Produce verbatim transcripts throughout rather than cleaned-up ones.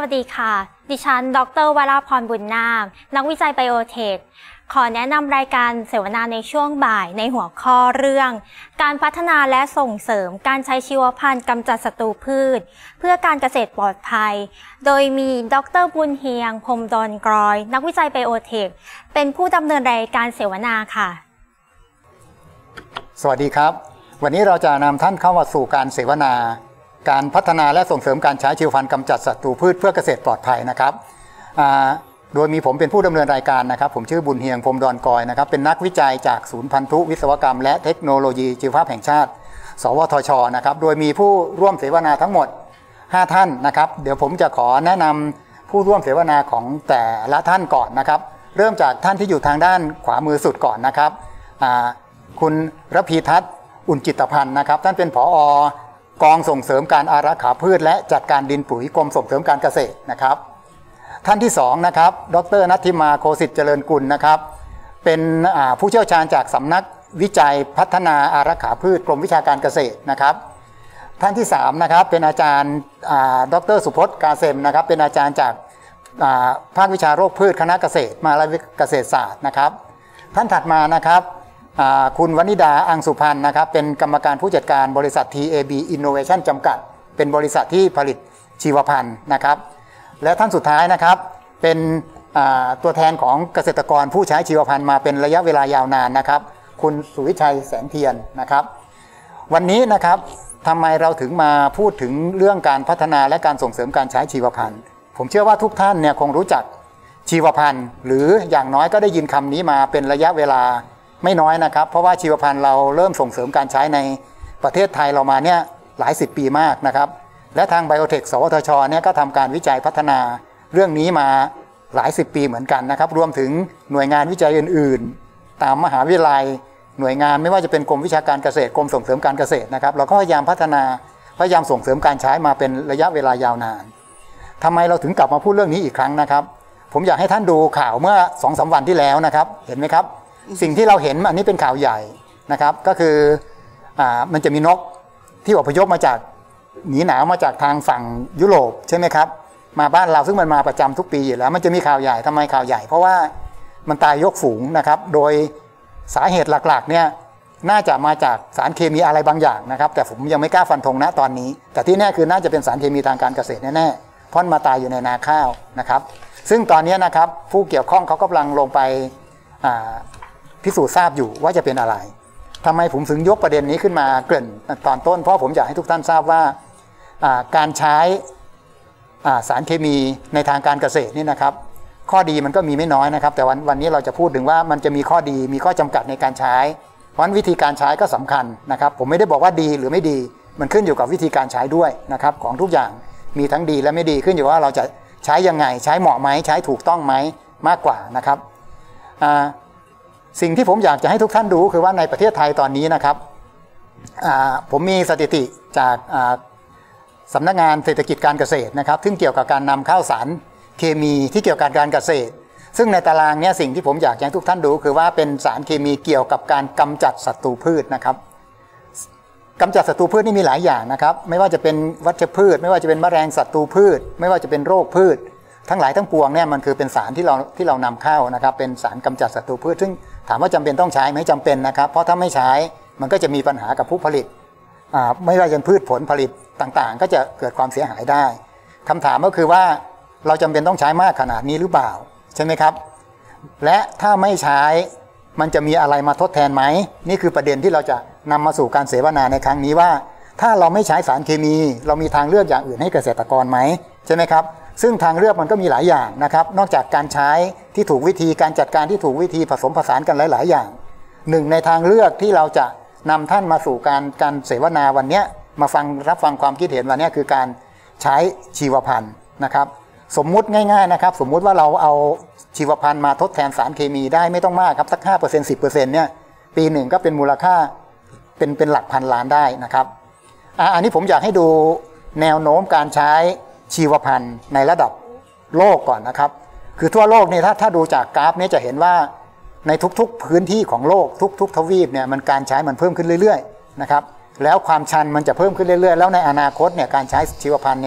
วัสดีค่ะดิฉันดร.วราพรบุญนาคนักวิจัยไบโอเทคขอแนะนำรายการเสวนาในช่วงบ่ายในหัวข้อเรื่องการพัฒนาและส่งเสริมการใช้ชีวพันธุ์กำจัดศัตรูพืชเพื่อการเกษตรปลอดภัยโดยมีดร.บุญเฮียงพรหมดอนกรอยนักวิจัยไบโอเทคเป็นผู้ดำเนินรายการเสวนาค่ะสวัสดีครับวันนี้เราจะนำท่านเข้ามาสู่การเสวนาการพัฒนาและส่งเสริมการใช้ชีวพันธุ์กำจัดศัตรูพืชเพื่อเกษตรปลอดภัยนะครับโดยมีผมเป็นผู้ดำเนินรายการนะครับผมชื่อบุญเฮียงพรหมดอนกรอยนะครับเป็นนักวิจัยจากศูนย์พันธุวิศวกรรมและเทคโนโลยีชีวภาพแห่งชาติสวทช.นะครับโดยมีผู้ร่วมเสวนาทั้งหมดห้าท่านนะครับเดี๋ยวผมจะขอแนะนำผู้ร่วมเสวนาของแต่ละท่านก่อนนะครับเริ่มจากท่านที่อยู่ทางด้านขวามือสุดก่อนนะครับคุณระพีทัศน์อุ่นจิตพันธ์นะครับท่านเป็นผอกองส่งเสริมการอารักขาพืชและจัดการดินปุ๋ยกรมส่งเสริมการเกษตรนะครับท่านที่สองนะครับดร.นัทธิมาโคสิทธิ์เจริญกุลนะครับเป็นผู้เชี่ยวชาญจากสำนักวิจัยพัฒนาอารักขาพืชกรมวิชาการเกษตรนะครับท่านที่สามนะครับเป็นอาจารย์ดร.สุพจน์กาเซมนะครับเป็นอาจารย์จากภาควิชาโรคพืชคณะเกษตรมหาวิทยาลัยเกษตรศาสตร์นะครับท่านถัดมานะครับคุณวนิดาอังสุพรรณนะครับเป็นกรรมการผู้จัดการบริษัท ที เอ บี Innovation จำกัดเป็นบริษัทที่ผลิตชีวพันธุ์นะครับและท่านสุดท้ายนะครับเป็นตัวแทนของเกษตรกรผู้ใช้ชีวพันธุ์มาเป็นระยะเวลายาวนานนะครับคุณสุวิชัยแสงเทียนนะครับวันนี้นะครับทำไมเราถึงมาพูดถึงเรื่องการพัฒนาและการส่งเสริมการใช้ชีวพันธุ์ผมเชื่อว่าทุกท่านเนี่ยคงรู้จักชีวพันธุ์หรืออย่างน้อยก็ได้ยินคำนี้มาเป็นระยะเวลาไม่น้อยนะครับเพราะว่าชีวพันธุ์เราเริ่มส่งเสริมการใช้ในประเทศไทยเรามาเนี่ยหลายสิบปีมากนะครับและทางไบโอเทคสวทชเนี่ยก็ทำการวิจัยพัฒนาเรื่องนี้มาหลายสิบปีเหมือนกันนะครับรวมถึงหน่วยงานวิจัยอื่นๆตามมหาวิทยาลัยหน่วยงานไม่ว่าจะเป็นกรมวิชาการเกษตรกรมส่งเสริมการเกษตรนะครับเราก็พยายามพัฒนาพยายามส่งเสริมการใช้มาเป็นระยะเวลายาวนานทำไมเราถึงกลับมาพูดเรื่องนี้อีกครั้งนะครับผมอยากให้ท่านดูข่าวเมื่อ สองสาม วันที่แล้วนะครับเห็นไหมครับสิ่งที่เราเห็นอันนี้เป็นข่าวใหญ่นะครับก็คืออ่ามันจะมีนกที่อพยพมาจากหนีหนาวมาจากทางฝั่งยุโรปใช่ไหมครับมาบ้านเราซึ่งมันมาประจำทุกปีอยู่แล้วมันจะมีข่าวใหญ่ทำไมข่าวใหญ่เพราะว่ามันตายยกฝูงนะครับโดยสาเหตุหลักๆเนี่ยน่าจะมาจากสารเคมีอะไรบางอย่างนะครับแต่ผมยังไม่กล้าฟันธงนะตอนนี้แต่ที่แน่คือน่าจะเป็นสารเคมีทางการเกษตรแน่ๆเพราะมาตายอยู่ในนาข้าวนะครับซึ่งตอนนี้นะครับผู้เกี่ยวข้องเขากำลังลงไปพิสูจน์ทราบอยู่ว่าจะเป็นอะไรทำไมผมถึงยกประเด็นนี้ขึ้นมาเกริ่นตอนต้นเพราะผมอยากให้ทุกท่านทราบว่าการใช้สารเคมีในทางการเกษตรนี่นะครับข้อดีมันก็มีไม่น้อยนะครับแต่วันวันนี้เราจะพูดถึงว่ามันจะมีข้อดีมีข้อจำกัดในการใช้เพราะวิธีการใช้ก็สำคัญนะครับผมไม่ได้บอกว่าดีหรือไม่ดีมันขึ้นอยู่กับวิธีการใช้ด้วยนะครับของทุกอย่างมีทั้งดีและไม่ดีขึ้นอยู่ว่าเราจะใช้ยังไงใช้เหมาะไหมใช้ถูกต้องไหมมากกว่านะครับสิ่งที่ผมอยากจะให้ทุกท่านดูคือว่าในประเทศไทยตอนนี้นะครับผมมีสถิติจากสำนักงานเศรษฐกิจการเกษตรนะครับซึ่งเกี่ยวกับการนำเข้าสารเคมีที่เกี่ยวกับการเกษตรซึ่งในตารางนี้สิ่งที่ผมอยากให้ทุกท่านดูคือว่าเป็นสารเคมีเกี่ยวกับการกำจัดศัตรูพืชนะครับกำจัดศัตรูพืชนี่มีหลายอย่างนะครับไม่ว่าจะเป็นวัชพืชไม่ว่าจะเป็นแมลงศัตรูพืชไม่ว่าจะเป็นโรคพืชทั้งหลายทั้งปวงเนี่ยมันคือเป็นสารที่เราที่เรานำเข้านะครับเป็นสารกำจัดศัตรูพืชซึ่งถามว่าจำเป็นต้องใช้ไหมจำเป็นนะครับเพราะถ้าไม่ใช้มันก็จะมีปัญหากับผู้ผลิตไม่ว่าจะพืชผลผลิตต่างๆก็จะเกิดความเสียหายได้คำถามก็คือว่าเราจำเป็นต้องใช้มากขนาดนี้หรือเปล่าใช่ไหมครับและถ้าไม่ใช้มันจะมีอะไรมาทดแทนไหมนี่คือประเด็นที่เราจะนำมาสู่การเสวนาในครั้งนี้ว่าถ้าเราไม่ใช้สารเคมีเรามีทางเลือกอย่างอื่นให้เกษตรกรไหมใช่ไหมครับซึ่งทางเลือกมันก็มีหลายอย่างนะครับนอกจากการใช้ที่ถูกวิธีการจัดการที่ถูกวิธีผสมผสานกันหลายๆอย่างหนึ่งในทางเลือกที่เราจะนำท่านมาสู่การการเสวนาวันนี้มาฟังรับฟังความคิดเห็นวันนี้คือการใช้ชีวพันธุ์นะครับสมมุติง่ายๆนะครับสมมุติว่าเราเอาชีวพันธุ์มาทดแทนสารเคมีได้ไม่ต้องมากครับสัก ห้าเปอร์เซ็นต์ สิบเปอร์เซ็นต์ เนี่ยปีหนึ่งก็เป็นมูลค่าเป็นเป็นหลักพันล้านได้นะครับอันนี้ผมอยากให้ดูแนวโน้มการใช้ชีวพันธุ์ในระดับโลกก่อนนะครับคือทั่วโลกเนี่ยถ้าถ้าดูจากกราฟนี้จะเห็นว่าในทุกๆพื้นที่ของโลกทุกๆทวีปเนี่ยมันการใช้มันเพิ่มขึ้นเรื่อยๆนะครับแล้วความชันมันจะเพิ่มขึ้นเรื่อยๆแล้วในอนาคตเนี่ยการใช้ชีวพันธุ์เนี่ย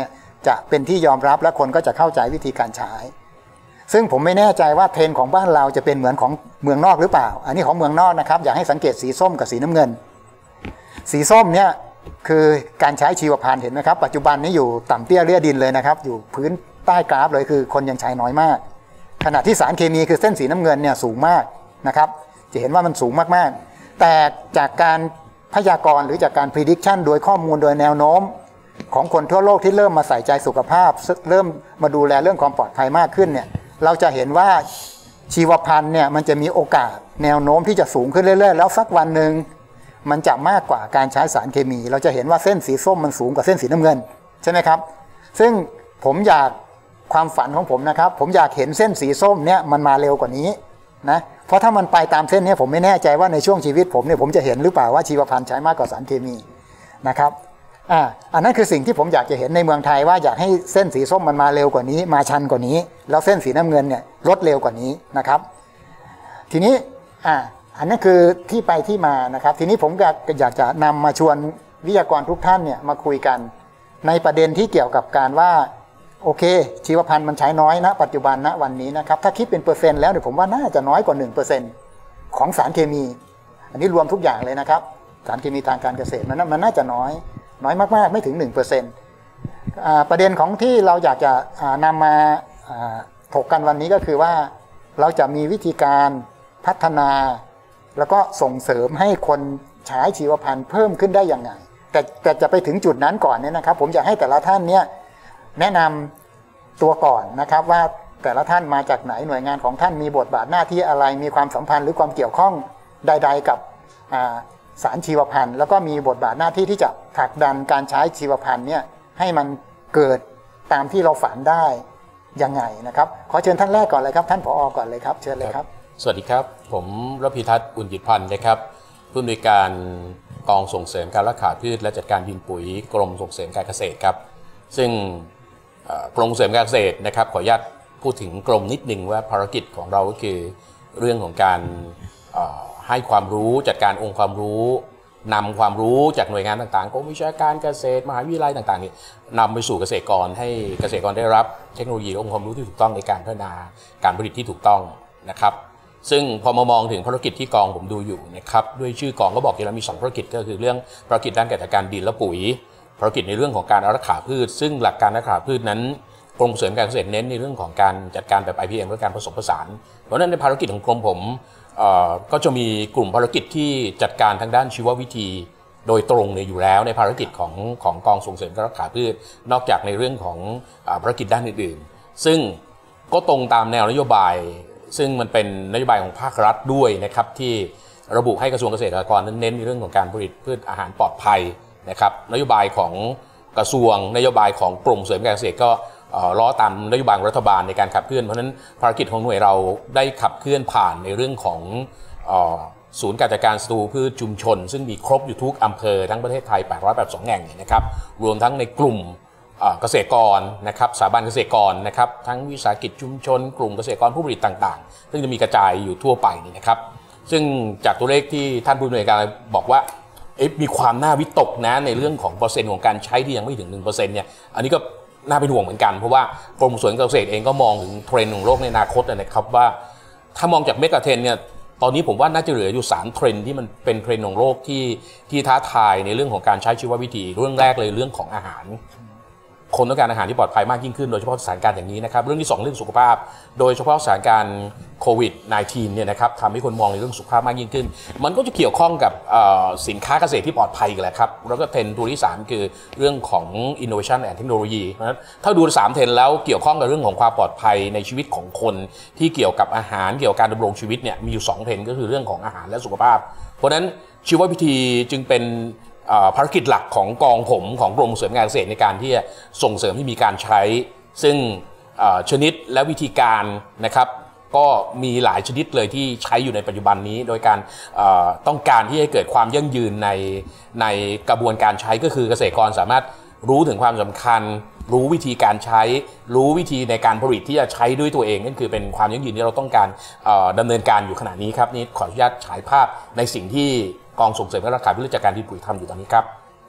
จะเป็นที่ยอมรับและคนก็จะเข้าใจวิธีการใช้ซึ่งผมไม่แน่ใจว่าเทรนด์ของบ้านเราจะเป็นเหมือนของเมืองนอกหรือเปล่าอันนี้ของเมืองนอกนะครับอยากให้สังเกตสีส้มกับสีน้ำเงินสีส้มเนี่ยคือการใช้ชีวพันธุ์เห็นไหมครับปัจจุบันนี้อยู่ต่ำเตี้ยเลี่ยดินเลยนะครับอยู่พื้นใต้กราฟเลยคือคนยังใช้น้อยมากขณะที่สารเคมีคือเส้นสีน้ำเงินเนี่ยสูงมากนะครับจะเห็นว่ามันสูงมากๆแต่จากการพยากรณ์หรือจากการ prediction โดยข้อมูลโดยแนวโน้มของคนทั่วโลกที่เริ่มมาใส่ใจสุขภาพเริ่มมาดูแลเรื่องความปลอดภัยมากขึ้นเนี่ยเราจะเห็นว่าชีวพันธุ์เนี่ยมันจะมีโอกาสแนวโน้มที่จะสูงขึ้นเรื่อยๆแล้วสักวันหนึ่งมันจะมากกว่าการใช้สารเคมีเราจะเห็นว่าเส้นสีส้มมันสูงกว่าเส้นสีน้ำเงินใช่ไหมครับซึ่งผมอยากความฝันของผมนะครับผมอยากเห็นเส้นสีส้มเนี่ยมันมาเร็วกว่านี้นะเพราะถ้ามันไปตามเส้นนี้ผมไม่แน่ใจว่าในช่วงชีวิตผมเนี่ยผมจะเห็นหรือเปล่าว่าชีวพันธุ์ใช้มากกว่าสารเคมีนะครับอ่าอันนั้นคือสิ่งที่ผมอยากจะเห็นในเมืองไทยว่าอยากให้เส้นสีส้มมันมาเร็วกว่านี้มาชันกว่านี้แล้วเส้นสีน้ำเงินเนี่ยลดเร็วกว่านี้นะครับทีนี้อ่าอันนั้นคือที่ไปที่มานะครับทีนี้ผมอยากอยากจะนำมาชวนวิทยากรทุกท่านเนี่ยมาคุยกันในประเด็นที่เกี่ยวกับการว่าโอเคชีวพันธุ์มันใช้น้อยนะปัจจุบันณวันนี้นะครับถ้าคิดเป็นเปอร์เซ็นต์แล้วเนี่ยผมว่าน่าจะน้อยกว่า หนึ่งเปอร์เซ็นต์ ของสารเคมีอันนี้รวมทุกอย่างเลยนะครับสารเคมีทางการเกษตรมันมันน่าจะน้อยน้อยมากๆไม่ถึง หนึ่งเปอร์เซ็นต์ อ่าประเด็นของที่เราอยากจะนำมาถกกันวันนี้ก็คือว่าเราจะมีวิธีการพัฒนาแล้วก็ส่งเสริมให้คนใช้ชีวพันธุ์เพิ่มขึ้นได้อย่างไรแต่แต่จะไปถึงจุดนั้นก่อนเนี่ยนะครับผมอยากให้แต่ละท่านเนี่ยแนะนำตัวก่อนนะครับว่าแต่ละท่านมาจากไหนหน่วยงานของท่านมีบทบาทหน้าที่อะไรมีความสัมพันธ์หรือความเกี่ยวข้องใดๆกับสารชีวพันธุ์แล้วก็มีบทบาทหน้าที่ที่จะผลักดันการใช้ชีวพันธุ์เนี่ยให้มันเกิดตามที่เราฝันได้ยังไงนะครับขอเชิญท่านแรกก่อนเลยครับท่านผอ.ก่อนเลยครับเชิญเลยครับสวัสดีครับผมรพิทัศน์อุ่นจิตพันธ์นะครับผู้อำนวยการกองส่งเสริมการรักษาพืชและจัดการดินปุ๋ยกรมส่งเสริมการเกษตรครับซึ่งกรมส่งเสริมการเกษตรนะครับขออนุญาตพูดถึงกรมนิดนึงว่าภารกิจของเราก็คือเรื่องของการให้ความรู้จัดการองค์ความรู้นำความรู้จากหน่วยงานต่างๆกรมวิชาการเกษตรมหาวิทยาลัยต่างๆนี่นำไปสู่เกษตรกรให้เกษตรกรได้รับเทคโนโลยีและองค์ความรู้ที่ถูกต้องในการพัฒนาการผลิตที่ถูกต้องนะครับซึ่งพอมามองถึงภารกิจที่กองผมดูอยู่นะครับด้วยชื่อกองก็บอกอยู่แล้วมีสองภารกิจก็คือเรื่องภารกิจด้านการจัดการดินและปุ๋ยภารกิจในเรื่องของการรักษาพืชซึ่งหลักการรักษาพืชนั้นกรมส่งเสริมการเกษตรเน้นในเรื่องของการจัดการแบบ ไอ พี เอ็ม และการผสมผสานเพราะฉะนั้นในภารกิจของกรมผมก็จะมีกลุ่มภารกิจที่จัดการทางด้านชีววิธีโดยตรงเนี่ยอยู่แล้วในภารกิจของของกองส่งเสริมการรักษาพืชนอกจากในเรื่องของภารกิจด้านอื่นๆซึ่งก็ตรงตามแนวนโยบายซึ่งมันเป็นนโยบายของภาครัฐด้วยนะครับที่ระบุให้กระทรวงเกษตรและสหกรณ์เน้นในเรื่องของการผลิตพืชอาหารปลอดภัยนะครับนโยบายของกระทรวงนโยบายของกรมส่งเสริมการเกษตรก็ล้อตามนโยบายรัฐบาลในการขับเคลื่อนเพราะฉะนั้นภารกิจของหน่วยเราได้ขับเคลื่อนผ่านในเรื่องของศูนย์การจัดการศัตรูพืชชุมชนซึ่งมีครบอยู่ทุกอำเภอทั้งประเทศไทยแปดร้อยแปดสิบสองแห่งนะครับรวมทั้งในกลุ่มเกษตรกรนะครับสถาบันเกษตรกรนะครับทั้งวิสาหกิจชุมชนกลุ่มเกษตรกรผู้ผลิตต่างๆซึ่งจะมีกระจายอยู่ทั่วไปนี่นะครับซึ่งจากตัวเลขที่ท่านผู้อำนวยการบอกว่ามีความน่าวิตกนะในเรื่องของเปอร์เซ็นต์ของการใช้ที่ยังไม่ถึง หนึ่งเปอร์เซ็นต์ เนี่ยอันนี้ก็น่าเป็นห่วงเหมือนกันเพราะว่ากรมส่งเสริมการเกษตรเองก็มองถึงเทรนด์ของโลกในอนาคตนะครับว่าถ้ามองจากเมกะเทรนด์เนี่ยตอนนี้ผมว่าน่าจะเหลืออยู่สามเทรนด์ที่มันเป็นเทรนด์ของโลกที่ที่ท้าทายในเรื่องของการใช้ชีววิธีเรื่องแรกเลยเรื่องของอาหารคนต้องการอาหารที่ปลอดภัยมากยิ่งขึ้นโดยเฉพาะสถานการณ์อย่างนี้นะครับเรื่องที่สองเรื่องสุขภาพโดยเฉพาะสถานการณ์โควิด สิบเก้า เนี่ยนะครับทำให้คนมองในเรื่องสุขภาพมากยิ่งขึ้นมันก็จะเกี่ยวข้องกับสินค้าเกษตรที่ปลอดภัยกันแหละครับแล้วก็เทรนด์ตัวที่สามคือเรื่องของ innovation and technology เพราะฉะนั้นถ้าดูสามเทรนด์แล้วเกี่ยวข้องกับเรื่องของความปลอดภัยในชีวิตของคนที่เกี่ยวกับอาหารเกี่ยวกับการดำรงชีวิตเนี่ยมีอยู่สองเทรนด์ก็คือเรื่องของอาหารและสุขภาพเพราะฉะนั้นชีววิธีจึงเป็นภารกิจหลักของกองผมของกรมส่งเสริมการเกษตรในการที่จะส่งเสริมให้มีการใช้ซึ่งชนิดและวิธีการนะครับก็มีหลายชนิดเลยที่ใช้อยู่ในปัจจุบันนี้โดยการต้องการที่ให้เกิดความยั่งยืนในในกระบวนการใช้ก็คือเกษตรกรสามารถรู้ถึงความสำคัญรู้วิธีการใช้รู้วิธีในการผลิตที่จะใช้ด้วยตัวเองนั่นคือเป็นความยั่งยืนที่เราต้องการดำเนินการอยู่ขณะนี้ครับนี่ขออนุญาตฉายภาพในสิ่งที่กองส่งเสริมการรักษาพืชและจัดการดินปุ๋ยทำอยู่ตอนนี้ครับ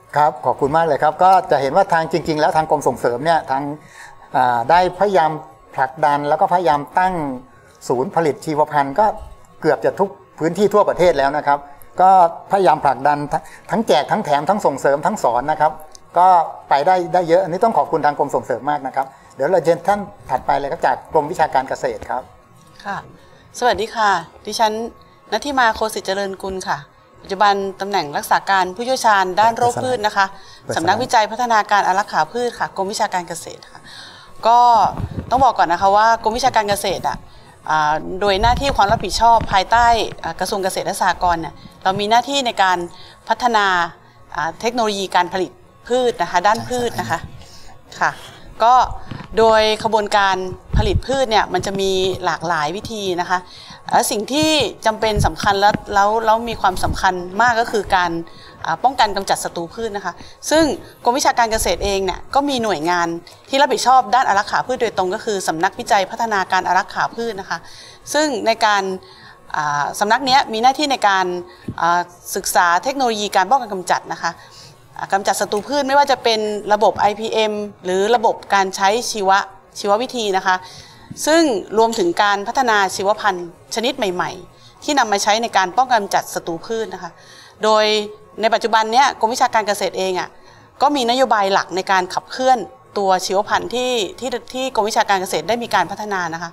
ครับขอบคุณมากเลยครับก็จะเห็นว่าทางจริงๆแล้วทางกรมส่งเสริมเนี่ยทางได้พยายามผลักดันแล้วก็พยายามตั้งศูนย์ผลิตชีวพันธุ์ก็เกือบจะทุกพื้นที่ทั่วประเทศแล้วนะครับก็พยายามผลักดันทั้งแจกทั้งแถมทั้งส่งเสริมทั้งสอนนะครับก็ไปได้ได้เยอะอันนี้ต้องขอบคุณทางกรมส่งเสริมมากนะครับเดี๋ยวเราเชิญท่านถัดไปเลยครับจากกรมวิชาการเกษตรครับค่ะสวัสดีค่ะดิฉันณัฐิมาโคสิทธิ์เจริญกุลค่ะปัจจุบันตำแหน่งรักษาการผู้เชี่ยวชาญด้านโรคพืชนะคะสำนักวิจัยพัฒนาการอารักขาพืชค่ะกรมวิชาการเกษตรค่ะก็ต้องบอกก่อนนะคะว่ากรมวิชาการเกษตรอ่ะโดยหน้าที่ความรับผิดชอบภายใต้กระทรวงเกษตรและสหกรณ์เนี่ยเรามีหน้าที่ในการพัฒนาเทคโนโลยีการผลิตพืชนะคะด้านพืชนะคะค่ะก็โดยขบวนการผลิตพืชเนี่ยมันจะมีหลากหลายวิธีนะคะสิ่งที่จำเป็นสำคัญแล้วแล้วแล้วมีความสำคัญมากก็คือการป้องกันกำจัดศัตรูพืชนะคะซึ่งกรมวิชาการเกษตรเองเนี่ยก็มีหน่วยงานที่รับผิดชอบด้านอารักขาพืชโดยตรงก็คือสำนักวิจัยพัฒนาการอารักขาพืชนะคะซึ่งในการสำนักนี้มีหน้าที่ในการศึกษาเทคโนโลยีการป้องกันกำจัดนะคะกำจัดศัตรูพืชไม่ว่าจะเป็นระบบ ไอ พี เอ็ม หรือระบบการใช้ชีวชีววิธีนะคะซึ่งรวมถึงการพัฒนาชีวพันธุ์ชนิดใหม่ๆที่นำมาใช้ในการป้องกันกำจัดศัตรูพืชนะคะโดยในปัจจุบันเนี้ยกรมวิชาการเกษตรเองอ่ะก็มีนโยบายหลักในการขับเคลื่อนตัวชีวพันธุ์ที่ที่ที่กรมวิชาการเกษตรได้มีการพัฒนานะคะ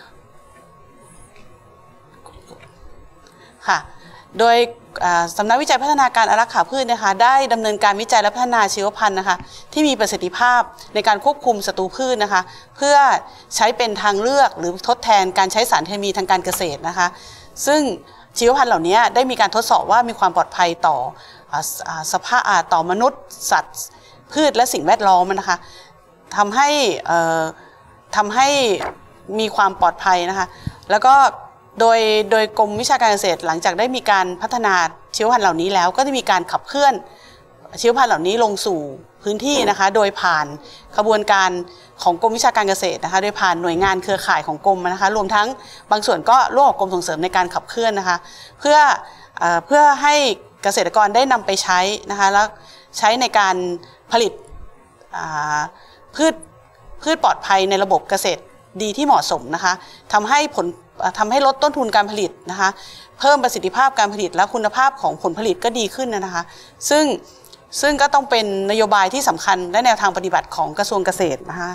ค่ะโดยสำนักวิจัยพัฒนาการอารักขาพืชนะคะได้ดำเนินการวิจัยและพัฒนาชีวพันธุ์นะคะที่มีประสิทธิภาพในการควบคุมศัตรูพืชนะคะเพื่อใช้เป็นทางเลือกหรือทดแทนการใช้สารเคมีทางการเกษตรนะคะซึ่งชีวพันธุ์เหล่านี้ได้มีการทดสอบว่ามีความปลอดภัยต่อสภาพต่อมนุษย์สัตว์พืชและสิ่งแวดล้อมนะคะทำให้ทำให้มีความปลอดภัยนะคะแล้วก็โดยโดยกรมวิชาการเกษตรหลังจากได้มีการพัฒนาชีวพันธุ์เหล่านี้แล้วก็ได้มีการขับเคลื่อนชีวพันธุ์เหล่านี้ลงสู่พื้นที่นะคะโดยผ่านขบวนการของกรมวิชาการเกษตรนะคะโดยผ่านหน่วยงานเครือข่ายของกรมนะคะรวมทั้งบางส่วนก็ร่วมกับกรมส่งเสริมในการขับเคลื่อนนะคะเพื่อเพื่อให้เกษตรกรได้นำไปใช้นะคะแล้วใช้ในการผลิตพืชพืชปลอดภัยในระบบเกษตรดีที่เหมาะสมนะคะทำให้ผลทำให้ลดต้นทุนการผลิตนะคะเพิ่มประสิทธิภาพการผลิตและคุณภาพของผลผลิตก็ดีขึ้นนะคะซึ่งซึ่งก็ต้องเป็นนโยบายที่สำคัญและแนวทางปฏิบัติของกระทรวงเกษตรนะคะ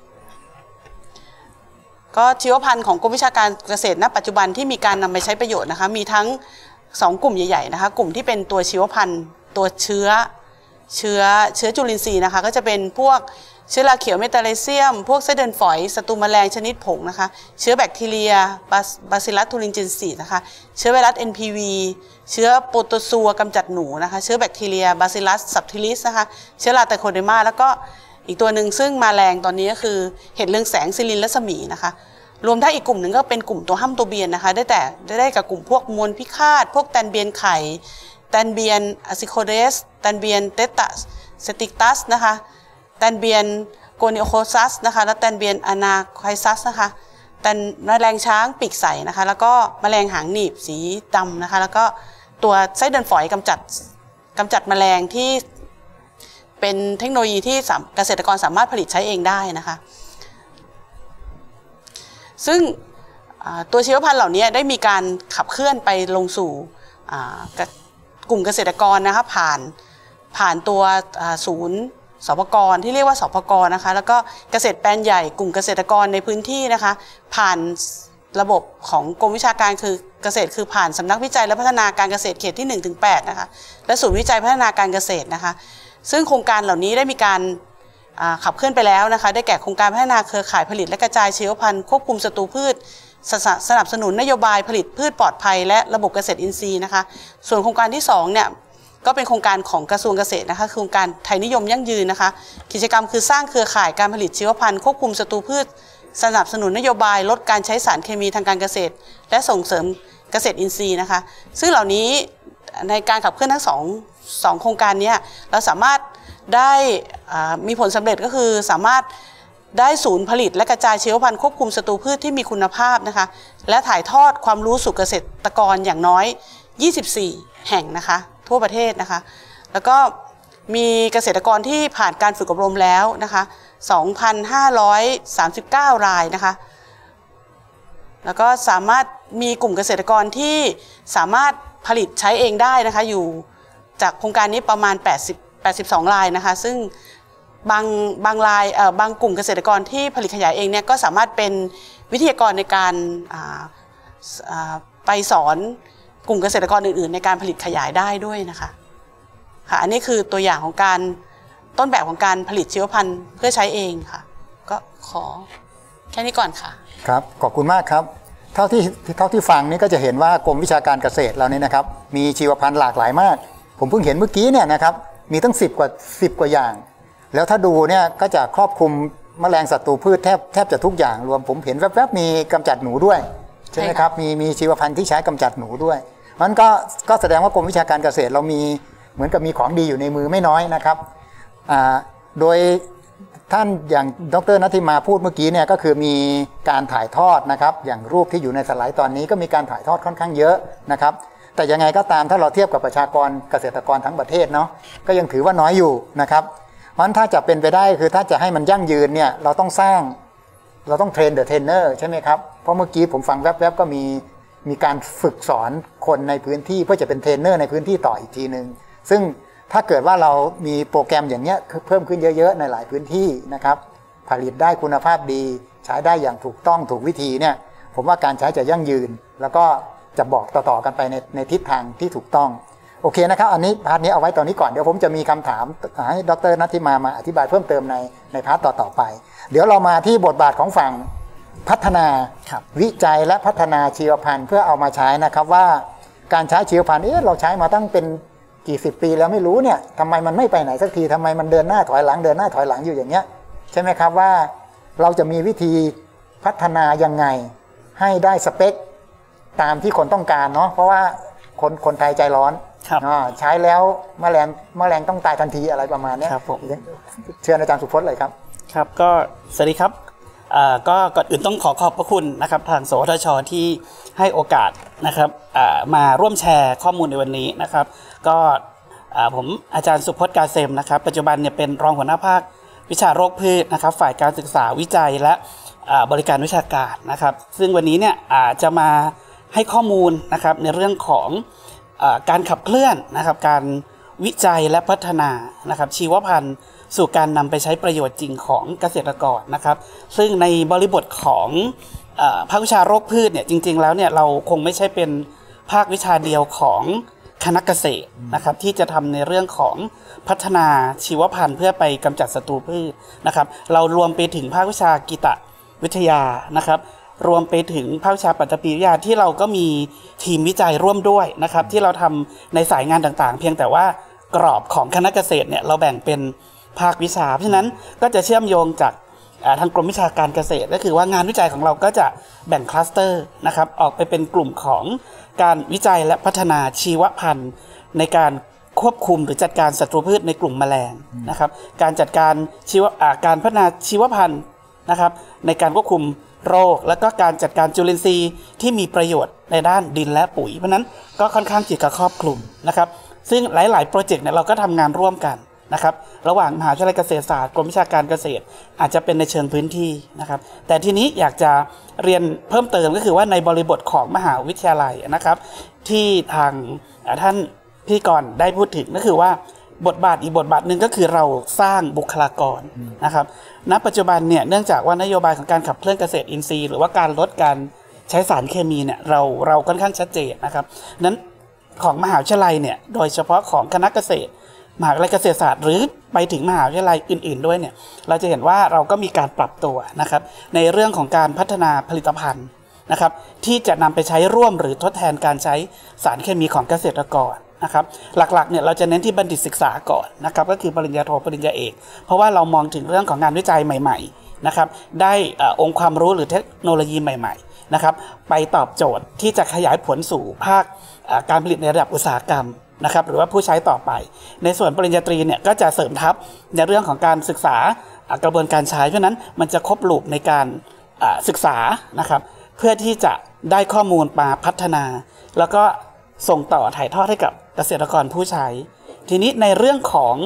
ก็ชีวพันธุ์ของกรมวิชาการเกษตรณปัจจุบันที่มีการนำไปใช้ประโยชน์นะคะมีทั้งสองกลุ่มใหญ่ๆนะคะกลุ่มที่เป็นตัวชีวพันธุ์ตัวเชื้อเชื้อเชื้อจุลินทรีย์นะคะก็จะเป็นพวกเชื้อราเขียวเมตาไลเซียมพวกไส้เดือนฝอยศัตรูแมลงชนิดผงนะคะเชื้อแบคทีเรียบาซิลัสทูรินจินซีนะคะเชื้อไวรัส เอ็น พี วี เชื้อโปรโตซัวกำจัดหนูนะคะเชื้อแบคทีเรียบาซิลัสซับทิลิสนะคะเชื้อราไตโคเดอร์มาแล้วก็อีกตัวหนึ่งซึ่งมาแรงตอนนี้ก็คือเห็ดเรืองแสงซิลินและสมีนะคะรวมทั้งอีกกลุ่มหนึ่งก็เป็นกลุ่มตัวห้ำตัวเบียนนะคะได้แต่ได้กับกลุ่มพวกมวลพิฆาตพวกแตนเบียนไข่แตนเบียนอะซิโคเดสแตนเบียนเตตาสติกตัสนะคะแตนเบียนโกนิโอโคซัสนะคะและแตนเบียนอนาไคซัสนะคะแตนแมลงช้างปีกใสนะคะแล้วก็แมลงหางหนีบสีดำนะคะแล้วก็ตัวไส้เดือนฝอยกำจัดกำจัดแมลงที่เป็นเทคโนโลยีที่เกษตรกรสามารถผลิตใช้เองได้นะคะซึ่งตัวชีวพันธุ์เหล่านี้ได้มีการขับเคลื่อนไปลงสู่กลุ่มเกษตรกรนะคะผ่านผ่านตัวศูนย์สปกรที่เรียกว่าสปกรนะคะแล้วก็เกษตรแปลงใหญ่กลุ่มเกษตรกรในพื้นที่นะคะผ่านระบบของกรมวิชาการคือเกษตรคือผ่านสำนักวิจัยและพัฒนาการเกษตรเขตที่ หนึ่งถึงแปด นะคะและศูนย์วิจัยพัฒนาการเกษตรนะคะซึ่งโครงการเหล่านี้ได้มีการขับเคลื่อนไปแล้วนะคะได้แก่โครงการพัฒนาเครือข่ายผลิตและกระจายชีวพันธุ์ควบคุมศัตรูพืชสนับสนุนนโยบายผลิตพืชปลอดภัยและระบบเกษตรอินทรีย์นะคะส่วนโครงการที่สองเนี่ยก็เป็นโครงการของกระทรวงเกษตรนะคะโครงการไทยนิยมยั่งยืนนะคะกิจกรรมคือสร้างเครือข่ายการผลิตชีวพันธุ์ควบคุมศัตรูพืชสนับสนุนนโยบายลดการใช้สารเคมีทางการเกษตรและส่งเสริมเกษตรอินทรีย์นะคะซึ่งเหล่านี้ในการขับเคลื่อนทั้งสองสองโครงการนี้เราสามารถได้มีผลสำเร็จก็คือสามารถได้ศูนย์ผลิตและกระจายชีวพันธุ์ควบคุมศัตรูพืชที่มีคุณภาพนะคะและถ่ายทอดความรู้สู่เกษตรกรอย่างน้อยยี่สิบสี่แห่งนะคะทั่วประเทศนะคะแล้วก็มีเกษตรกรที่ผ่านการฝึกอบรมแล้วนะคะ สองพันห้าร้อยสามสิบเก้า รายนะคะแล้วก็สามารถมีกลุ่มเกษตรกรที่สามารถผลิตใช้เองได้นะคะอยู่จากโครงการนี้ประมาณแปดสิบ แปดสิบสอง รายนะคะซึ่งบางบางรายเอ่อบางกลุ่มเกษตรกรที่ผลิตขยายเองเนี่ยก็สามารถเป็นวิทยากรในการอ่าอ่าไปสอนกลุ่มเกษตรกรอื่นๆในการผลิตขยายได้ด้วยนะคะค่ะอันนี้คือตัวอย่างของการต้นแบบของการผลิตชีวพันธุ์เพื่อใช้เองค่ะก็ขอแค่นี้ก่อนค่ะครับขอบคุณมากครับเท่าที่เท่าที่ฟังนี่ก็จะเห็นว่ากรมวิชาการเกษตรเราเนี่ยนะครับมีชีวพันธุ์หลากหลายมากผมเพิ่งเห็นเมื่อกี้เนี่ยนะครับมีตั้งสิบกว่าสิบกว่าอย่างแล้วถ้าดูเนี่ยก็จะครอบคลุมแมลงศัตรูพืชแทบแทบจะทุกอย่างรวมผมเห็นแวบๆมีกำจัดหนูด้วยใช่ไหมครับมีมีชีวพันธุ์ที่ใช้กำจัดหนูด้วยมันก็ก็แสดงว่ากรมวิชาการเกษตรเรามีเหมือนกับมีของดีอยู่ในมือไม่น้อยนะครับโดยท่านอย่างดร.ณัฐิมาพูดเมื่อกี้เนี่ยก็คือมีการถ่ายทอดนะครับอย่างรูปที่อยู่ในสไลด์ตอนนี้ก็มีการถ่ายทอดค่อนข้างเยอะนะครับแต่ยังไงก็ตามถ้าเราเทียบกับประชากรเกษตรกรทั้งประเทศเนาะก็ยังถือว่าน้อยอยู่นะครับเพราะฉะนั้นถ้าจะเป็นไปได้คือถ้าจะให้มันยั่งยืนเนี่ยเราต้องสร้างเราต้องเทรนเดอะเทรนเนอร์ใช่ไหมครับเพราะเมื่อกี้ผมฟังแวบๆก็มีมีการฝึกสอนคนในพื้นที่เพื่อจะเป็นเทรนเนอร์ในพื้นที่ต่ออีกทีนึงซึ่งถ้าเกิดว่าเรามีโปรแกรมอย่างเนี้ยเพิ่มขึ้นเยอะๆในหลายพื้นที่นะครับผลิตได้คุณภาพดีใช้ได้อย่างถูกต้องถูกวิธีเนี่ยผมว่าการใช้จะยั่งยืนแล้วก็จะบอกต่อๆกันไปในในทิศทางที่ถูกต้องโอเคนะครับอันนี้พาร์ทนี้เอาไว้ตอนนี้ก่อนเดี๋ยวผมจะมีคำถามให้ดร.ณัฐิมามาอธิบายเพิ่มเติมในในพาร์ทต่อๆไปเดี๋ยวเรามาที่บทบาทของฝั่งพัฒนาวิจัยและพัฒนาชีวพันธุ์เพื่อเอามาใช้นะครับว่าการใช้ชีวพันธุ์เอ๊ะเราใช้มาตั้งเป็นกี่สิบปีแล้วไม่รู้เนี่ยทำไมมันไม่ไปไหนสักทีทำไมมันเดินหน้าถอยหลังเดินหน้าถอยหลังอยู่อย่างเงี้ยใช่ไหมครับว่าเราจะมีวิธีพัฒนายังไงให้ได้สเปคตามที่คนต้องการเนาะเพราะว่าคนคนไทยใจร้อนใช้แล้วแมลงแมลงต้องตายทันทีอะไรประมาณนี้ครับผมเชิญอาจารย์สุพจน์เลยครับครับก็สวัสดีครับก็ก่อนอื่นต้องขอขอบพระคุณนะครับทางสวทช.ที่ให้โอกาสนะครับมาร่วมแชร์ข้อมูลในวันนี้นะครับก็ผมอาจารย์สุพจน์กาเซมนะครับปัจจุบันเนี่ยเป็นรองหัวหน้าภาควิชาโรคพืชนะครับฝ่ายการศึกษาวิจัยและบริการวิชาการนะครับซึ่งวันนี้เนี่ยจะมาให้ข้อมูลนะครับในเรื่องของการขับเคลื่อนนะครับการวิจัยและพัฒนานะครับชีวพันธุ์สู่การนำไปใช้ประโยชน์จริงของเกษตรกรนะครับซึ่งในบริบทของภาควิชาโรคพืชเนี่ยจริงๆแล้วเนี่ยเราคงไม่ใช่เป็นภาควิชาเดียวของคณะเกษตรนะครับที่จะทำในเรื่องของพัฒนาชีวพันธุ์เพื่อไปกำจัดศัตรูพืชนะครับเรารวมไปถึงภาควิชากีตวิทยานะครับรวมไปถึงภาควิชาปัตตภีวิทยาที่เราก็มีทีมวิจัยร่วมด้วยนะครับที่เราทำในสายงานต่างๆเพียงแต่ว่ากรอบของคณะเกษตรเนี่ยเราแบ่งเป็นภาควิชาเพราะฉะนั้นก็จะเชื่อมโยงจากทางกรมวิชาการเกษตรก็คือว่างานวิจัยของเราก็จะแบ่งคลัสเตอร์นะครับออกไปเป็นกลุ่มของการวิจัยและพัฒนาชีวพันธุ์ในการควบคุมหรือจัดการศัตรูพืชในกลุ่มแมลงนะครับการจัดการชีวการพัฒนาชีวพันธุ์นะครับในการควบคุมโรคและก็การจัดการจุลินทรีย์ที่มีประโยชน์ในด้านดินและปุ๋ยเพราะนั้นก็ค่อนข้างจะครอบคลุมนะครับซึ่งหลายๆโปรเจกต์เนี่ยเราก็ทำงานร่วมกันนะครับระหว่างมหาวิทยาลัยเกษตรศาสตร์กรมวิชาการเกษตรอาจจะเป็นในเชิงพื้นที่นะครับแต่ทีนี้อยากจะเรียนเพิ่มเติมก็คือว่าในบริบทของมหาวิทยาลัยนะครับที่ทางท่านพี่กรณ์ได้พูดถึงก็คือว่าบทบาทอีกบทบาทหนึ่งก็คือเราสร้างบุคลากรนะครับณปัจจุบันเนี่ยเนื่องจากว่านโยบายของการขับเคลื่อนเกษตรอินทรีย์หรือว่าการลดการใช้สารเคมีเนี่ยเราเราค่อนข้างชัดเจนนะครับนั้นของมหาวิทยาลัยเนี่ยโดยเฉพาะของคณะเกษตรมหาวิทยาลัยเกษตรศาสตร์หรือไปถึงมหาวิทยาลัยอื่นๆด้วยเนี่ยเราจะเห็นว่าเราก็มีการปรับตัวนะครับในเรื่องของการพัฒนาผลิตภัณฑ์นะครับที่จะนำไปใช้ร่วมหรือทดแทนการใช้สารเคมีของเกษตรกรนะครับหลักๆเนี่ยเราจะเน้นที่บัณฑิตศึกษาก่อนนะครับก็คือปริญญาโทปริญญาเอกเพราะว่าเรามองถึงเรื่องของงานวิจัยใหม่ๆนะครับได้องค์ความรู้หรือเทคโนโลยีใหม่ๆนะครับไปตอบโจทย์ที่จะขยายผลสู่ภาคการผลิตในระดับอุตสาหกรรมนะครับหรือว่าผู้ใช้ต่อไปในส่วนปริญญาตรีเนี่ยก็จะเสริมทับในเรื่องของการศึกษากระบวนการใช้เพราะนั้นมันจะครบลูปในการศึกษานะครับเพื่อที่จะได้ข้อมูลมาพัฒนาแล้วก็ส่งต่อถ่ายทอดให้กับเกษตรกรผู้ใช้ทีนี้ในเรื่องของ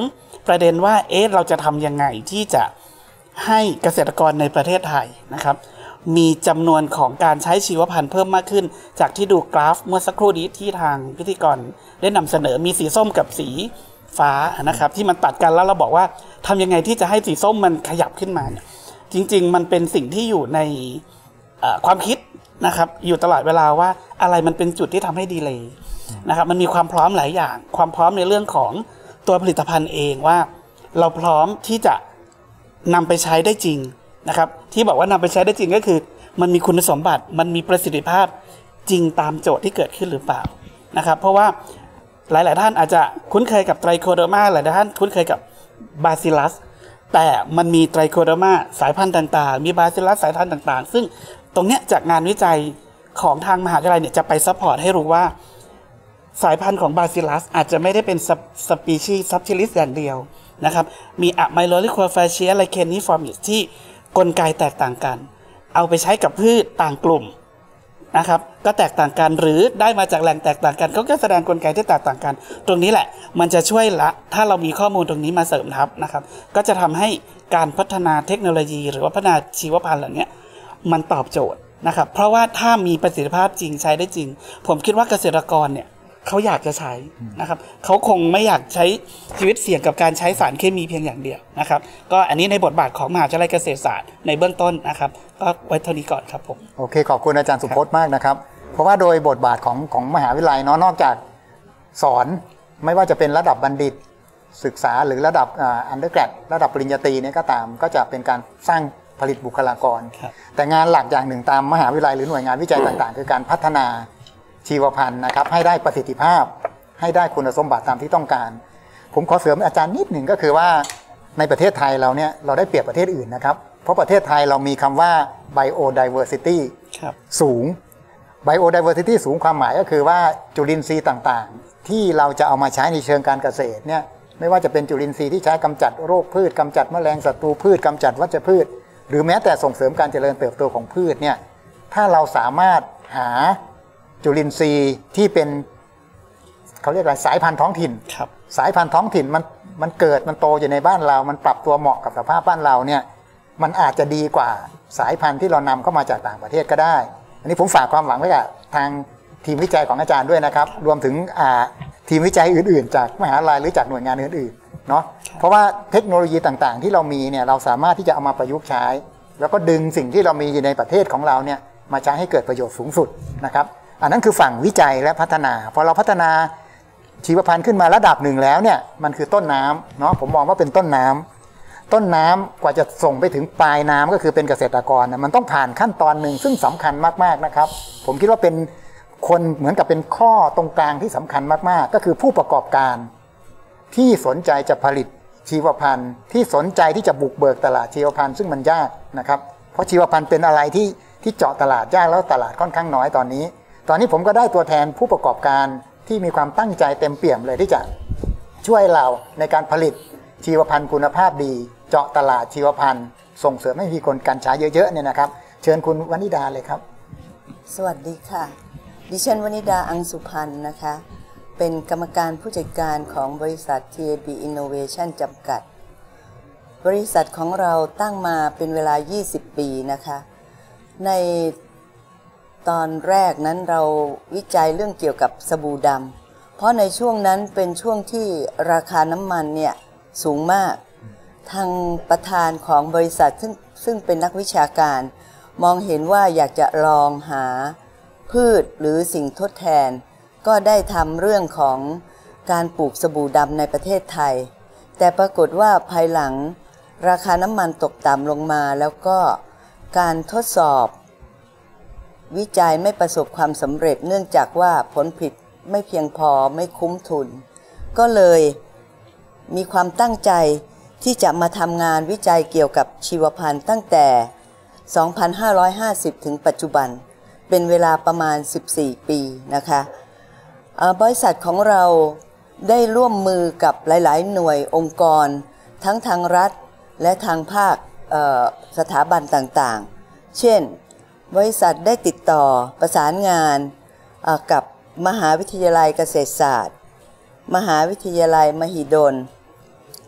ประเด็นว่าเอ๊ะเราจะทำยังไงที่จะให้เกษตรกรในประเทศไทยนะครับมีจำนวนของการใช้ชีวพันธุ์เพิ่มมากขึ้นจากที่ดูกราฟเมื่อสักครู่นี้ที่ทางพิธีกรได้นำเสนอมีสีส้มกับสีฟ้านะครับที่มันตัดกันแล้วเราบอกว่าทำยังไงที่จะให้สีส้มมันขยับขึ้นมาเนี่ยจริงๆมันเป็นสิ่งที่อยู่ในความคิดนะครับอยู่ตลอดเวลาว่าอะไรมันเป็นจุดที่ทำให้ดีเลย์นะครับมันมีความพร้อมหลายอย่างความพร้อมในเรื่องของตัวผลิตภัณฑ์เองว่าเราพร้อมที่จะนำไปใช้ได้จริงนะครับที่บอกว่านำไปใช้ได้จริงก็คือมันมีคุณสมบัติมันมีประสิทธิภาพจริงตามโจทย์ที่เกิดขึ้นหรือเปล่านะครับเพราะว่าหลายๆท่านอาจจะคุ้นเคยกับไตรโคเดอร์มาหลายๆท่านคุ้นเคยกับบาซิลัสแต่มันมีไตรโคเดอร์มาสายพันธุ์ต่างๆมีบาซิลัสสายพันธุ์ต่างๆซึ่งตรงเนี้ยจากงานวิจัยของทางมหาวิทยาลัยเนี่ยจะไปซัพพอร์ตให้รู้ว่าสายพันธุ์ของบาซิลัสอาจจะไม่ได้เป็นสปีชีส์ซับทิลิสอย่างเดียวนะครับมีอะไมโลลิโคฟาเชียไลเคนนิฟอร์มิสที่กลไกแตกต่างกันเอาไปใช้กับพืชต่างกลุ่มนะครับก็แตกต่างกันหรือได้มาจากแหล่งแตกต่างกันเขาก็แสดงกลไกที่แตกต่างกันตรงนี้แหละมันจะช่วยละถ้าเรามีข้อมูลตรงนี้มาเสริมทับนะครับก็จะทำให้การพัฒนาเทคโนโลยีหรือว่าพัฒนาชีวพันธุ์เหล่านี้มันตอบโจทย์นะครับเพราะว่าถ้ามีประสิทธิภาพจริงใช้ได้จริงผมคิดว่าเกษตรกรเนี่ยเขาอยากจะใช้นะครับเขาคงไม่อยากใช้ชีวิตเสี่ยงกับการใช้สารเคมีเพียงอย่างเดียวนะครับก็อันนี้ในบทบาทของมหาวิทยาลัยเกษตรศาสตร์ในเบื้องต้นนะครับก็ไว้เท่านี้ก่อนครับผมโอเคขอบคุณอาจารย์สุพจน์มากนะครับเพราะว่าโดยบทบาทของของมหาวิทยาลัยเนาะนอกจากสอนไม่ว่าจะเป็นระดับบัณฑิตศึกษาหรือระดับอันเดอร์แกรดระดับปริญญาตรีเนี่ยก็ตามก็จะเป็นการสร้างผลิตบุคลากรแต่งานหลักอย่างหนึ่งตามมหาวิทยาลัยหรือหน่วยงานวิจัยต่างๆคือการพัฒนาชีวพันธุ์นะครับให้ได้ประสิทธิภาพให้ได้คุณสมบัติตามที่ต้องการผมขอเสริมอาจารย์นิดหนึ่งก็คือว่าในประเทศไทยเราเนี่ยเราได้เปรียบประเทศอื่นนะครับเพราะประเทศไทยเรามีคำว่า biodiversity สูง biodiversity สูงความหมายก็คือว่าจุลินทรีย์ต่างๆที่เราจะเอามาใช้ในเชิงการเกษตรเนี่ยไม่ว่าจะเป็นจุลินทรีย์ที่ใช้กำจัดโรคพืชกำจัดแมลงศัตรูพืชกำจัดวัชพืชหรือแม้แต่ส่งเสริมการเจริญเติบโตของพืชเนี่ยถ้าเราสามารถหาจุลินทรีย์ที่เป็นเขาเรียกอะไรสายพันธุ์ท้องถิ่นสายพันธุ์ท้องถิ่นมันมันเกิดมันโตอยู่ในบ้านเรามันปรับตัวเหมาะกับสภาพบ้านเราเนี่ยมันอาจจะดีกว่าสายพันธุ์ที่เรานำเข้ามาจากต่างประเทศก็ได้อันนี้ผมฝากความหวังไว้กับทางทีมวิจัยของอาจารย์ด้วยนะครับรวมถึงทีมวิจัยอื่นๆจากมหาวิทยาลัยหรือจากหน่วยงานอื่นๆเนาะเพราะว่าเทคโนโลยีต่างๆที่เรามีเนี่ยเราสามารถที่จะเอามาประยุกต์ใช้แล้วก็ดึงสิ่งที่เรามีอยู่ในประเทศของเราเนี่ยมาใช้ให้เกิดประโยชน์สูงสุดนะครับอันนั้นคือฝั่งวิจัยและพัฒนาพอเราพัฒนาชีวพันธุ์ขึ้นมาระดับหนึ่งแล้วเนี่ยมันคือต้นน้ำเนาะผมมองว่าเป็นต้นน้ำต้นน้ำกว่าจะส่งไปถึงปลายน้ำก็คือเป็นเกษตรกรนะมันต้องผ่านขั้นตอนหนึ่งซึ่งสำคัญมากๆนะครับผมคิดว่าเป็นคนเหมือนกับเป็นข้อตรงกลางที่สำคัญมากๆก็คือผู้ประกอบการที่สนใจจะผลิตชีวพันธุ์ที่สนใจที่จะบุกเบิกตลาดชีวพันธุ์ซึ่งมันยากนะครับเพราะชีวพันธุ์เป็นอะไรที่ที่เจาะตลาดยากแล้วตลาดค่อนข้างน้อยตอนนี้ตอนนี้ผมก็ได้ตัวแทนผู้ประกอบการที่มีความตั้งใจเต็มเปี่ยมเลยที่จะช่วยเราในการผลิตชีวพันธุ์คุณภาพดีเจาะตลาดชีวพันธุ์ส่งเสริมให้มีคนการใช้เยอะๆเนี่ยนะครับเชิญคุณวนิดาเลยครับสวัสดีค่ะดิฉันวนิดาอังสุพรรณนะคะเป็นกรรมการผู้จัดการของบริษัท ที เอ บี Innovation จำกัดบริษัทของเราตั้งมาเป็นเวลายี่สิบปีนะคะในตอนแรกนั้นเราวิจัยเรื่องเกี่ยวกับสบู่ดำเพราะในช่วงนั้นเป็นช่วงที่ราคาน้ำมันเนี่ยสูงมากทางประธานของบริษัทซึ่งซึ่งเป็นนักวิชาการมองเห็นว่าอยากจะลองหาพืชหรือสิ่งทดแทนก็ได้ทำเรื่องของการปลูกสบู่ดำในประเทศไทยแต่ปรากฏว่าภายหลังราคาน้ำมันตกต่ำลงมาแล้วก็การทดสอบวิจัยไม่ประสบความสำเร็จเนื่องจากว่าผลผลิตไม่เพียงพอไม่คุ้มทุนก็เลยมีความตั้งใจที่จะมาทำงานวิจัยเกี่ยวกับชีวพันธุ์ตั้งแต่ สองพันห้าร้อยห้าสิบ ถึงปัจจุบันเป็นเวลาประมาณสิบสี่ปีนะคะบริษัทของเราได้ร่วมมือกับหลายๆหน่วยองค์กรทั้งทางรัฐและทางภาคสถาบันต่างๆเช่นบริษัทได้ติดต่อประสานงานกับมหาวิทยาลัยเกษตรศาสตร์มหาวิทยาลัยมหิดล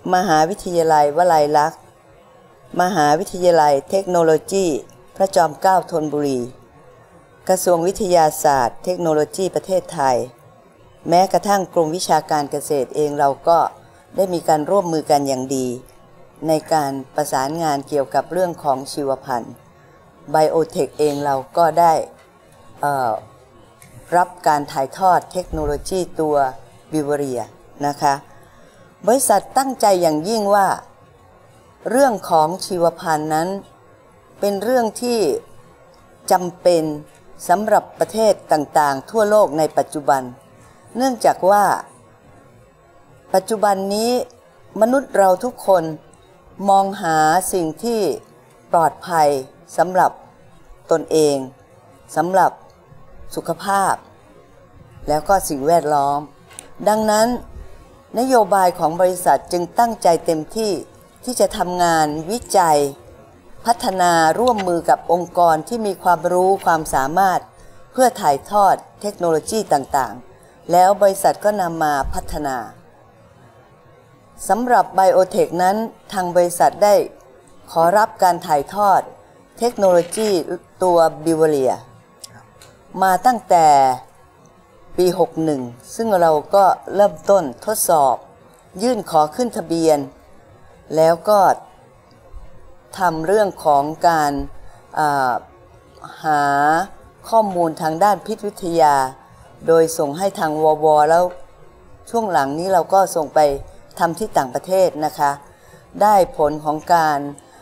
มหาวิทยาลัยวลัยลักษณ์มหาวิทยาลัยเทคโนโลยีพระจอมเกล้าธนบุรีกระทรวงวิทยาศาสตร์เทคโนโลยีประเทศไทยแม้กระทั่งกรมวิชาการเกษตรเองเราก็ได้มีการร่วมมือกันอย่างดีในการประสานงานเกี่ยวกับเรื่องของชีวพันธุ์ไบโอเทคเองเราก็ได้รับการถ่ายทอดเทคโนโลยีตัวบิวเรียนะคะบริษัทตั้งใจอย่างยิ่งว่าเรื่องของชีวพันธุ์นั้นเป็นเรื่องที่จำเป็นสำหรับประเทศต่างๆทั่วโลกในปัจจุบันเนื่องจากว่าปัจจุบันนี้มนุษย์เราทุกคนมองหาสิ่งที่ปลอดภัยสำหรับตนเองสำหรับสุขภาพแล้วก็สิ่งแวดล้อมดังนั้นนโยบายของบริษัทจึงตั้งใจเต็มที่ที่จะทำงานวิจัยพัฒนาร่วมมือกับองค์กรที่มีความรู้ความสามารถเพื่อถ่ายทอดเทคโนโลยีต่างๆแล้วบริษัทก็นำมาพัฒนาสำหรับไบโอเทคนั้นทางบริษัทได้ขอรับการถ่ายทอดเทคโนโลยีตัวบิวเรียมาตั้งแต่ปีหกสิบเอ็ดซึ่งเราก็เริ่มต้นทดสอบยื่นขอขึ้นทะเบียนแล้วก็ทำเรื่องของการหาข้อมูลทางด้านพิษวิทยาโดยส่งให้ทางววแล้วช่วงหลังนี้เราก็ส่งไปทำที่ต่างประเทศนะคะได้ผลของการ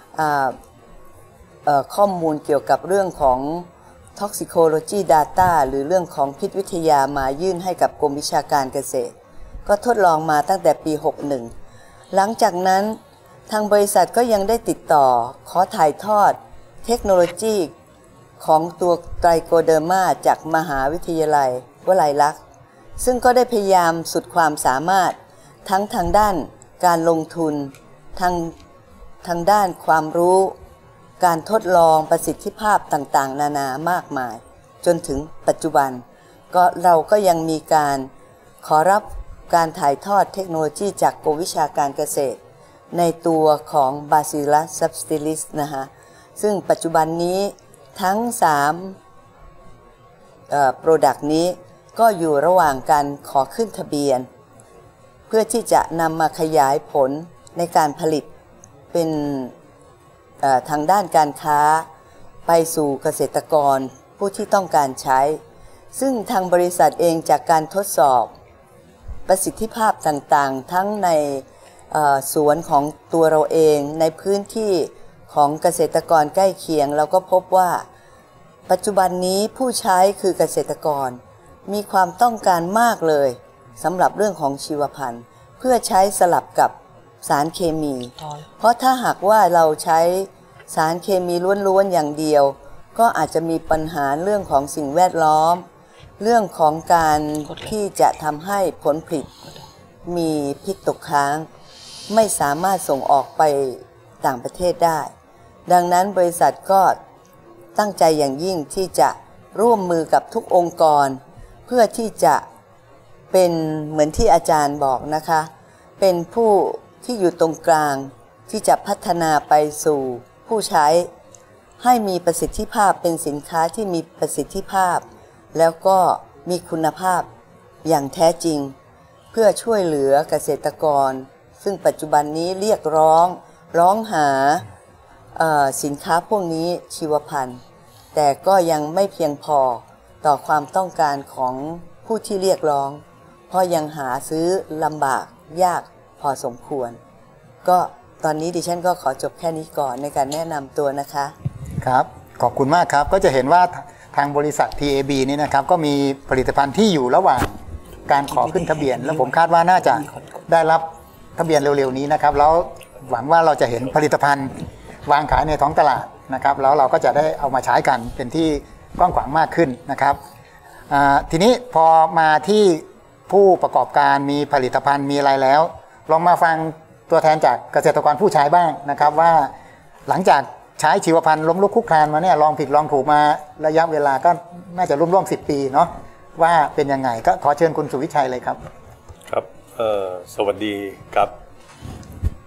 ข้อมูลเกี่ยวกับเรื่องของ toxicology data หรือเรื่องของพิษวิทยามายื่นให้กับกรมวิชาการเกษตรก็ทดลองมาตั้งแต่ปีหกสิบเอ็ดหลังจากนั้นทางบริษัทก็ยังได้ติดต่อขอถ่ายทอดเทคโนโลยีของตัวไตรโคเดอร์มาจากมหาวิทยาลัยวลัยลักษณ์ซึ่งก็ได้พยายามสุดความสามารถทั้งทางด้านการลงทุนทางทางด้านความรู้การทดลองประสิทธิภาพต่างๆนานามากมายจนถึงปัจจุบันก็เราก็ยังมีการขอรับการถ่ายทอดเทคโนโลยีจากกรมวิชาการเกษตรในตัวของ Bacillus subtilis นะคะซึ่งปัจจุบันนี้ทั้งสามเอ่อ product นี้ก็อยู่ระหว่างการขอขึ้นทะเบียนเพื่อที่จะนำมาขยายผลในการผลิตเป็นทางด้านการค้าไปสู่เกษตรกรผู้ที่ต้องการใช้ซึ่งทางบริษัทเองจากการทดสอบประสิทธิภาพต่างๆทั้งในสวนของตัวเราเองในพื้นที่ของเกษตรกรใกล้เคียงเราก็พบว่าปัจจุบันนี้ผู้ใช้คือเกษตรกรมีความต้องการมากเลยสำหรับเรื่องของชีวพันธุ์เพื่อใช้สลับกับสารเคมีเพราะถ้าหากว่าเราใช้สารเคมีล้วนๆอย่างเดียวก็อาจจะมีปัญหาเรื่องของสิ่งแวดล้อมเรื่องของการที่จะทำให้ผลผลิตมีพิษตกค้างไม่สามารถส่งออกไปต่างประเทศได้ดังนั้นบริษัทก็ตั้งใจอย่างยิ่งที่จะร่วมมือกับทุกองค์กรเพื่อที่จะเป็นเหมือนที่อาจารย์บอกนะคะเป็นผู้ที่อยู่ตรงกลางที่จะพัฒนาไปสู่ผู้ใช้ให้มีประสิทธิภาพเป็นสินค้าที่มีประสิทธิภาพแล้วก็มีคุณภาพอย่างแท้จริงเพื่อช่วยเหลือเกษตรกรซึ่งปัจจุบันนี้เรียกร้องร้องหาสินค้าพวกนี้ชีวพันธุ์แต่ก็ยังไม่เพียงพอต่อความต้องการของผู้ที่เรียกร้องเพราะยังหาซื้อลำบากยากพอสมควรก็ตอนนี้ดิฉันก็ขอจบแค่นี้ก่อนในการแนะนำตัวนะคะครับขอบคุณมากครับก็จะเห็นว่าทางบริษัท ที เอ บี นี่นะครับก็มีผลิตภัณฑ์ที่อยู่ระหว่างการขอขึ้นทะเบียนแล้วผมคาดว่าน่าจะได้รับทะเบียนเร็วๆนี้นะครับแล้วหวังว่าเราจะเห็นผลิตภัณฑ์วางขายในท้องตลาดนะครับแล้วเราก็จะได้เอามาใช้กันเป็นที่กว้างขวางมากขึ้นนะครับทีนี้พอมาที่ผู้ประกอบการมีผลิตภัณฑ์มีอะไรแล้วลองมาฟังตัวแทนจากเกษตรกรผู้ใช้บ้างนะครับว่าหลังจากใช้ชีวพันธุ์ล้มลุกคลุกคลานมาเนี่ยลองผิดลองถูกมาระยะเวลาก็น่าจะร่วมๆสิบปีเนาะว่าเป็นยังไงก็ขอเชิญคุณสุวิชัยเลยครับครับเอ่อสวัสดีครับ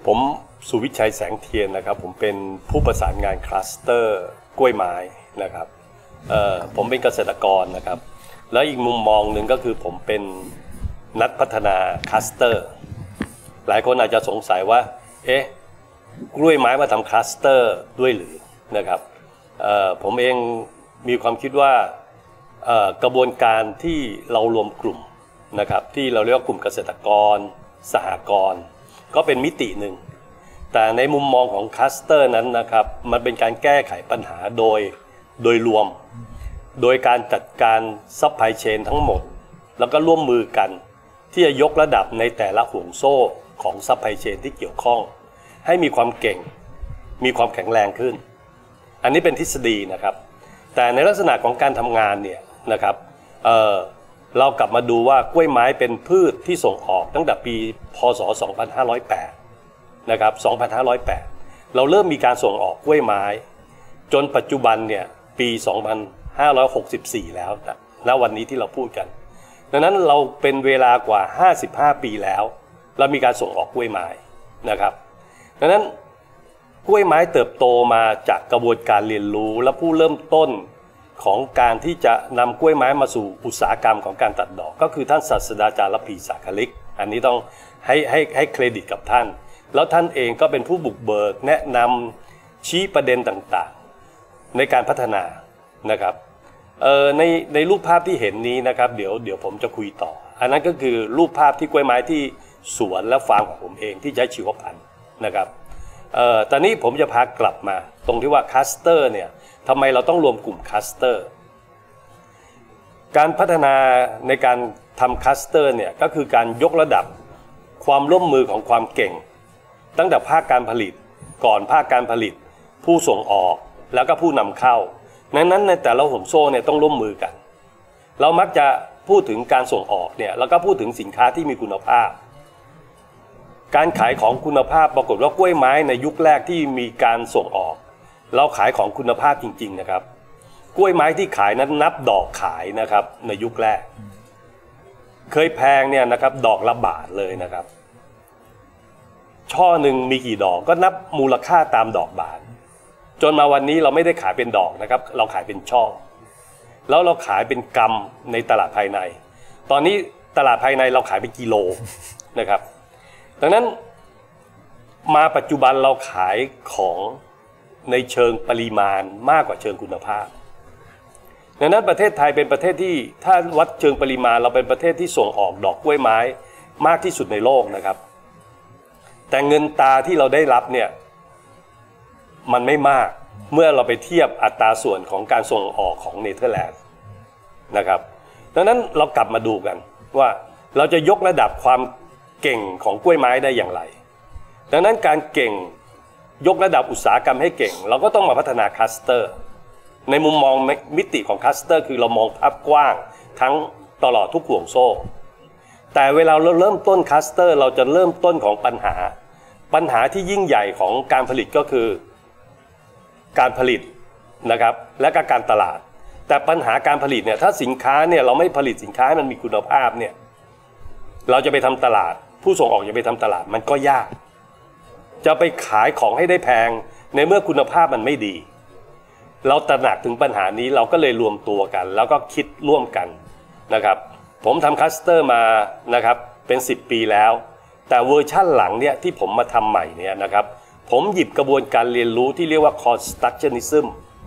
ผมสุวิชัยแสงเทียนนะครับผมเป็นผู้ประสานงานคลัสเตอร์กล้วยไม้นะครับเอ่อผมเป็นเกษตรกรนะครับแล้วอีกมุมมองหนึ่งก็คือผมเป็นนักพัฒนาคลัสเตอร์หลายคนอาจจะสงสัยว่าเอ๊ะกล้วยไม้มาทำคลัสเตอร์ด้วยหรือนะครับเอ่อผมเองมีความคิดว่าเอ่อกระบวนการที่เรารวมกลุ่มนะครับที่เราเรียกว่ากลุ่มเกษตรกรสหกรณ์ก็เป็นมิติหนึ่งแต่ในมุมมองของคลัสเตอร์นั้นนะครับมันเป็นการแก้ไขปัญหาโดยโดยรวมโดยการจัดการซัพพลายเชนทั้งหมดแล้วก็ร่วมมือกันที่จะยกระดับในแต่ละห่วงโซ่ของซัพพลายเชนที่เกี่ยวข้องให้มีความเก่งมีความแข็งแรงขึ้นอันนี้เป็นทฤษฎีนะครับแต่ในลักษณะของการทำงานเนี่ยนะครับเอ่อเรากลับมาดูว่ากล้วยไม้เป็นพืชที่ส่งออกตั้งแต่ปีพ.ศ. สองพันห้าร้อยแปดนะครับสองพันห้าร้อยแปดเราเริ่มมีการส่งออกกล้วยไม้จนปัจจุบันเนี่ยปีสองพันห้าร้อยหกสิบสี่แล้วนะณวันนี้ที่เราพูดกันดังนั้นเราเป็นเวลากว่าห้าสิบห้าปีแล้วเรามีการส่งออกกล้วยไม้นะครับดังนั้นกล้วยไม้เติบโตมาจากกระบวนการเรียนรู้และผู้เริ่มต้นของการที่จะนำกล้วยไม้มาสู่อุตสาหกรรมของการตัดดอกก็คือท่านศาสตราจารย์ระพีสาคลิกอันนี้ต้องให้ให้ให้เครดิตกับท่านแล้วท่านเองก็เป็นผู้บุกเบิกแนะนำชี้ประเด็นต่างๆในการพัฒนานะครับเอ่อในในรูปภาพที่เห็นนี้นะครับเดี๋ยวเดี๋ยวผมจะคุยต่ออันนั้นก็คือรูปภาพที่กล้วยไม้ที่สวนและฟาร์มของผมเองที่ใช้ชีวพันธุ์นะครับเอ่อตอนนี้ผมจะพากลับมาตรงที่ว่าคัสเตอร์เนี่ยทำไมเราต้องรวมกลุ่มคัสเตอร์การพัฒนาในการทำคัสเตอร์เนี่ยก็คือการยกระดับความร่วมมือของความเก่งตั้งแต่ภาคการผลิตก่อนภาคการผลิตผู้ส่งออกแล้วก็ผู้นำเข้าดังนั้นในแต่ละห่วงโซ่เนี่ยต้องร่วมมือกันเรามักจะพูดถึงการส่งออกเนี่ยแล้วก็พูดถึงสินค้าที่มีคุณภาพการขายของคุณภาพปรากฏว่ากล้วยไม้ในยุคแรกที่มีการส่งออกเราขายของคุณภาพจริงๆนะครับกล้วยไม้ที่ขายนั้นนับดอกขายนะครับในยุคแรกเคยแพงเนี่ยนะครับดอกละบาทเลยนะครับช่อหนึ่งมีกี่ดอกก็นับมูลค่าตามดอกบาทจนมาวันนี้เราไม่ได้ขายเป็นดอกนะครับเราขายเป็นช่อแล้วเราขายเป็นกำในตลาดภายในตอนนี้ตลาดภายในเราขายเป็นกิโลนะครับดังนั้นมาปัจจุบันเราขายของในเชิงปริมาณมากกว่าเชิงคุณภาพดังนั้นประเทศไทยเป็นประเทศที่ถ้าวัดเชิงปริมาณเราเป็นประเทศที่ส่งออกดอกกล้วยไม้มากที่สุดในโลกนะครับแต่เงินตราที่เราได้รับเนี่ยมันไม่มากเมื่อเราไปเทียบอัตราส่วนของการส่งออกของเนเธอร์แลนด์นะครับดังนั้นเรากลับมาดูกันว่าเราจะยกระดับความเก่งของกล้วยไม้ได้อย่างไรดังนั้นการเก่งยกระดับอุตสาหกรรมให้เก่งเราก็ต้องมาพัฒนาคลัสเตอร์ในมุมมองมิติของคลัสเตอร์คือเรามองภาพกว้างทั้งตลอดทุกห่วงโซ่แต่เวลาเราเริ่มต้นคลัสเตอร์เราจะเริ่มต้นของปัญหาปัญหาที่ยิ่งใหญ่ของการผลิตก็คือการผลิตนะครับและก็การตลาดแต่ปัญหาการผลิตเนี่ยถ้าสินค้าเนี่ยเราไม่ผลิตสินค้าให้มันมีคุณภาพเนี่ยเราจะไปทำตลาดผู้ส่งออกจะไปทำตลาดมันก็ยากจะไปขายของให้ได้แพงในเมื่อคุณภาพมันไม่ดีเราตระหนักถึงปัญหานี้เราก็เลยรวมตัวกันแล้วก็คิดร่วมกันนะครับผมทำคลัสเตอร์มานะครับเป็นสิบปีแล้วแต่เวอร์ชั่นหลังเนี่ยที่ผมมาทำใหม่เนี่ยนะครับผมหยิบกระบวนการเรียนรู้ที่เรียกว่า constructionism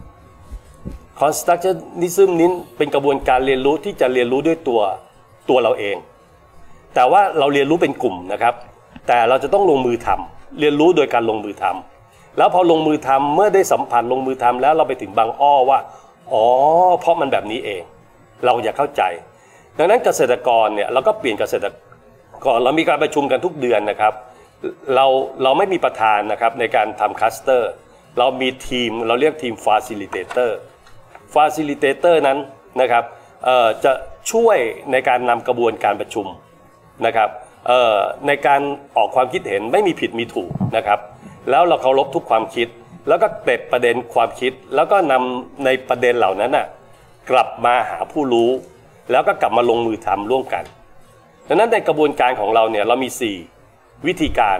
constructionism นี้เป็นกระบวนการเรียนรู้ที่จะเรียนรู้ด้วยตัวตัวเราเองแต่ว่าเราเรียนรู้เป็นกลุ่มนะครับแต่เราจะต้องลงมือทำเรียนรู้โดยการลงมือทำแล้วพอลงมือทำเมื่อได้สัมผัสลงมือทำแล้วเราไปถึงบางอ้อว่าอ๋อเพราะมันแบบนี้เองเราอยากเข้าใจดังนั้นเกษตรกรเนี่ยเราก็เปลี่ยนเกษตรกรเรามีการประชุมกันทุกเดือนนะครับเราเราไม่มีประธานนะครับในการทำคลัสเตอร์เรามีทีมเราเรียกทีม facilitator facilitator นั้นนะครับจะช่วยในการนำกระบวนการประชุมนะครับในการออกความคิดเห็นไม่มีผิดมีถูกนะครับแล้วเราเคารพทุกความคิดแล้วก็เก็บประเด็นความคิดแล้วก็นำในประเด็นเหล่านั้นน่ะกลับมาหาผู้รู้แล้วก็กลับมาลงมือทำร่วมกันดังนั้นในกระบวนการของเราเนี่ยเรามีสี่วิธีการ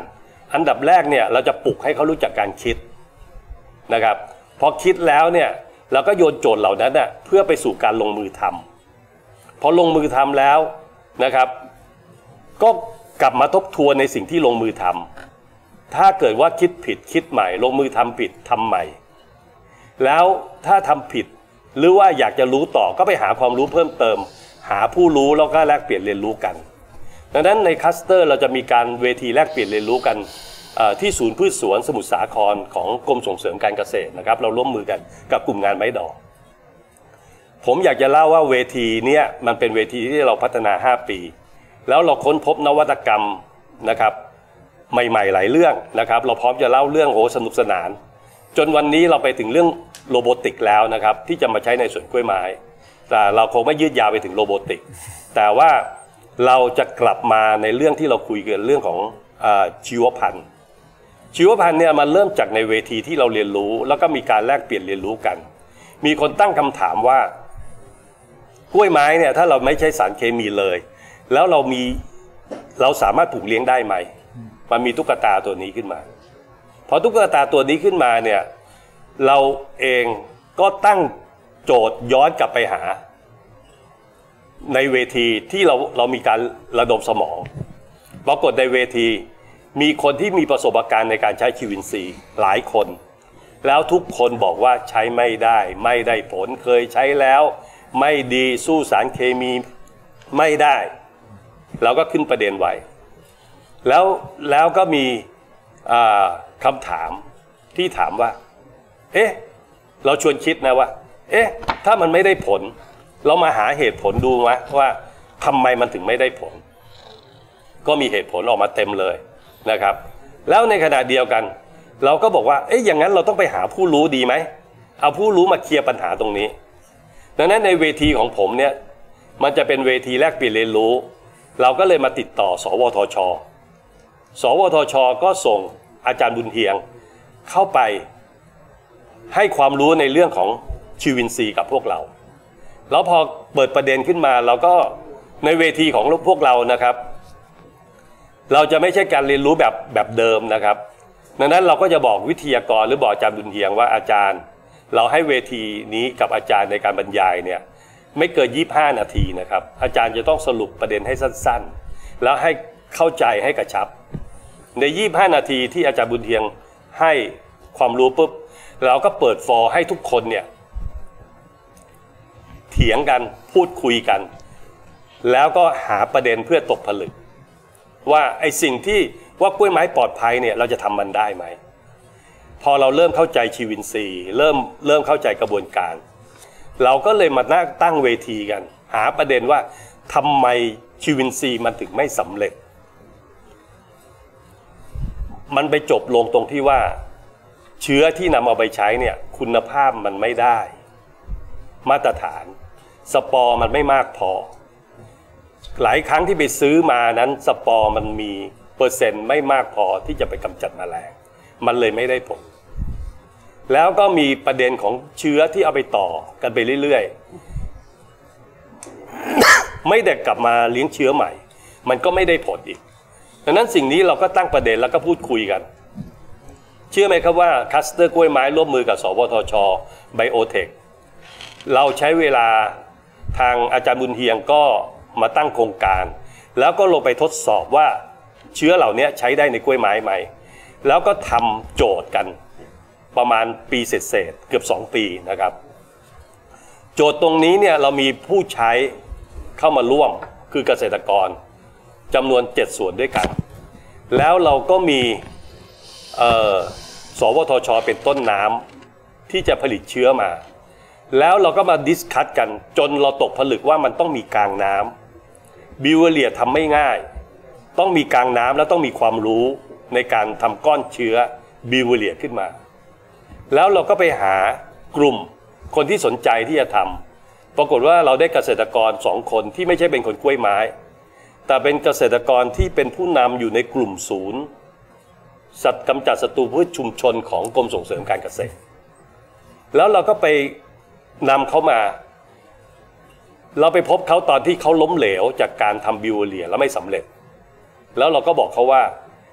อันดับแรกเนี่ยเราจะปลุกให้เขารู้จักการคิดนะครับพอคิดแล้วเนี่ยเราก็โยนโจทย์เหล่านั้นน่ะเพื่อไปสู่การลงมือทำพอลงมือทำแล้วนะครับก็กลับมาทบทวนในสิ่งที่ลงมือทำถ้าเกิดว่าคิดผิดคิดใหม่ลงมือทำผิดทำใหม่แล้วถ้าทำผิดหรือว่าอยากจะรู้ต่อก็ไปหาความรู้เพิ่มเติมหาผู้รู้แล้วก็แลกเปลี่ยนเรียนรู้กันดังนั้นในคลัสเตอร์เราจะมีการเวทีแลกเปลี่ยนเรียนรู้กันที่ศูนย์พืชสวนสมุทรสาครของกรมส่งเสริมการเกษตรนะครับเราร่วมมือกันกับกลุ่มงานไม้ดอกผมอยากจะเล่าว่าเวทีนี้มันเป็นเวทีที่เราพัฒนาห้าปีแล้วเราค้นพบนวัตกรรมนะครับใหม่ๆหลายเรื่องนะครับเราพร้อมจะเล่าเรื่องโอ้สนุกสนานจนวันนี้เราไปถึงเรื่องโรบอติกแล้วนะครับที่จะมาใช้ในสวนกล้วยไม้แต่เราคงไม่ยืดยาวไปถึงโรบอติกแต่ว่าเราจะกลับมาในเรื่องที่เราคุยกันเรื่องของชีวพันธุ์ชีวพันธุ์เนี่ยมันเริ่มจากในเวทีที่เราเรียนรู้แล้วก็มีการแลกเปลี่ยนเรียนรู้กันมีคนตั้งคำถามว่ากล้วยไม้เนี่ยถ้าเราไม่ใช้สารเคมีเลยแล้วเรามีเราสามารถปลูกเลี้ยงได้ไหมมันมีตุ๊กตาตัวนี้ขึ้นมาพอตุ๊กตาตัวนี้ขึ้นมาเนี่ยเราเองก็ตั้งโจทย์ย้อนกลับไปหาในเวทีที่เราเรามีการระดมสมองปรากฏในเวทีมีคนที่มีประสบการณ์ในการใช้ชีวินซีย์หลายคนแล้วทุกคนบอกว่าใช้ไม่ได้ไม่ได้ผลเคยใช้แล้วไม่ดีสู้สารเคมีไม่ได้เราก็ขึ้นประเด็นไว้แล้วแล้วก็มีคำถามที่ถามว่าเอ๊ะเราชวนคิดนะว่าเอ๊ะถ้ามันไม่ได้ผลเรามาหาเหตุผลดูไหมว่าทำไมมันถึงไม่ได้ผลก็มีเหตุผลออกมาเต็มเลยนะครับแล้วในขณะเดียวกันเราก็บอกว่าเอ๊ะอย่างนั้นเราต้องไปหาผู้รู้ดีไหมเอาผู้รู้มาเคลียร์ปัญหาตรงนี้ดังนั้นในเวทีของผมเนี่ยมันจะเป็นเวทีแลกเปลี่ยนเรียนรู้เราก็เลยมาติดต่อสวทช.สวทช.ก็ส่งอาจารย์บุญเฮียงเข้าไปให้ความรู้ในเรื่องของชีวินซีย์กับพวกเราแล้วพอเปิดประเด็นขึ้นมาเราก็ในเวทีของพวกเรานะครับเราจะไม่ใช่การเรียนรู้แบบแบบเดิมนะครับดังนั้นเราก็จะบอกวิทยากรหรือบอกอาจารย์บุญเฮียงว่าอาจารย์เราให้เวทีนี้กับอาจารย์ในการบรรยายเนี่ยไม่เกินยี่สิบห้านาทีนะครับอาจารย์จะต้องสรุปประเด็นให้สั้นๆแล้วให้เข้าใจให้กระชับในยี่สิบห้านาทีที่อาจารย์บุญเฮียงให้ความรู้ปุ๊บเราก็เปิดฟอร์ให้ทุกคนเนี่ยเถียงกันพูดคุยกันแล้วก็หาประเด็นเพื่อตกผลึกว่าไอ้สิ่งที่ว่ากล้วยไม้ปลอดภัยเนี่ยเราจะทำมันได้ไหมพอเราเริ่มเข้าใจชีวินซีย์เริ่มเริ่มเข้าใจกระบวนการเราก็เลยมานั่งตั้งเวทีกันหาประเด็นว่าทำไมชีวินซีย์มันถึงไม่สำเร็จมันไปจบลงตรงที่ว่าเชื้อที่นำเอาไปใช้เนี่ยคุณภาพมันไม่ได้มาตรฐานสปอร์มันไม่มากพอหลายครั้งที่ไปซื้อมานั้นสปอร์มันมีเปอร์เซ็นต์ไม่มากพอที่จะไปกำจัดแมลงมันเลยไม่ได้ผลแล้วก็มีประเด็นของเชื้อที่เอาไปต่อกันไปเรื่อยๆ ไม่ได้กลับมาเลี้ยงเชื้อใหม่มันก็ไม่ได้ผลอีกดังนั้นสิ่งนี้เราก็ตั้งประเด็นแล้วก็พูดคุยกันเชื่อไหมครับว่าคลัสเตอร์กล้วยไม้ร่วมมือกับสวทช.ไบโอเทคเราใช้เวลาทางอาจารย์บุญเฮียงก็มาตั้งโครงการแล้วก็ลงไปทดสอบว่าเชื้อเหล่านี้ใช้ได้ในกล้วยไม้ไหมแล้วก็ทำโจทย์กันประมาณปีเศษๆเกือบสองปีนะครับโจทย์ตรงนี้เนี่ยเรามีผู้ใช้เข้ามาร่วมคือเกษตรกรจำนวนเจ็ดส่วนด้วยกันแล้วเราก็มีสวทช.เป็นต้นน้ำที่จะผลิตเชื้อมาแล้วเราก็มาดิสคัสกันจนเราตกผลึกว่ามันต้องมีกลางน้ำบิวเวอเรียทำไม่ง่ายต้องมีกลางน้ำแล้วต้องมีความรู้ในการทำก้อนเชื้อบิวเวอเรียขึ้นมาแล้วเราก็ไปหากลุ่มคนที่สนใจที่จะทำปรากฏว่าเราได้เกษตรกรสองคนที่ไม่ใช่เป็นคนกล้วยไม้แต่เป็นเกษตรกรที่เป็นผู้นำอยู่ในกลุ่มศูนย์สัตว์กำจัดศัตรูพืชชุมชนของกรมส่งเสริมการเกษตรแล้วเราก็ไปนำเขามาเราไปพบเขาตอนที่เขาล้มเหลวจากการทำบิวเวอเรียแล้วไม่สำเร็จแล้วเราก็บอกเขาว่า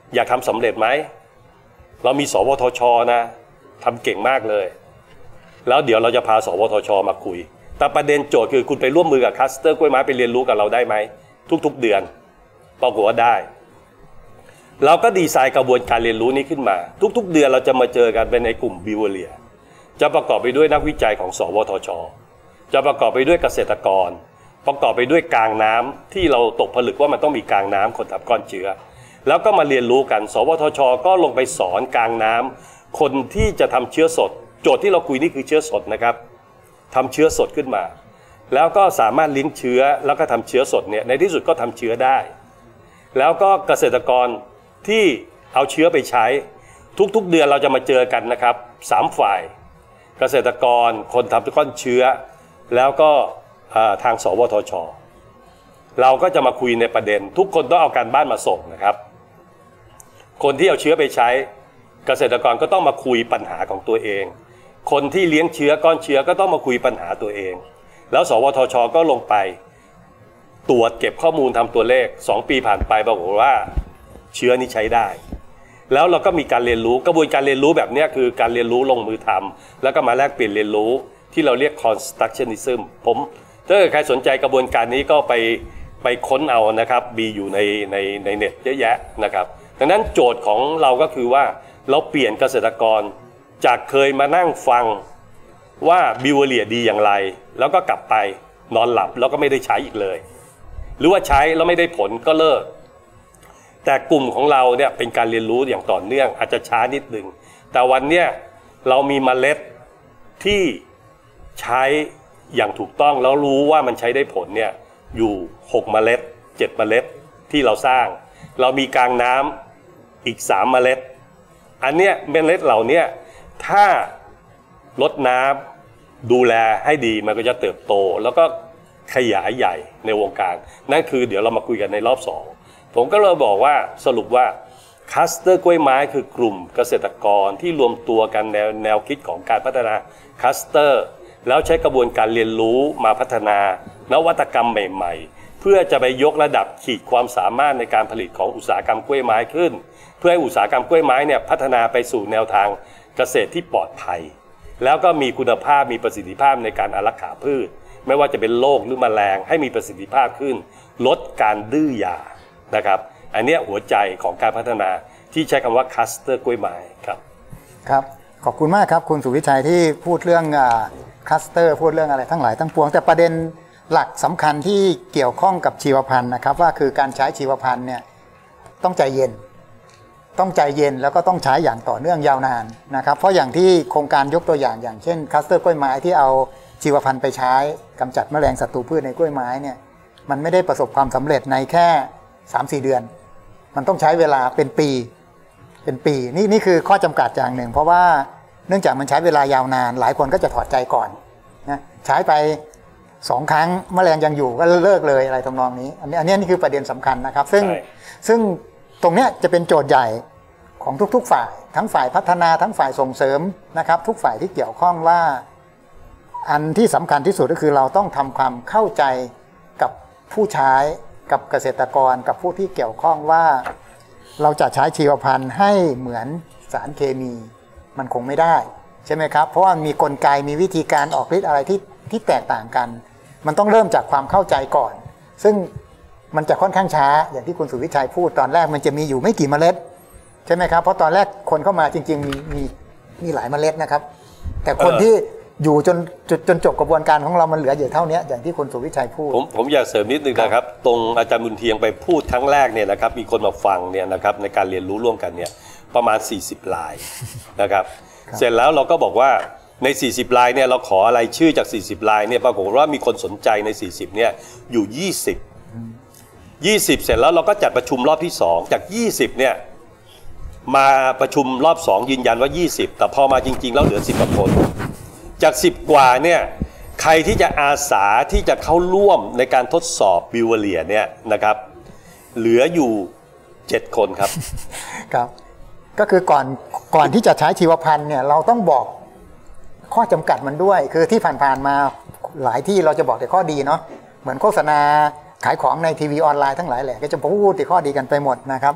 อยากทำสำเร็จไหมเรามีสวทชนะทำเก่งมากเลยแล้วเดี๋ยวเราจะพาสวทชมาคุยแต่ประเด็นโจทย์คือคุณไปร่วมมือกับคลัสเตอร์กล้วยไม้ไปเรียนรู้กับเราได้ไหมทุกๆเดือนปรากฏว่าได้เราก็ดีไซน์กระบวนการเรียนรู้นี้ขึ้นมาทุกๆเดือนเราจะมาเจอกันเป็นในกลุ่มบิวเลียจะประกอบไปด้วยนักวิจัยของสวทชจะประกอบไปด้วยเกษตรกรประกอบไปด้วยกลางน้ำที่เราตกผลึกว่ามันต้องมีกลางน้ำคนทับก้อนเชื้อแล้วก็มาเรียนรู้กันสวทชก็ลงไปสอนกลางน้ำคนที่จะทำเชื้อสดโจทย์ที่เราคุยนี่คือเชื้อสดนะครับทำเชื้อสดขึ้นมาแล้วก็สามารถเลี้ยงเชื้อแล้วก็ทำเชื้อสดเนี่ยในที่สุดก็ทำเชื้อได้แล้วก็เกษตรกรที่เอาเชื้อไปใช้ทุกๆเดือนเราจะมาเจอกันนะครับสามฝ่ายเกษตรกรคนทำก้อนเชื้อแล้วก็ทางสวทชเราก็จะมาคุยในประเด็นทุกคนต้องเอาการบ้านมาส่งนะครับคนที่เอาเชื้อไปใช้เกษตรกรก็ต้องมาคุยปัญหาของตัวเองคนที่เลี้ยงเชื้อก้อนเชื้อก็ต้องมาคุยปัญหาตัวเองแล้วสวทชก็ลงไปตรวจเก็บข้อมูลทำตัวเลขสองปีผ่านไปปรากฏว่าเชื้อนี้ใช้ได้แล้วเราก็มีการเรียนรู้กระบวนการเรียนรู้แบบนี้คือการเรียนรู้ลงมือทำแล้วก็มาแลกเปลี่ยนเรียนรู้ที่เราเรียก constructionism ผมถ้าใครสนใจกระบวนการนี้ก็ไปไปค้นเอานะครับมีอยู่ในในในเน็ตเยอะแยะนะครับดังนั้นโจทย์ของเราก็คือว่าเราเปลี่ยนเกษตรกรจากเคยมานั่งฟังว่าบิวเลียดีอย่างไรแล้วก็กลับไปนอนหลับแล้วก็ไม่ได้ใช้อีกเลยหรือว่าใช้แล้วไม่ได้ผลก็เลิกแต่กลุ่มของเราเนี่ยเป็นการเรียนรู้อย่างต่อเนื่องอาจจะช้านิดนึงแต่วันเนี้ยเรามีเมล็ดที่ใช้อย่างถูกต้องแล้วรู้ว่ามันใช้ได้ผลเนี่ยอยู่หกเมล็ดเจ็ดเมล็ดที่เราสร้างเรามีกลางน้ำอีกสามเมล็ดอันเนี้ยเมล็ดเหล่านี้ถ้าลดน้ำดูแลให้ดีมันก็จะเติบโตแล้วก็ขยายใหญ่ในวงการนั่นคือเดี๋ยวเรามาคุยกันในรอบสองผมก็เลยบอกว่าสรุปว่าคลัสเตอร์กล้วยไม้คือกลุ่มเกษตรกรที่รวมตัวกันแนวแนวคิดของการพัฒนาคลัสเตอร์แล้วใช้กระบวนการเรียนรู้มาพัฒนานวัตกรรมใหม่ๆเพื่อจะไปยกระดับขีดความสามารถในการผลิตของอุตสาหกรรมกล้วยไม้ขึ้นเพื่อให้อุตสาหกรรมกล้วยไม้เนี่ยพัฒนาไปสู่แนวทางเกษตรที่ปลอดภัยแล้วก็มีคุณภาพมีประสิทธิภาพในการอารักขาพืชไม่ว่าจะเป็นโรคหรือแมลงให้มีประสิทธิภาพขึ้นลดการดื้อยานะครับอันนี้หัวใจของการพัฒนาที่ใช้คำว่าคลัสเตอร์กล้วยไม้ครับครับขอบคุณมากครับคุณสุวิชัยที่พูดเรื่องคลัสเตอร์พูดเรื่องอะไรทั้งหลายทั้งปวงแต่ประเด็นหลักสำคัญที่เกี่ยวข้องกับชีวพันธุ์นะครับว่าคือการใช้ชีวพันธุ์เนี่ยต้องใจเย็นต้องใจเย็นแล้วก็ต้องใช้อย่างต่อเนื่องยาวนานนะครับเพราะอย่างที่โครงการยกตัวอย่างอย่างเช่นคลัสเตอร์กล้วยไม้ที่เอาชีวพันธุ์ไปใช้กำจัดแมลงศัตรูพืชในกล้วยไม้เนี่ยมันไม่ได้ประสบความสำเร็จในแค่ สามถึงสี่ เดือนมันต้องใช้เวลาเป็นปีเป็นปีนี่นี่คือข้อจำกัดอย่างหนึ่งเพราะว่าเนื่องจากมันใช้เวลายาวนานหลายคนก็จะถอดใจก่อนนะใช้ไปสองครั้งแมลงยังอยู่ก็เลิกเลยอะไรทำนองนี้อันนี้อันนี้นี่คือประเด็นสำคัญนะครับซึ่งซึ่งตรงเนี้ยจะเป็นโจทย์ใหญ่ของทุกๆฝ่ายทั้งฝ่ายพัฒนาทั้งฝ่ายส่งเสริมนะครับทุกฝ่ายที่เกี่ยวข้องว่าอันที่สำคัญที่สุดก็คือเราต้องทำความเข้าใจกับผู้ใช้กับเกษตรกรกับผู้ที่เกี่ยวข้องว่าเราจะใช้ชีวพันธุ์ให้เหมือนสารเคมีมันคงไม่ได้ใช่ไหมครับเพราะว่ามีกลไกมีวิธีการออกฤทธิ์อะไรที่ที่แตกต่างกันมันต้องเริ่มจากความเข้าใจก่อนซึ่งมันจะค่อนข้างช้าอย่างที่คุณสุวิชัยพูดตอนแรกมันจะมีอยู่ไม่กี่เมล็ดใช่ไหมครับเพราะตอนแรกคนเข้ามาจริงๆมีมีมีหลายเมล็ดนะครับแต่คนที่อยู่จนจนจบกระบวนการของเรามันเหลืออยู่เท่านี้อย่างที่คุณสุวิชัยพูดผมผมอยากเสริมนิดนึงนะครับตรงอาจารย์บุญเทียงไปพูดครั้งแรกเนี่ยนะครับมีคนมาฟังเนี่ยนะครับในการเรียนรู้ร่วมกันเนี่ยประมาณสี่สิบรายนะครับเสร็จแล้วเราก็บอกว่าในสี่สิบรายเนี่ยเราขออะไรชื่อจากสี่สิบรายเนี่ยปรากฏว่ามีคนสนใจในสี่สิบเนี่ยอยู่ยี่สิบ ยี่สิบเสร็จแล้วเราก็จัดประชุมรอบที่สองจากยี่สิบเนี่ยมาประชุมรอบสองยืนยันว่ายี่สิบแต่พอมาจริงๆแล้วเหลือสิบกว่าคนจากสิบกว่าเนี่ยใครที่จะอาสาที่จะเข้าร่วมในการทดสอบบิวเลียเนี่ยนะครับเหลืออยู่เจ็ดคนครับครับก็คือก่อนก่อนที่จะใช้ชีวพันธุ์เนี่ยเราต้องบอกข้อจำกัดมันด้วยคือที่ผ่านๆมาหลายที่เราจะบอกแต่ข้อดีเนาะเหมือนโฆษณาขายของในทีวีออนไลน์ทั้งหลายแหละก็จะพูดแต่ข้อดีกันไปหมดนะครับ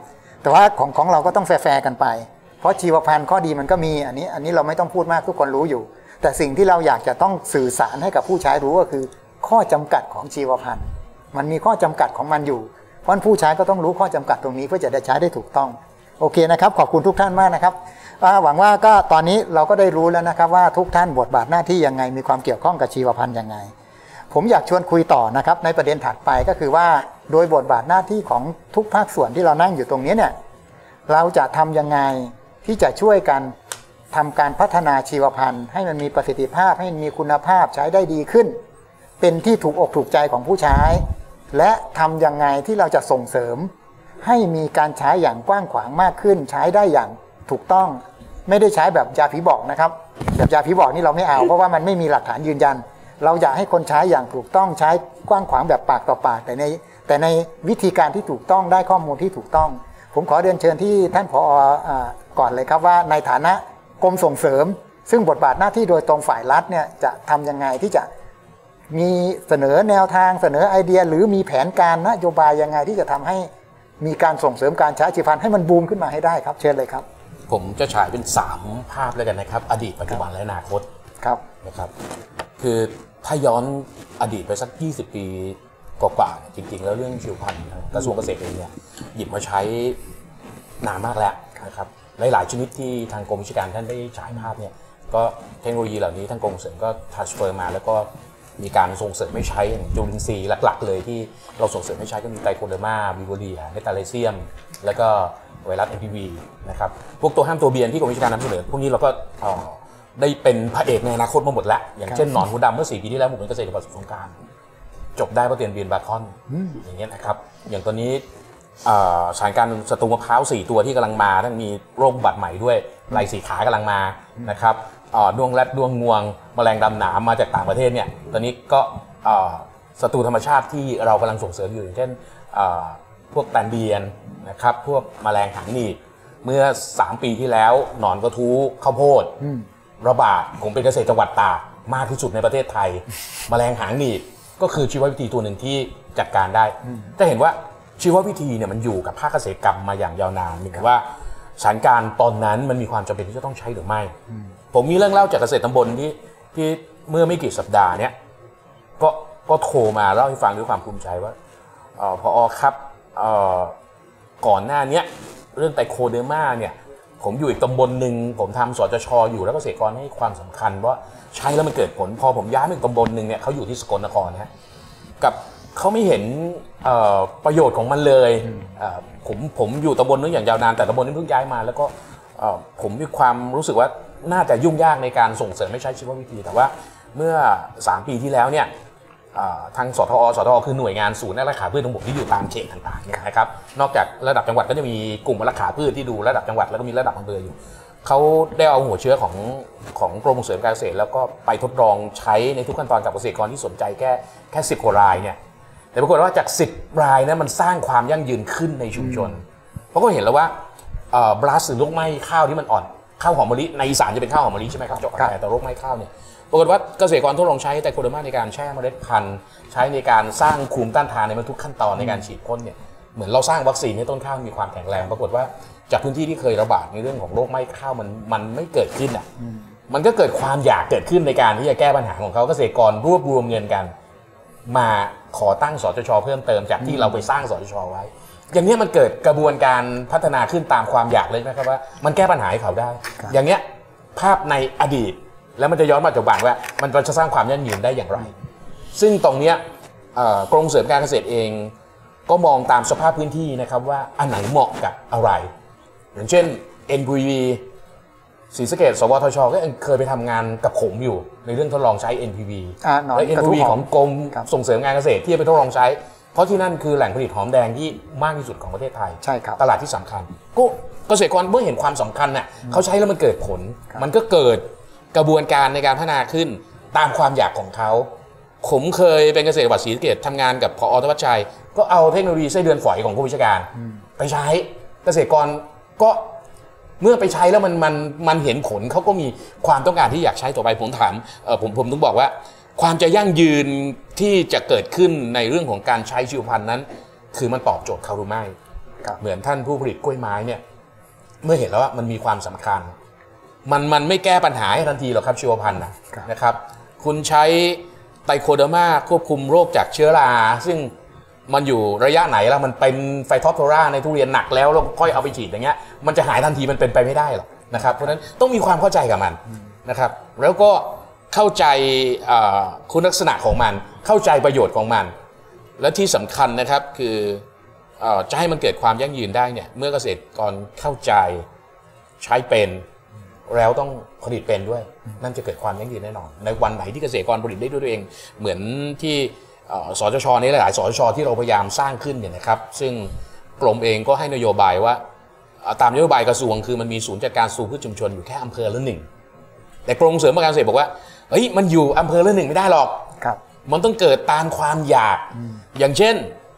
แต่ว่าของของเราก็ต้องแฟร์ๆกันไปเพราะชีวพันธุ์ข้อดีมันก็มีอันนี้อันนี้เราไม่ต้องพูดมากทุกคนรู้อยู่แต่สิ่งที่เราอยากจะต้องสื่อสารให้กับผู้ใช้รู้ก็คือข้อจำกัดของชีวพันธุ์มันมีข้อจำกัดของมันอยู่เพราะผู้ใช้ก็ต้องรู้ข้อจำกัดตรงนี้เพื่อจะได้ใช้ได้ถูกต้องโอเคนะครับขอบคุณทุกท่านมากนะครับหวังว่าก็ตอนนี้เราก็ได้รู้แล้วนะครับว่าทุกท่านบทบาทหน้าที่ยังไงมีความเกี่ยวข้องกับชีวพันธุ์ยังไงผมอยากชวนคุยต่อนะครับในประเด็นถัดไปก็คือว่าโดยบทบาทหน้าที่ของทุกภาคส่วนที่เรานั่งอยู่ตรงนี้เนี่ยเราจะทำยังไงที่จะช่วยกันทำการพัฒนาชีวพันธุ์ให้มันมีประสิทธิภาพให้มีคุณภาพใช้ได้ดีขึ้นเป็นที่ถูกอกถูกใจของผู้ใช้และทำยังไงที่เราจะส่งเสริมให้มีการใช้อย่างกว้างขวางมากขึ้นใช้ได้อย่างถูกต้องไม่ได้ใช้แบบยาผีบอกนะครับแบบยาผีบอกนี่เราไม่เอาเพราะว่ามันไม่มีหลักฐานยืนยันเราอยากให้คนใช้อย่างถูกต้องใช้กว้างขวางแบบปากต่อปากแต่ในแต่ในวิธีการที่ถูกต้องได้ข้อมูลที่ถูกต้องผมขอเรียนเชิญที่ท่านผอ.ก่อนเลยครับว่าในฐานะกรมส่งเสริมซึ่งบทบาทหน้าที่โดยตรงฝ่ายรัฐเนี่ยจะทำยังไงที่จะมีเสนอแนวทางเสนอไอเดียหรือมีแผนการนโยบายยังไงที่จะทำให้มีการส่งเสริมการใช้ชีวพันธุ์ให้มันบูมขึ้นมาให้ได้ครับเชิญเลยครับผมจะฉายเป็นสามภาพแล้วกันนะครับอดีตปัจจุบันและอนาคตครับนะครับคือถ้าย้อนอดีตไปสักยี่สิบปีกว่าๆจริงๆแล้วเรื่องชีวพันธุ์กระทรวงเกษตรเองเนี่ยหยิบมาใช้นานมากแล้วนะครับหลายๆชนิดที่ทางกรมวิชาการท่านได้ฉายภาพเนี่ยก็เทคโนโลยีเหล่านี้ทางกรมส่งเสริมก็ transfer มาแล้วก็มีการส่งเสริมให้ใช้จุลินทรีย์หลักๆเลยที่เราส่งเสริมให้ใช้ก็มีไตรโคเดอร์มาบิโวเรียเมตาเลเซียมแล้วก็ไวรัส เอ็ม พี วี นะครับพวกตัวห้ามตัวเบียนที่กรมวิชาการนำเสนอพวกนี้เราก็ได้เป็นพระเอกในอนาคตมาหมดแล้วอย่างเช่นหนอนหูดำเมื่อสี่ปีที่แล้วผมเป็นเกษตรกรสงครามจบได้เพราะเรียนเบียนบาคอนอย่างเงี้ยนะครับอย่างตอนนี้สถานการณ์ศัตรูมะพร้าวสี่ตัวที่กำลังมาทั้งมีโรคบัตรใหม่ด้วยลายสีขากำลังมานะครับดวงแรดดวงงวงแมลงดำหนามมาจากต่างประเทศเนี่ยตอนนี้ก็ศัตรูธรรมชาติที่เรากำลังส่งเสริมอยู่อย่างเช่นพวกแตนเบียนนะครับพวกแมลงหางหนีบเมื่อสามปีที่แล้วหนอนกระทู้ข้าวโพดระบาดผมเป็นเกษตรจังหวัดตากมากที่สุดในประเทศไทยแมลงหางหนีบก็คือชีววิธีตัวหนึ่งที่จัดการได้จะเห็นว่าชีววิธีเนี่ยมันอยู่กับภาคเกษตรกรรมมาอย่างยาวนานหมายถึงว่าสถานการณ์ตอนนั้นมันมีความจำเป็นที่จะต้องใช้หรือไม่ผมมีเรื่องเล่าจากเกษตรตำบลที่ที่เมื่อไม่กี่สัปดาห์เนี้ยก็ก็โทรมาเล่าให้ฟังด้วยความภูมิใจว่าผอ.ครับก่อนหน้านี้เรื่องไตโคเดอร์มาเนี่ยผมอยู่อีกตำบลหนึ่งผมทำสจช.อยู่แล้วเกษตรกรให้ความสำคัญว่าใช้แล้วมันเกิดผลพอผมย้ายไปอีกตำบลหนึ่งเนี่ยเขาอยู่ที่สกลนครนะกับเขาไม่เห็นประโยชน์ของมันเลยผมผมอยู่ตำบลนึงอย่างยาวนานแต่ตำบลนี้เพิ่งย้ายมาแล้วก็ผมมีความรู้สึกว่าน่าจะยุ่งยากในการส่งเสริมไม่ใช้ชีววิธีแต่ว่าเมื่อสามปีที่แล้วเนี่ยทางสทอสทอคือหน่วยงานศูนย์รักษาพืชทั้งหมดที่อยู่ตามเขตต่างๆเนี่ยนะครับนอกจากระดับจังหวัดก็จะมีกลุ่มรักษาพืชที่ดูระดับจังหวัดแล้วก็มีระดับอำเภออยู่เขาได้เอาหัวเชื้อของของกรมส่งเสริมการเกษตรแล้วก็ไปทดลองใช้ในทุกขั้นตอนกับเกษตรกรที่สนใจแค่แค่สิบกว่ารายเนี่ยแต่ปรากฏว่าจากสิบรายนั้นมันสร้างความยั่งยืนขึ้นในชุมชนเพราะก็เห็นแล้วว่าบลัสหรือโรคไหม้ข้าวที่มันอ่อนข้าวหอมมะลิในอีสานจะเป็นข้าวหอมมะลิใช่ไหมครับเจาะกระแสแต่โรคไหม้ข้าวเนี่ยปรากฏว่าเกษตรกรทดลองใช้ไตโคเดอร์มาในการแช่เมล็ดพันธุ์ใช้ในการสร้างภูมิต้านทานในทุกขั้นตอนในการฉีดพ่นเนี่ยเหมือนเราสร้างวัคซีนให้ต้นข้าวมีความแข็งแรงปรากฏว่าจากพื้นที่ที่เคยระบาดในเรื่องของโรคไหม้ข้าวมันมันไม่เกิดขึ้นอ่ะมันก็เกิดความอยากเกิดขึ้นในการที่จะแก้ปัญหาของเขาเกษตรกรรวบรวมเงินกันมาขอตั้งสจช.เพิ่มเติมจากที่เราไปสร้างสจช.ไว้อย่างนี้มันเกิดกระบวนการพัฒนาขึ้นตามความอยากเลยนะครับว่ามันแก้ปัญหาให้เขาได้อย่างเนี้ยภาพในอดีตแล้วมันจะย้อนมาปัจจุบันว่ามันจะสร้างความยั่งยืนได้อย่างไรซึ่งตรงเนี้ยกรมส่งเสริมการเกษตรเองก็มองตามสภาพพื้นที่นะครับว่าอันไหนเหมาะกับอะไรอย่างเช่น เอ็น พี วี ศรีสะเกษสวทช.ก็เคยไปทำงานกับผมอยู่ในเรื่องทดลองใช้ เอ็น พี วี และ เอ็น พี วี ของกรมส่งเสริมการเกษตรที่ไปทดลองใช้เพราะที่นั่นคือแหล่งผลิตหอมแดงที่มากที่สุดของประเทศไทยใช่ครับตลาดที่สำคัญก็เกษตรกรเมื่อเห็นความสำคัญน่ะเขาใช้แล้วมันเกิดผลมันก็เกิดกระบวนการในการพัฒนาขึ้นตามความอยากของเขาผมเคยเป็นเกษตรจังหวัดศรีสะเกษทำงานกับผอ.ธวัชชัยก็เอาเทคโนโลยีไส้เดือนฝอยของกรมวิชาการไปใช้เกษตรกรก็เมื่อไปใช้แล้วมันมันมันเห็นผลเขาก็มีความต้องการที่อยากใช้ต่อไปผมถามเออผมผมต้องบอกว่าความจะยั่งยืนที่จะเกิดขึ้นในเรื่องของการใช้ชีวพันธุ์นั้นคือมันตอบโจทย์เขาหรือไม่เหมือนท่านผู้ผลิตกล้วยไม้เนี่ยเมื่อเห็นแล้วว่ามันมีความสำคัญมันมันไม่แก้ปัญหาให้ทันทีหรอกครับชีวพันธุ์นะนะครับคุณใช้ไตโคเดอร์มาควบคุมโรคจากเชื้อราซึ่งมันอยู่ระยะไหนแล้วมันเป็นไฟทอปโทราในทุเรียนหนักแล้วแล้วค่อยเอาไปฉีดอย่างเงี้ยมันจะหายทันทีมันเป็นไปไม่ได้หรอกนะครับเพราะฉะนั้นต้องมีความเข้าใจกับมันนะครับแล้วก็เข้าใจคุณลักษณะของมันเข้าใจประโยชน์ของมันและที่สำคัญนะครับคือจะให้มันเกิดความยั่งยืนได้เนี่ยเมื่อเกษตรกรเข้าใจใช้เป็นแล้วต้องผลิตเป็นด้วยนั่นจะเกิดความยั่งยืนแน่นอนในวันไหนที่เกษตรกรผลิตได้ด้วยตัวเองเหมือนที่สจช.ในหลายๆสจช.ที่เราพยายามสร้างขึ้นเนี่ยนะครับซึ่งกรมเองก็ให้นโยบายว่าตามนโยบายกระทรวงคือมันมีศูนย์จัดการสู่พืชชุมชนอยู่แค่อำเภอละหนึ่งแต่กรมเสริมการเกษตรบอกว่าเฮ้ยมันอยู่อำเภอละหนึ่งไม่ได้หรอกมันต้องเกิดตามความอยากอย่างเช่น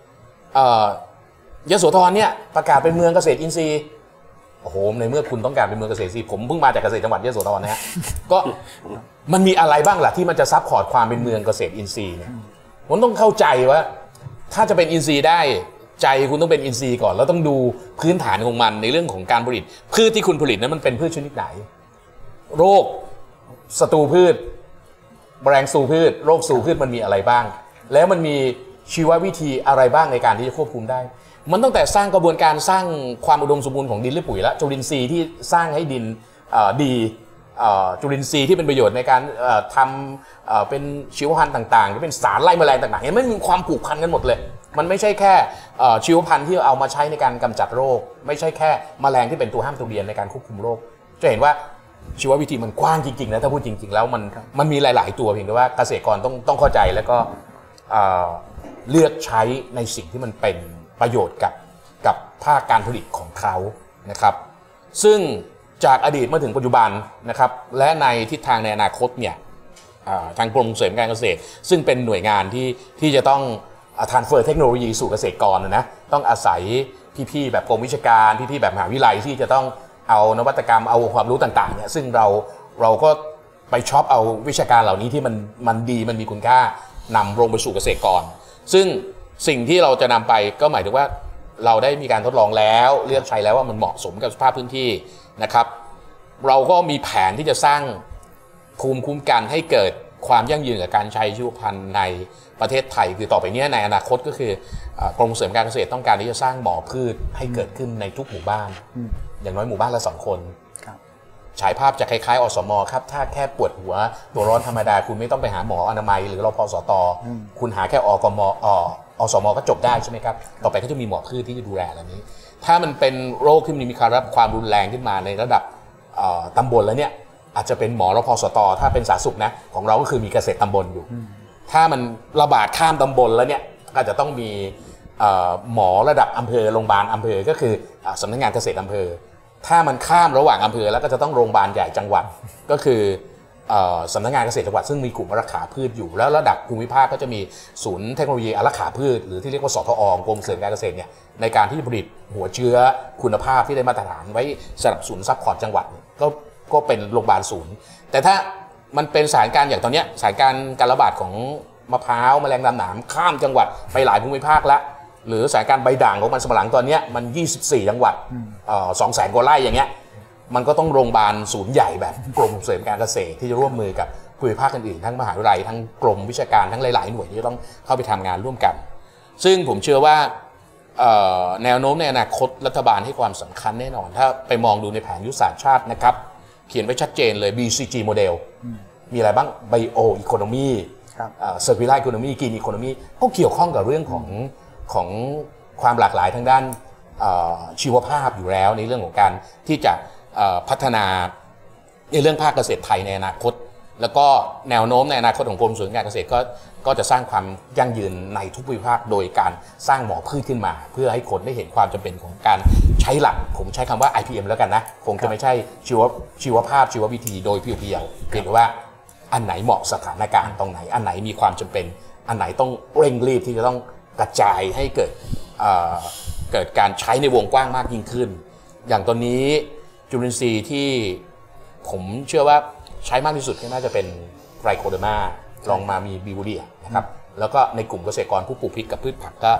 ยโสธรเนี่ยประกาศเป็นเมืองเกษตรอินทรีย์โอ้โหในเมื่อคุณต้องการเป็นเมืองเกษตรอินทรีย์ผมเพิ่งมาจากเกษตรจังหวัดยโสธรนะฮะก็มันมีอะไรบ้างล่ะที่มันจะซัพพอร์ตความเป็นเมืองเกษตรอินทรีย์เนี่ยผมต้องเข้าใจว่าถ้าจะเป็นอินทรีย์ได้ใจคุณต้องเป็นอินทรีย์ก่อนแล้วต้องดูพื้นฐานของมันในเรื่องของการผลิตพืชที่คุณผลิตนั้นมันเป็นพืชชนิดไหนโรคศัตรูพืชแมลงสู่พืชโรคสู่พืชมันมีอะไรบ้างแล้วมันมีชีววิธีอะไรบ้างในการที่จะควบคุมได้มันตั้งแต่สร้างกระบวนการสร้างความอุดมสมบูรณ์ของดินและปุ๋ยและจุลินทรีย์ที่สร้างให้ดินดีจุลินทรีย์ที่เป็นประโยชน์ในการทำเป็นชีวพันธุ์ต่างๆที่เป็นสารไล่แมลงต่างๆเห็นมันมีความผูกพันกันหมดเลยมันไม่ใช่แค่ชีวพันธุ์ที่เอามาใช้ในการกำจัดโรคไม่ใช่แค่แมลงที่เป็นตัวห้ามตัวเบียนในการควบคุมโรคจะเห็นว่าชีววิธีมันกว้างจริงๆนะถ้าพูดจริงๆแล้วมันมันมีหลายๆตัวเพียงแต่ว่าเกษตรกรต้องต้องเข้าใจแล้วก็เลือกใช้ในสิ่งที่มันเป็นประโยชน์กับกับภาคการผลิตของเขานะครับซึ่งจากอดีตมาถึงปัจจุบันนะครับและในทิศทางในอนาคตเนี่ยทางกรมส่งเสริมการเกษตรซึ่งเป็นหน่วยงานที่ที่จะต้องtransfer เทคโนโลยีสู่เกษตรกรนะต้องอาศัยพี่ๆแบบกรมวิชาการพี่ๆแบบมหาวิทยาลัยที่จะต้องเอานวัตกรรมเอาความรู้ต่างๆเนี่ยซึ่งเราเราก็ไปช็อปเอาวิชาการเหล่านี้ที่มันมันดีมันมีคุณค่านำลงไปสู่เกษตรกรซึ่งสิ่งที่เราจะนำไปก็หมายถึงว่าเราได้มีการทดลองแล้วเลือกใช้แล้วว่ามันเหมาะสมกับสภาพพื้นที่นะครับเราก็มีแผนที่จะสร้างภูมิคุ้มกันให้เกิดความยั่งยืนกับการใช้ชีวพันธุ์ในประเทศไทยคือต่อไปนี้ในอนาคตก็คือกรมส่งเสริมการเกษตรต้องการที่จะสร้างหมอพืชให้เกิดขึ้นในทุกหมู่บ้านอย่างน้อยหมู่บ้านละสองคนฉายภาพจะคล้ายๆอสม.ครับถ้าแค่ปวดหัวตัวร้อนธรรมดาคุณไม่ต้องไปหาหมออนามัยหรือรพสต.คุณหาแค่อกมออสม.ก็จบได้ใช่ไหมครับต่อไปก็จะมีหมอพืชที่จะดูแลเหล่านี้ถ้ามันเป็นโรคที่มีการรับความรุนแรงขึ้นมาในระดับตำบลแล้วเนี่ยอาจจะเป็นหมอรพสต.ถ้าเป็นสาธารณสุขนะของเราก็คือมีเกษตรตำบลอยู่ถ้ามันระบาดข้ามตำบลแล้วเนี่ยก็จะต้องมีหมอระดับอำเภอโรงพยาบาลอำเภอก็คือสำนักงานเกษตรอำเภอถ้ามันข้ามระหว่างอำเภอแล้วก็จะต้องโรงพยาบาลใหญ่จังหวัดก็คือสำนักงานเกษตรจังหวัดซึ่งมีกลุ่มอารักขาพืชอยู่แล้วระดับภูมิภาคก็จะมีศูนย์เทคโนโลยีอารักขาพืชหรือที่เรียกว่าสทอกรมส่งเสริมการเกษตรเนี่ยในการที่ผลิตหัวเชื้อคุณภาพที่ได้มาตรฐานไว้สนับสนุนซัพพอร์ตจังหวัดก็ก็เป็นโรงพยาบาลศูนย์แต่ถ้ามันเป็นสถานการณ์อย่างตอนนี้สถานการณ์การระบาดของมะพร้าวแมลงดำหนามข้ามจังหวัดไปหลายภูมิภาคแล้วหรือสถานการณ์ใบด่างของมันสำปะหลังตอนนี้มันยี่สิบสี่จังหวัดสองแสนกว่าไร่อย่างเงี้ยมันก็ต้องโรงพยาบาลศูนย์ใหญ่แบบกรมส่งเสริมการเกษตรที่จะร่วมมือกับภูมิภาคอื่นๆทั้งมหาวิทยาลัยทั้งกรมวิชาการทั้งหลายๆหน่วยที่ต้องเข้าไปทำงานร่วมกันซึ่งผมเชื่อว่าแนวโน้มในอนาคตรัฐบาลให้ความสำคัญแน่นอนถ้าไปมองดูในแผนยุทธศาสตร์ชาตินะครับเขียนไว้ชัดเจนเลย บี ซี จี โมเดลมีอะไรบ้าง Bio Economy Circular Economy Green Economy ก็เกี่ยวข้องกับเรื่องของของความหลากหลายทางด้านชีวภาพอยู่แล้วในเรื่องของการที่จะพัฒนาในเรื่องภาคเกษตรไทยในอนาคตแล้วก็แนวโน้มในอนาคตของกรมส่งเสริมการเกษตรก็ก็จะสร้างความยั่งยืนในทุกภูมิภาคโดยการสร้างหมอพืชขึ้นมาเพื่อให้คนได้เห็นความจำเป็นของการใช้หลักผมใช้คำว่า ไอ พี เอ็ม แล้วกันนะคงจะไม่ใช่ชีวชีวภาพชีววิธีโดยเพียวๆเพียงแต่ว่าอันไหนเหมาะสถานการณ์ตรงไหนอันไหนมีความจำเป็นอันไหนต้องเร่งรีบที่จะต้องกระจายให้เกิดเกิดการใช้ในวงกว้างมากยิ่งขึ้นอย่างตอนนี้จุลินทรีย์ที่ผมเชื่อว่าใช้มากที่สุดก็น่าจะเป็นไตรโคเดอร์มาลองมามีบิวเรียนะครับแล้วก็ในกลุ่มเกษตรกรผู้ปลูกพริกกับพืชผักก็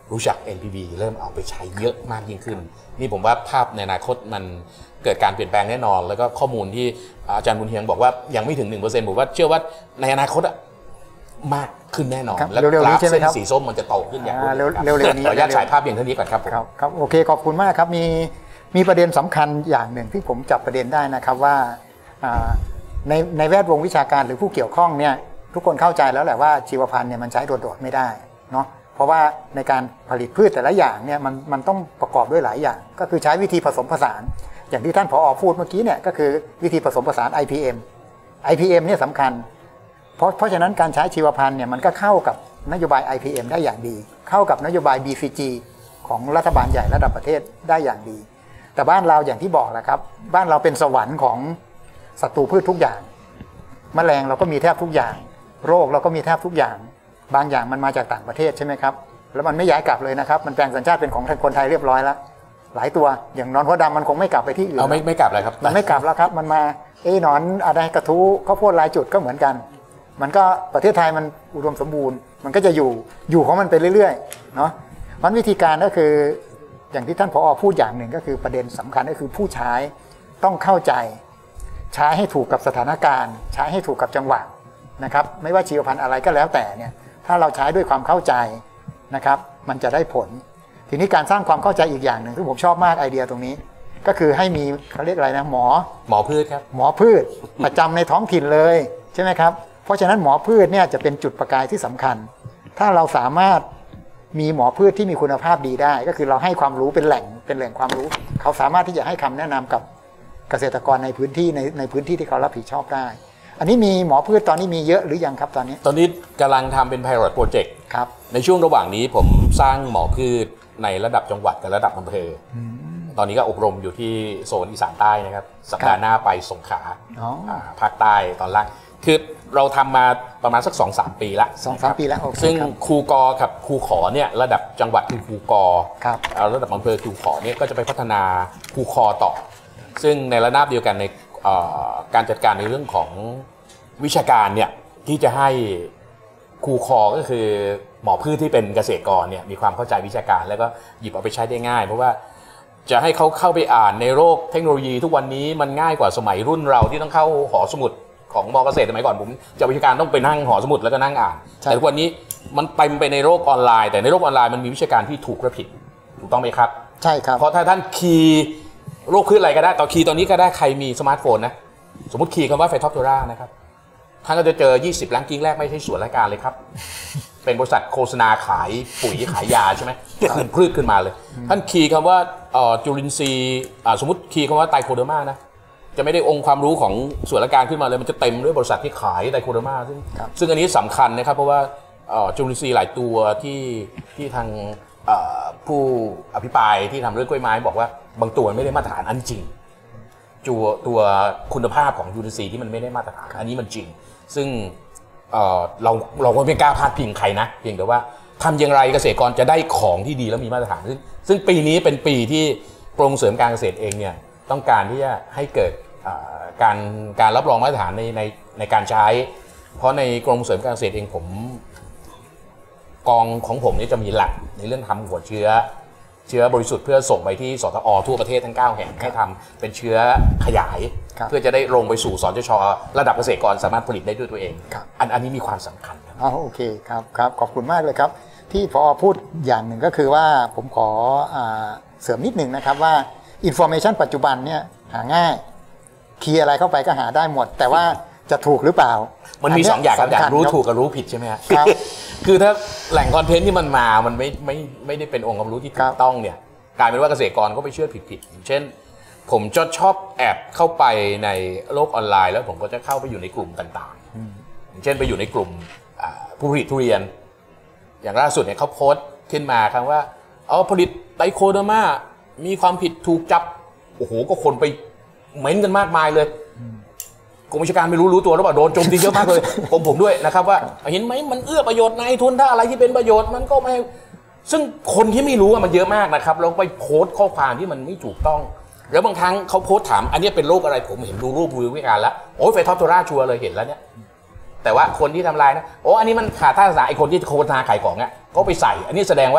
รู้จัก เอ็น พี บี เริ่มเอาไปใช้เยอะมากยิ่งขึ้นนี่ผมว่าภาพในอนาคตมันเกิดการเปลี่ยนแปลงแน่นอนแล้วก็ข้อมูลที่อาจารย์บุญเฮียงบอกว่ายังไม่ถึง หนึ่งเปอร์เซ็นต์ ผมว่าเชื่อว่าในอนาคตอะมากขึ้นแน่นอนและกราฟเส้นสีส้มมันจะโตขึ้นอย่างรวดเร็วขออนุญาตฉายภาพเพียงเท่านี้ก่อนครับผมครับโอเคขอบคุณมากครับมีมีประเด็นสำคัญอย่างหนึ่งที่ผมจับประเด็นได้นะครับว่าในในแวดวงวิชาการหรือผู้เกี่ยวข้องเนี่ยทุกคนเข้าใจแล้วแหละว่าชีวพันธุ์เนี่ยมันใช้โดดๆไม่ได้เนาะเพราะว่าในการผลิตพืชแต่ละอย่างเนี่ยมันมันต้องประกอบด้วยหลายอย่างก็คือใช้วิธีผสมผสานอย่างที่ท่านผอ.พูดเมื่อกี้เนี่ยก็คือวิธีผสมผสาน ไอ พี เอ็ม ไอ พี เอ็ม เนี่ยสำคัญเพราะเพราะฉะนั้นการใช้ชีวพันธุ์เนี่ยมันก็เข้ากับนโยบาย ไอ พี เอ็ม ได้อย่างดีเข้ากับนโยบาย บี ซี จี ของรัฐบาลใหญ่ระดับประเทศได้อย่างดีแต่บ้านเราอย่างที่บอกแหละครับบ้านเราเป็นสวรรค์ของศัตรูพืชทุกอย่างแมลงเราก็มีแทบทุกอย่างโรคเราก็มีแทบทุกอย่างบางอย่างมันมาจากต่างประเทศใช่ไหมครับแล้วมันไม่ย้ายกลับเลยนะครับมันแปลงสัญชาติเป็นของคนไทยเรียบร้อยแล้วหลายตัวอย่างนอนหัวดำมันคงไม่กลับไปที่อื่นเอาไม่ไม่กลับเลยครับมันไม่กลับแล้วครับมันมาเอ้นอนอะไรกระทู้ข้าวโพดลายจุดก็เหมือนกันมันก็ประเทศไทยมันอุดมสมบูรณ์มันก็จะอยู่อยู่ของมันไปเรื่อยๆเนาะมันวิธีการก็คืออย่างที่ท่านผอ.พูดอย่างหนึ่งก็คือประเด็นสำคัญก็คือผู้ใช้ต้องเข้าใจใช้ให้ถูกกับสถานการณ์ใช้ให้ถูกกับจังหวะนะครับไม่ว่าชีวพันธุ์อะไรก็แล้วแต่เนี่ยถ้าเราใช้ด้วยความเข้าใจนะครับมันจะได้ผลทีนี้การสร้างความเข้าใจอีกอย่างหนึ่งที่ผมชอบมากไอเดียตรงนี้ก็คือให้มีเขาเรียกอะไรนะหมอหมอพืชครับหมอพืชประจำในท้องถิ่นเลยใช่ไหมครับเพราะฉะนั้นหมอพืชเนี่ยจะเป็นจุดประกายที่สำคัญถ้าเราสามารถมีหมอพืชที่มีคุณภาพดีได้ก็คือเราให้ความรู้เป็นแหล่งเป็นแหล่งความรู้เขาสามารถที่จะให้คำแนะนำกับเกษตรกรในพื้นที่ในในพื้นที่ที่เขารับผิดชอบได้อันนี้มีหมอพืชตอนนี้มีเยอะหรือยังครับตอนนี้ตอนนี้กำลังทำเป็น Pilot Project ครับในช่วงระหว่างนี้ผมสร้างหมอพืชในระดับจังหวัดกับระดับอำเภอตอนนี้ก็อบรมอยู่ที่โซนอีสานใต้นะครับสัปดาห์หน้าไปสงขลาภาคใต้ตอนล่างคือเราทำมาประมาณสัก สองถึงสาม ปีละสองถึงสาม ปีแล้วซึ่งครูกอกับครูขอเนี่ยระดับจังหวัดคือครูกอครับระดับอำเภอครูขอเนี่ยก็จะไปพัฒนาครูคอต่อซึ่งในระนาบเดียวกันในการจัดการในเรื่องของวิชาการเนี่ยที่จะให้ครูคอก็คือหมอพืชที่เป็นเกษตรกรเนี่ยมีความเข้าใจวิชาการแล้วก็หยิบเอาไปใช้ได้ง่ายเพราะว่าจะให้เขาเข้าไปอ่านในโลกเทคโนโลยีทุกวันนี้มันง่ายกว่าสมัยรุ่นเราที่ต้องเข้าหอสมุดของมอเกษตรสมัยก่อนผมจะวิชาการต้องไปนั่งหอสมุดแล้วก็นั่งอ่านแต่ทุกวันนี้มันเต็มไปในโลกออนไลน์แต่ในโลกออนไลน์มันมีวิชาการที่ถูกและผิดถูกต้องไหมครับใช่ครับเพราะถ้าท่านคีย์โรคพืชอะไรก็ได้ต่อคีย์ตอนนี้ก็ได้ใครมีสมาร์ทโฟนนะสมมติคีย์คำว่าไฟท็อปโทรานะครับท่านก็จะเจอยี่สิบแรงกิ้งแรกไม่ใช่ส่วนรายการเลยครับเป็นบริษัทโฆษณาขายปุ๋ยขายยาใช่ไหมขึ้นพืชขึ้นมาเลยท่านคีย์คำว่าจุลินทรีย์สมมติคีย์คำว่าไตโคเดอร์มานะจะไม่ได้องค์ความรู้ของส่วนราชการขึ้นมาเลยมันจะเต็มด้วยบริษัทที่ขายไตโคเดอร์มาซึ่งซึ่งอันนี้สำคัญนะครับเพราะว่าจุลินทรีย์หลายตัวที่ที่ทางผู้อภิปรายที่ทำเรื่องกล้วยไม้บอกว่าบางตัวไม่ได้มาตรฐานอันจริงตัวตัวคุณภาพของจุลินทรีย์ที่มันไม่ได้มาตรฐานอันนี้มันจริงซึ่งเราเราก็ไม่กล้าพาดพิงใครนะเพียงแต่ว่าทำอย่างไรเกษตรกรจะได้ของที่ดีแล้วมีมาตรฐานซึ่งซึ่งปีนี้เป็นปีที่กรมส่งเสริมการเกษตรเองเนี่ยต้องการที่จะให้เกิดการการรับรองมาตรฐานในในในการใช้เพราะในกรมส่งเสริมการเกษตรเองผมกองของผมนี่จะมีหลักในเรื่องทำหัวเชื้อเชื้อบริสุทธิ์เพื่อส่งไปที่สทอ.ทั่วประเทศทั้งเก้าแห่งให้ทำเป็นเชื้อขยายเพื่อจะได้ลงไปสู่สจช.ระดับเกษตรกรสามารถผลิตได้ด้วยตัวเองอันอันนี้มีความสำคัญครับอ๋อโอเคครับครับขอบคุณมากเลยครับที่พอพูดอย่างหนึ่งก็คือว่าผมขอเสริมนิดหนึ่งนะครับว่าอินโฟเมชันปัจจุบันเนี่ยหาง่ายคีย์อะไรเข้าไปก็หาได้หมดแต่ว่าจะถูกหรือเปล่ามันมีสองอย่างครับอย่างรู้ถูกกับรู้ผิดใช่ไหมครับคือถ้าแหล่งคอนเทนต์ที่มันมามันไม่ไม่ไม่ได้เป็นองค์ความรู้ที่ถูกต้องเนี่ยกลายเป็นว่าเกษตรกรก็ไปเชื่อผิดๆเช่นผมจะชอบแอบเข้าไปในโลกออนไลน์แล้วผมก็จะเข้าไปอยู่ในกลุ่มต่างๆอย่างเช่นไปอยู่ในกลุ่มผู้ผลิตทุเรียนอย่างล่าสุดเนี่ยเขาโพสต์ขึ้นมาครับว่าเอาผลิตไตโคเดอร์มามีความผิดถูกจับโอ้โหก็คนไปเม้นกันมากมายเลยกรมวิชาการไม่รู้รู้ตัวหรือเปล่าโดนโจมตีเยอะมากเลยผมผมด้วยนะครับว่าเห็นไหมมันเอื้อประโยชน์นายทุนถ้าอะไรที่เป็นประโยชน์มันก็ไม่ซึ่งคนที่ไม่รู้มันเยอะมากนะครับแล้วไปโพสต์ข้อความที่มันไม่ถูกต้องแล้วบางครั้งเขาโพสต์ถามอันนี้เป็นโรคอะไรผมเห็นดูรูปวิววิการแล้วโอ้ยไฟท็อปโทราชัวร์เลยเห็นแล้วเนี่ยแต่ว่าคนที่ทำลายนะโอ้อันนี้มันขาดท่าศาสตร์ไอคนที่โฆษณาขายของเนี่ยก็ไปใส่อันนี้แสดงว่า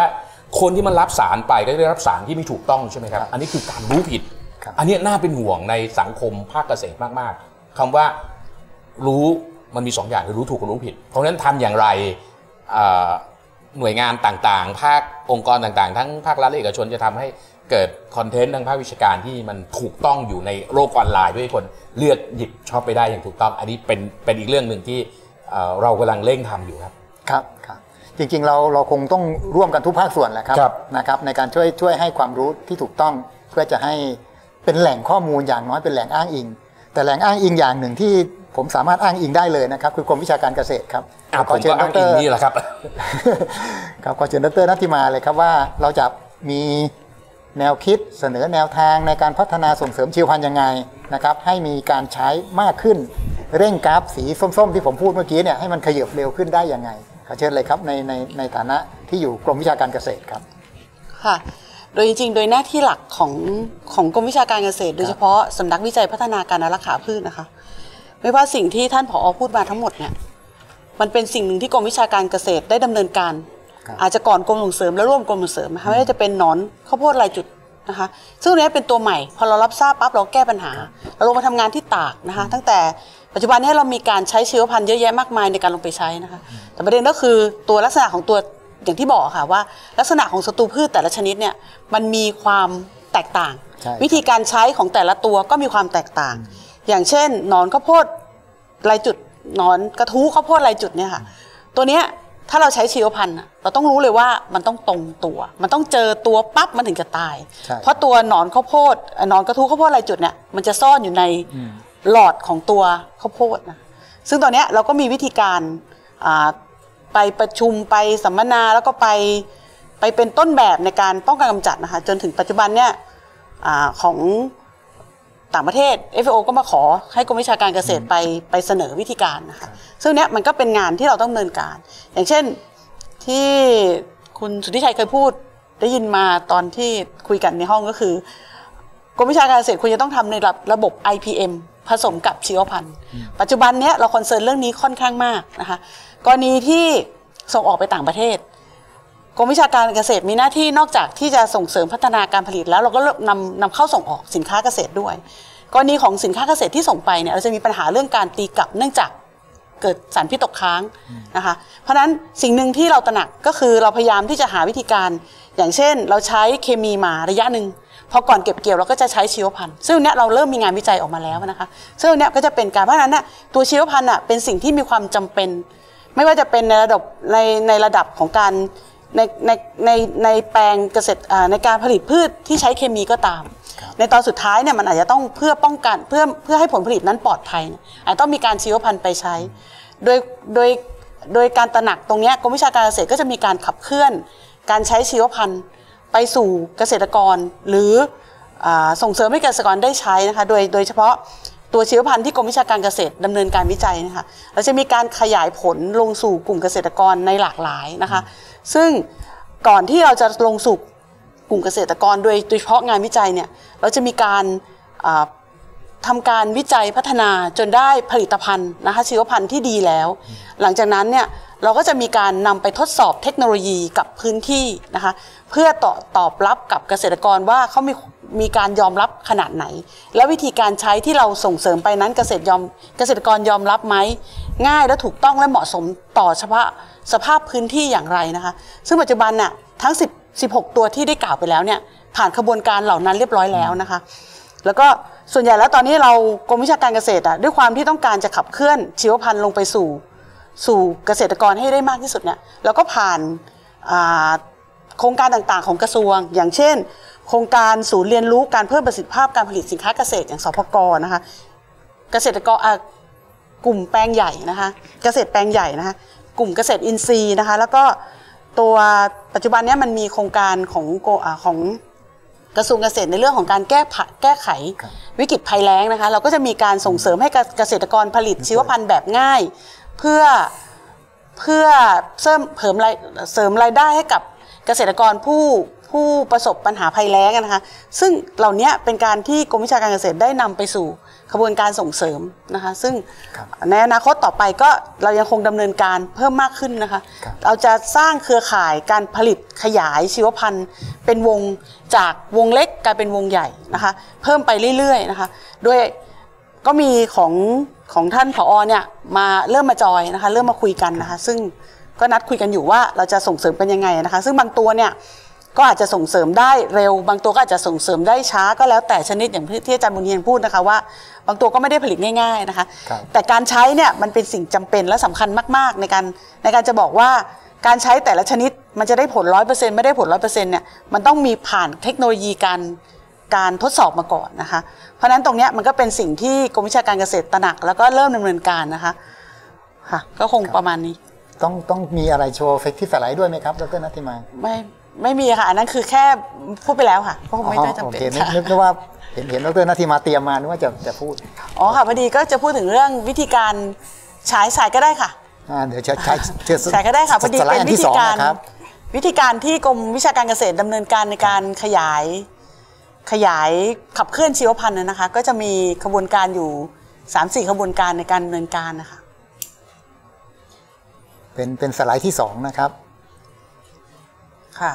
คนที่มันรับสารไปก็ได้รับสารที่ไม่ถูกต้องใช่ไหมครับอันนี้คือการรู้ผิดอันนี้น่าเป็นห่วงในสังคมภาคเกษตรมากๆคำว่ารู้มันมีสองอย่างคือรู้ถูกกับรู้ผิดเพราะฉะนั้นทำอย่างไรหน่วยงานต่างๆภาคองค์กรต่างๆทั้งภาครัฐและเอกชนจะทำให้เกิดคอนเทนต์ทางภาควิชาการที่มันถูกต้องอยู่ในโลกออนไลน์ด้วยคนเลือกหยิบชอบไปได้อย่างถูกต้องอันนี้เป็นเป็นอีกเรื่องหนึ่งที่เรากำลังเร่งทำอยู่ครับครับครับจริงๆเราเราคงต้องร่วมกันทุกภาคส่วนแหละครับนะครับในการช่วยช่วยให้ความรู้ที่ถูกต้องเพื่อจะให้เป็นแหล่งข้อมูลอย่างน้อยเป็นแหล่งอ้างอิงแต่แหล่งอ้างอิงอย่างหนึ่งที่ผมสามารถอ้างอิงได้เลยนะครับคือกรมวิชาการเกษตรครับขอเชิญดร.นี่แหละครับครับขอเชิญดร.นัทธิมาเลยครับว่าเราจะมีแนวคิดเสนอแนวทางในการพัฒนาส่งเสริมชีวพันธุ์ยังไงนะครับให้มีการใช้มากขึ้นเร่งกราฟสีส้มๆที่ผมพูดเมื่อกี้เนี่ยให้มันขยับเร็วขึ้นได้ยังไงขอเชิญเลยครับในในในฐานะที่อยู่กรมวิชาการเกษตรครับค่ะโดยจริงๆโดยหน้าที่หลักของของกรมวิชาการเกษตรโดยเฉพาะสำนักวิจัยพัฒนาการอารักขาพืชนะคะไม่ว่าสิ่งที่ท่านผอ.พูดมาทั้งหมดเนี่ยมันเป็นสิ่งหนึ่งที่กรมวิชาการเกษตรได้ดำเนินการอาจจะก่อนกรมส่งเสริมและร่วมกรมส่งเสริมนะคะไม่ว่าจะเป็นหนอนข้าวโพดลายจุดนะคะซึ่งนี้เป็นตัวใหม่พอเรารับทราบปั๊บเราแก้ปัญหาเราลงมาทำงานที่ตากนะคะตั้งแต่ปัจจุบันนี้เรามีการใช้ชีวพันธุ์เยอะแยะมากมายในการลงไปใช้นะคะแต่ประเด็นก็คือตัวลักษณะของตัวอย่างที่บอกค่ะว่าลักษณะของศัตรูพืชแต่ละชนิดเนี่ยมันมีความแตกต่างวิธีการใช้ของแต่ละตัวก็มีความแตกต่างอย่างเช่นหนอนข้าวโพดลายจุดหนอนกระทู้ข้าวโพดลายจุดเนี่ยค่ะตัวเนี้ยถ้าเราใช้ชีวพันธุ์เราต้องรู้เลยว่ามันต้องตรงตัวมันต้องเจอตัวปั๊บมันถึงจะตายเพราะตัวหนอนข้าวโพดหนอนกระทู้ข้าวโพดลายจุดเนี่ยมันจะซ่อนอยู่ในหลอดของตัวข้าวโพดนะซึ่งตอนนี้เราก็มีวิธีการไปประชุมไปสัมมนาแล้วก็ไปไปเป็นต้นแบบในการป้องกันกำจัดนะคะจนถึงปัจจุบันเนี่ยของต่างประเทศ เอฟ เอ โอ ก็มาขอให้กรมวิชาการเกษตรไปไปเสนอวิธีการนะคะซึ่งเนี้ยมันก็เป็นงานที่เราต้องดำเนินการอย่างเช่นที่คุณสุทธิชัยเคยพูดได้ยินมาตอนที่คุยกันในห้องก็คือกรมวิชาการเกษตรควรจะต้องทำในระระบบ ไอ พี เอ็ม ผสมกับชีวพันธุ์ปัจจุบันเนี้ยเราคอนเซิร์นเรื่องนี้ค่อนข้างมากนะคะกรณีที่ส่งออกไปต่างประเทศกรมวิชาการเกษตรมีหน้าที่นอกจากที่จะส่งเสริมพัฒนาการผลิตแล้วเราก็นำนำเข้าส่งออกสินค้าเกษตรด้วยกรณีของสินค้าเกษตรที่ส่งไปเนี่ยเราจะมีปัญหาเรื่องการตีกลับเนื่องจากเกิดสารพิษตกค้างนะคะเพราะฉะนั้นสิ่งหนึ่งที่เราตระหนักก็คือเราพยายามที่จะหาวิธีการอย่างเช่นเราใช้เคมีมาระยะหนึ่งพอก่อนเก็บเกี่ยวเราก็จะใช้ชีวพันธุ์ซึ่งเนี้ยเราเริ่มมีงานวิจัยออกมาแล้วนะคะซึ่งเนี้ยก็จะเป็นการเพราะฉะนั้นน่ะตัวชีวพันธุ์อ่ะเป็นสิ่งที่มีความจำเป็นไม่ว่าจะเป็นในระดับในในระดับของการในในในในแปลงเกษตรในการผลิตพืชที่ใช้เคมีก็ตามในตอนสุดท้ายเนี่ยมันอาจจะต้องเพื่อป้องกันเพื่อเพื่อให้ผลผลิตนั้นปลอดภัยอาจจะต้องมีการชีวพันธุ์ไปใช้โดยโดยโดยการตระหนักตรงนี้กรมวิชาการเกษตรก็จะมีการขับเคลื่อนการใช้ชีวพันธุ์ไปสู่เกษตรกรหรือส่งเสริมให้เกษตรกรได้ใช้นะคะโดยโดยเฉพาะตัวชีวพันธุ์ที่กรมวิชาการเกษตรดำเนินการวิจัยนะคะเราจะมีการขยายผลลงสู่กลุ่มเกษตรกรในหลากหลายนะคะซึ่งก่อนที่เราจะลงสู่กลุ่มเกษตรกรโดยโดยเฉพาะงานวิจัยเนี่ยเราจะมีการทำการวิจัยพัฒนาจนได้ผลิตภัณฑ์นะคะชีวพันธุ์ที่ดีแล้วหลังจากนั้นเนี่ยเราก็จะมีการนำไปทดสอบเทคโนโลยีกับพื้นที่นะคะเพื่อตอบตอบรับกับเกษตรกรว่าเขามีมีการยอมรับขนาดไหนและวิธีการใช้ที่เราส่งเสริมไปนั้นเกษตรยอมเกษตรกรยอมรับไหมง่ายและถูกต้องและเหมาะสมต่อเฉพาะสภาพพื้นที่อย่างไรนะคะซึ่งปัจจุบันน่ะทั้งสิบ สิบหกตัวที่ได้กล่าวไปแล้วเนี่ยผ่านขบวนการเหล่านั้นเรียบร้อยแล้วนะคะแล้วก็ส่วนใหญ่แล้วตอนนี้เรากรมวิชาการเกษตรอ่ะด้วยความที่ต้องการจะขับเคลื่อนชีวพันธุ์ลงไปสู่สู่เกษตรกรให้ได้มากที่สุดเนี่ยเราก็ผ่านโครงการต่างๆของกระทรวงอย่างเช่นโครงการศูนย์เรียนรู้การเพิ่มประสิทธิภาพการผลิตสินค้าเกษตรอย่างสพกนะคะเกษตรกรกลุ่มแปลงใหญ่นะคะเกษตรแปลงใหญ่นะคะกลุ่มเกษตรอินทรีย์นะคะแล้วก็ตัวปัจจุบันนี้มันมีโครงการของของกระทรวงเกษตรในเรื่องของการแก้แก้ไขวิกฤตภัยแล้งนะคะเราก็จะมีการส่งเสริมให้เกษตรกรผลิตชีวพันธุ์แบบง่ายเพื่อเพื่อเสริมเพิ่มรายเสริมรายได้ให้กับเกษตรกรผู้ผู้ประสบปัญหาภัยแล้งนะคะซึ่งเหล่านี้เป็นการที่กรมวิชาการเกษตรได้นำไปสู่ขบวนการส่งเสริมนะคะซึ่งในอนาคตต่อไปก็เรายังคงดำเนินการเพิ่มมากขึ้นนะคะเราจะสร้างเครือข่ายการผลิตขยายชีวพันธุ์เป็นวงจากวงเล็กกลายเป็นวงใหญ่นะคะเพิ่มไปเรื่อยๆนะคะด้วยก็มีของของท่านผอ.เนี่ยมาเริ่มมาจอยนะคะเริ่มมาคุยกันนะคะซึ่งก็นัดคุยกันอยู่ว่าเราจะส่งเสริมกันยังไงนะคะซึ่งบางตัวเนี่ยก็อาจจะส่งเสริมได้เร็วบางตัวก็อาจจะส่งเสริมได้ช้าก็แล้วแต่ชนิดอย่างที่อาจารย์บุญเฮียงพูดนะคะว่าบางตัวก็ไม่ได้ผลิตง่ายๆนะคะแต่การใช้เนี่ยมันเป็นสิ่งจำเป็นและสำคัญมากๆในการในการจะบอกว่าการใช้แต่ละชนิดมันจะได้ผลร้อยเปอร์เซ็นต์ไม่ได้ผลร้อยเปอร์เซ็นต์เนี่ยมันต้องมีผ่านเทคโนโลยีการการทดสอบมาก่อนนะคะเพราะฉะนั้นตรงนี้มันก็เป็นสิ่งที่กรมวิชาการเกษตรตระหนักแล้วก็เริ่มดำเนินการนะคะค่ะก็คงประมาณนี้ต้องต้องมีอะไรโชว์เฟกที่สไลด์ด้วยไหมครับดร.นัทธิมาไม่ไม่มีค่ะอันนั้นคือแค่พูดไปแล้วค่ะก็คงไม่ได้จำเป็นค่ะนึกว่าเห็นเห็นดร.นัทธิมาเตรียมมานึกว่าจะจะพูดอ๋อค่ะพอดีก็จะพูดถึงเรื่องวิธีการใช้สายก็ได้ค่ะเดี๋ยวใช้ใช้ใช้ก็ได้ค่ะพอดีเป็นวิธีการวิธีการที่กรมวิชาการเกษตรดำเนินการในการขยายขยายขับเคลื่อนชีวพันธุ์นะคะก็จะมีขบวนการอยู่ สามสี่ ขบวนการในการดำเนินการนะคะเป็นเป็นสไลด์ที่สองนะครับค่ะ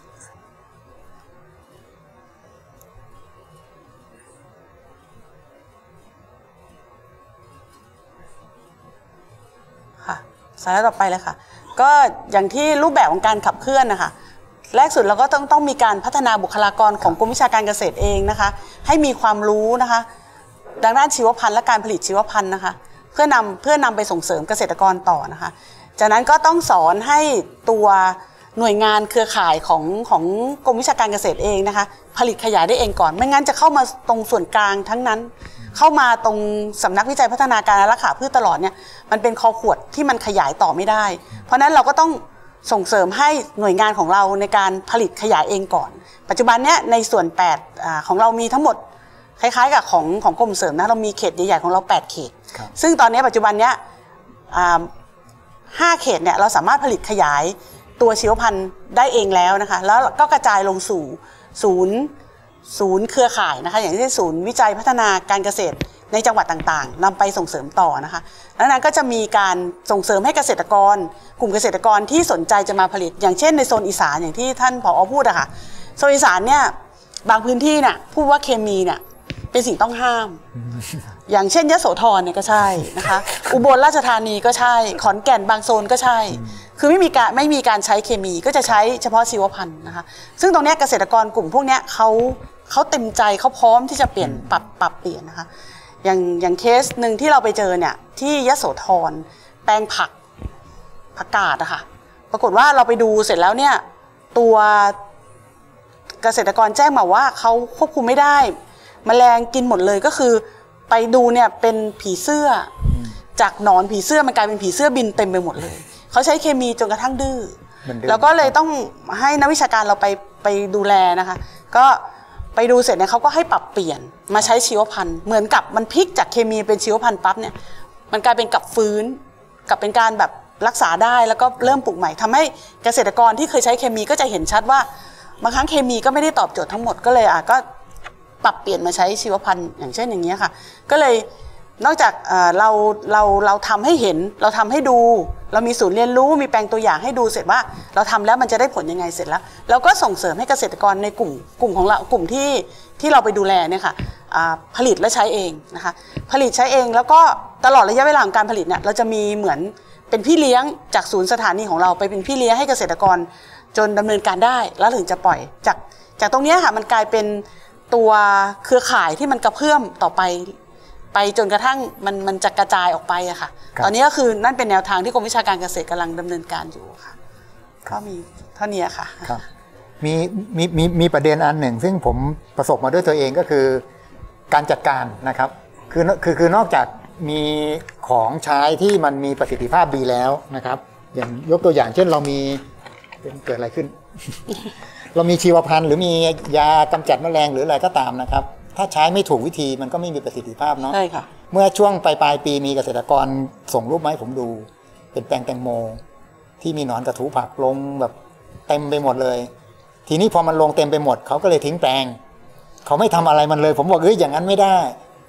ค่ะสไลด์ต่อไปเลยค่ะก็อย่างที่รูปแบบของการขับเคลื่อนนะคะแรกสุดเราก็ต้องต้องมีการพัฒนาบุคลากรของกรมวิชาการเกษตรเองนะคะให้มีความรู้นะคะดังด้านชีวพันธุ์และการผลิตชีวพันธุ์นะคะเพื่อนำเพื่อนำไปส่งเสริมเกษตรกรต่อนะคะจากนั้นก็ต้องสอนให้ตัวหน่วยงานเครือข่ายของของกรมวิชาการเกษตรเองนะคะผลิตขยายได้เองก่อนไม่งั้นจะเข้ามาตรงส่วนกลางทั้งนั้นเข้ามาตรงสำนักวิจัยพัฒนาการอารักขาพืชตลอดเนี่ยมันเป็นคอขวดที่มันขยายต่อไม่ได้เพราะนั้นเราก็ต้องส่งเสริมให้หน่วยงานของเราในการผลิตขยายเองก่อนปัจจุบันเนี้ยในส่วนแปดอ่าของเรามีทั้งหมดคล้ายๆกับของของกรมเสริมนะเรามีเขตใหญ่ๆของเราแปดเขตซึ่งตอนนี้ปัจจุบันเนี้ยอ่าห้าเขตเนี่ยเราสามารถผลิตขยายตัวชีวพันธุ์ได้เองแล้วนะคะแล้วก็กระจายลงสู่ศูนย์ศูนย์เครือข่ายนะคะอย่างเช่นศูนย์วิจัยพัฒนาการเกษตรในจังหวัดต่างๆนำไปส่งเสริมต่อนะคะแล้วนั้นก็จะมีการส่งเสริมให้เกษตรกรกลุ่มเกษตรกรที่สนใจจะมาผลิตอย่างเช่นในโซนอีสานอย่างที่ท่านผอ.พูดอะค่ะโซนอีสานเนี่ยบางพื้นที่เนี่ยพูดว่าเคมีเนี่ยเป็นสิ่งต้องห้ามอย่างเช่นยโสธรเนี่ยก็ใช่นะคะอุบลราชธานีก็ใช่ขอนแก่นบางโซนก็ใช่คือไม่มีการไม่มีการใช้เคมีก็จะใช้เฉพาะชีวพันธุ์นะคะซึ่งตรงนี้เกษตรกรกลุ่มพวกนี้เขาเขาเต็มใจเขาพร้อมที่จะเปลี่ยนปรับปรับเปลี่ยนนะคะอย่างอย่างเคสหนึ่งที่เราไปเจอเนี่ยที่ยโสธรแปลงผักผักกาดอะค่ะปรากฏว่าเราไปดูเสร็จแล้วเนี่ยตัวเกษตรกรแจ้งมาว่าเขาควบคุมไม่ได้แมลงกินหมดเลยก็คือไปดูเนี่ยเป็นผีเสื้อจากหนอนผีเสื้อมันกลายเป็นผีเสื้อบินเต็มไปหมดเลยเขาใช้เคมีจนกระทั่งดื้อแล้วก็เลยต้องให้นักวิชาการเราไปไปดูแลนะคะก็ไปดูเสร็จเนี่ยเขาก็ให้ปรับเปลี่ยนมาใช้ชีวพันธุ์เหมือนกับมันพลิกจากเคมีเป็นชีวพันธุ์ปั๊บเนี่ยมันกลายเป็นกลับฟื้นกลับเป็นการแบบรักษาได้แล้วก็เริ่มปลูกใหม่ทำให้เกษตรกรที่เคยใช้เคมีก็จะเห็นชัดว่าบางครั้งเคมีก็ไม่ได้ตอบโจทย์ทั้งหมดก็เลยอ่ะก็ปรับเปลี่ยนมาใช้ชีวพันธุ์อย่างเช่นอย่างนี้ค่ะก็เลยนอกจากเราเราเราทำให้เห็นเราทำให้ดูเรามีศูนย์เรียนรู้มีแปลงตัวอย่างให้ดูเสร็จว่าเราทำแล้วมันจะได้ผลยังไงเสร็จแล้วเราก็ส่งเสริมให้เกษตรกรในกลุ่มกลุ่มของเรากลุ่มที่ที่เราไปดูแลเนี่ยค่ะผลิตและใช้เองนะคะผลิตใช้เองแล้วก็ตลอดระยะเวลาของการผลิตเนี่ยเราจะมีเหมือนเป็นพี่เลี้ยงจากศูนย์สถานีของเราไปเป็นพี่เลี้ยงให้เกษตรกรจนดำเนินการได้แล้วถึงจะปล่อยจากจากตรงนี้ค่ะมันกลายเป็นตัวเครือข่ายที่มันกระเพื่อมต่อไปไปจนกระทั่งมันมันจะกระจายออกไปอะค่ะตอนนี้ก็คือนั่นเป็นแนวทางที่กรมวิชาการเกษตรกำลังดำเนินการอยู่ค่ะก็มีเท่านี้ค่ะมีมีมีมีประเด็นอันหนึ่งซึ่งผมประสบมาด้วยตัวเองก็คือการจัดการนะครับคือคือคือนอกจากมีของใช้ที่มันมีประสิทธิภาพดีแล้วนะครับอย่างยกตัวอย่างเช่นเรามีเกิดอะไรขึ้น เรามีชีวพันธุ์หรือมียากำจัดแมลงหรืออะไรก็ตามนะครับถ้าใช้ไม่ถูกวิธีมันก็ไม่มีประสิทธิภาพเนาะใช่ค่ะเมื่อช่วงปลายปลายปีมีเกษตรกรส่งรูปมาให้ผมดูเป็นแปลงแตงโมที่มีหนอนกระถูผักลงแบบเต็มไปหมดเลยทีนี้พอมันลงเต็มไปหมดเขาก็เลยทิ้งแปลงเขาไม่ทำอะไรมันเลยผมบอกเอ้ยอย่างนั้นไม่ได้